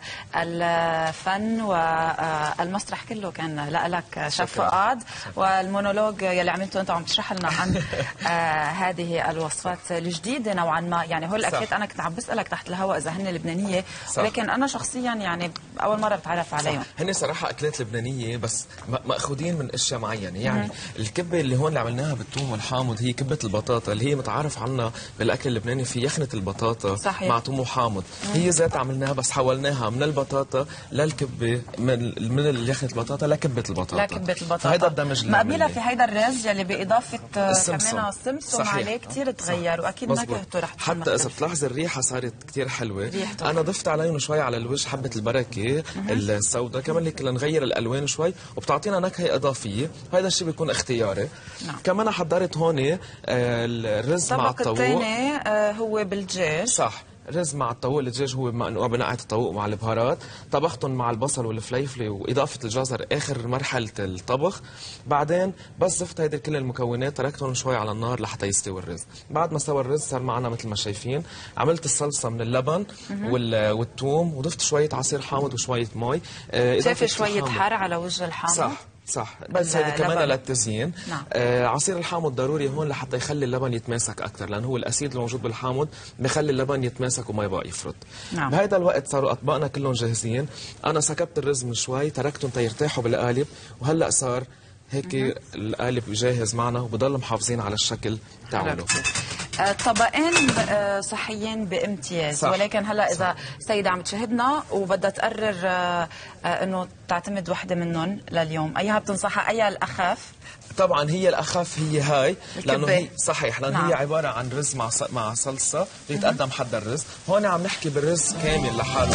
الفن والمسرح كله كان لك شيف فؤاد، والمونولوج يلي عملته أنت عم تشرح لنا عن هذه الوصفات الجديدة نوعا ما، يعني هول الأكلات أنا كنت عم بسألك تحت الهواء إذا هن لبنانية، ولكن أنا شخصيا يعني أول مرة بتعرف عليهم. هن صراحة أكلات لبنانية بس مأخوذين من أشياء معينة، يعني الكبة اللي هون اللي عملناها بالثوم والحامض هي كبة البطاطا اللي هي متعارف عنها بالأكل اللبناني في يخنة البطاطا صحيح. مع ثوم وحامض، هي ذات عملناها بس حولناها من البطاطا للكبه، من من يخنة البطاطا لكبه البطاطا لكبه البطاطا. هذا الدمج اللي مقبله في هيدا الرز يلي باضافه السمسم. كمان السمسم عليه كثير تغير واكيد نكهته رح تكون حتى اذا بتلاحظ الريحه صارت كثير حلوه. انا ضفت عليهم شوي على الوجه حبه البركه السوداء كمان هيك لنغير الالوان شوي وبتعطينا نكهه اضافيه، وهذا الشيء بيكون اختياري. نعم. كمان حضرت هون الرز مع الطاووق. الطبق الثاني هو بالدجاج. صح، رز مع الطاووق، الدجاج هو منقوع بنقعة الطاووق مع البهارات، طبختهم مع البصل والفليفله وإضافة الجزر آخر مرحلة الطبخ، بعدين بس ضفت هيدي كل المكونات تركتهم شوي على النار لحتى يستوي الرز، بعد ما استوى الرز صار معنا مثل ما شايفين، عملت الصلصة من اللبن والثوم وضفت شوية عصير حامض وشوية مي. شايفة شوية حار على وجه الحامض. صح صح، بس هذه كمان للتزيين. نعم. آه عصير الحامض ضروري هون لحتى يخلي اللبن يتماسك اكثر، لانه هو الاسيد الموجود بالحامض بخلي اللبن يتماسك وما يبقى يفرط. نعم. بهذا الوقت صاروا اطباقنا كلهم جاهزين، انا سكبت الرز من شوي تركتهم تيرتاحوا بالقالب، وهلا صار هيك القالب جاهز معنا وبضل محافظين على الشكل تاعونه. طبقين صحيين بامتياز. صح. ولكن هلا اذا سيده عم تشاهدنا وبدها تقرر انه تعتمد وحده منهم لليوم، ايها بتنصحها؟ ايها الاخف؟ طبعا هي الاخف هي هاي، لانه هي صحيح لانه نعم. هي عباره عن رز مع مع صلصه بيتقدم حد الرز، هون عم نحكي بالرز كامل لحاله.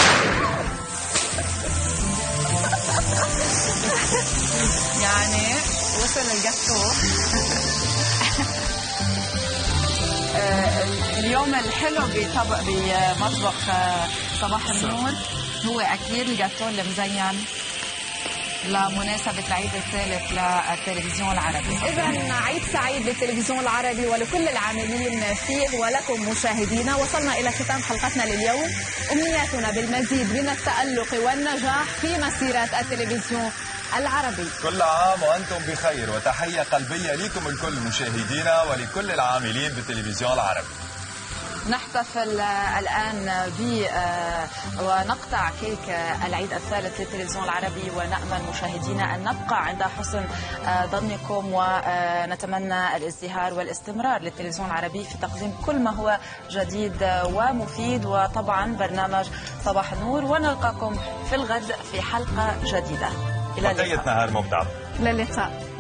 يعني وصل الجاتو. اليوم الحلو بطبق بمطبخ صباح النور هو اكيد الجاتو اللي مزين لمناسبة العيد الثالث للتلفزيون العربي. إذا عيد سعيد للتلفزيون العربي ولكل العاملين فيه ولكم مشاهدينا. وصلنا إلى ختام حلقتنا لليوم، أمنياتنا بالمزيد من التألق والنجاح في مسيرة التلفزيون العربي. كل عام وأنتم بخير، وتحية قلبية لكم الكل مشاهدينا ولكل العاملين بالتلفزيون العربي. نحتفل الآن ب ونقطع كيك العيد الثالث للتلفزيون العربي، ونأمل مشاهدينا أن نبقى عند حسن ظنكم، ونتمنى الازدهار والاستمرار للتلفزيون العربي في تقديم كل ما هو جديد ومفيد، وطبعا برنامج صباح النور. ونلقاكم في الغد في حلقة جديدة. إلى اللقاء. نهار مبدع. إلى اللقاء.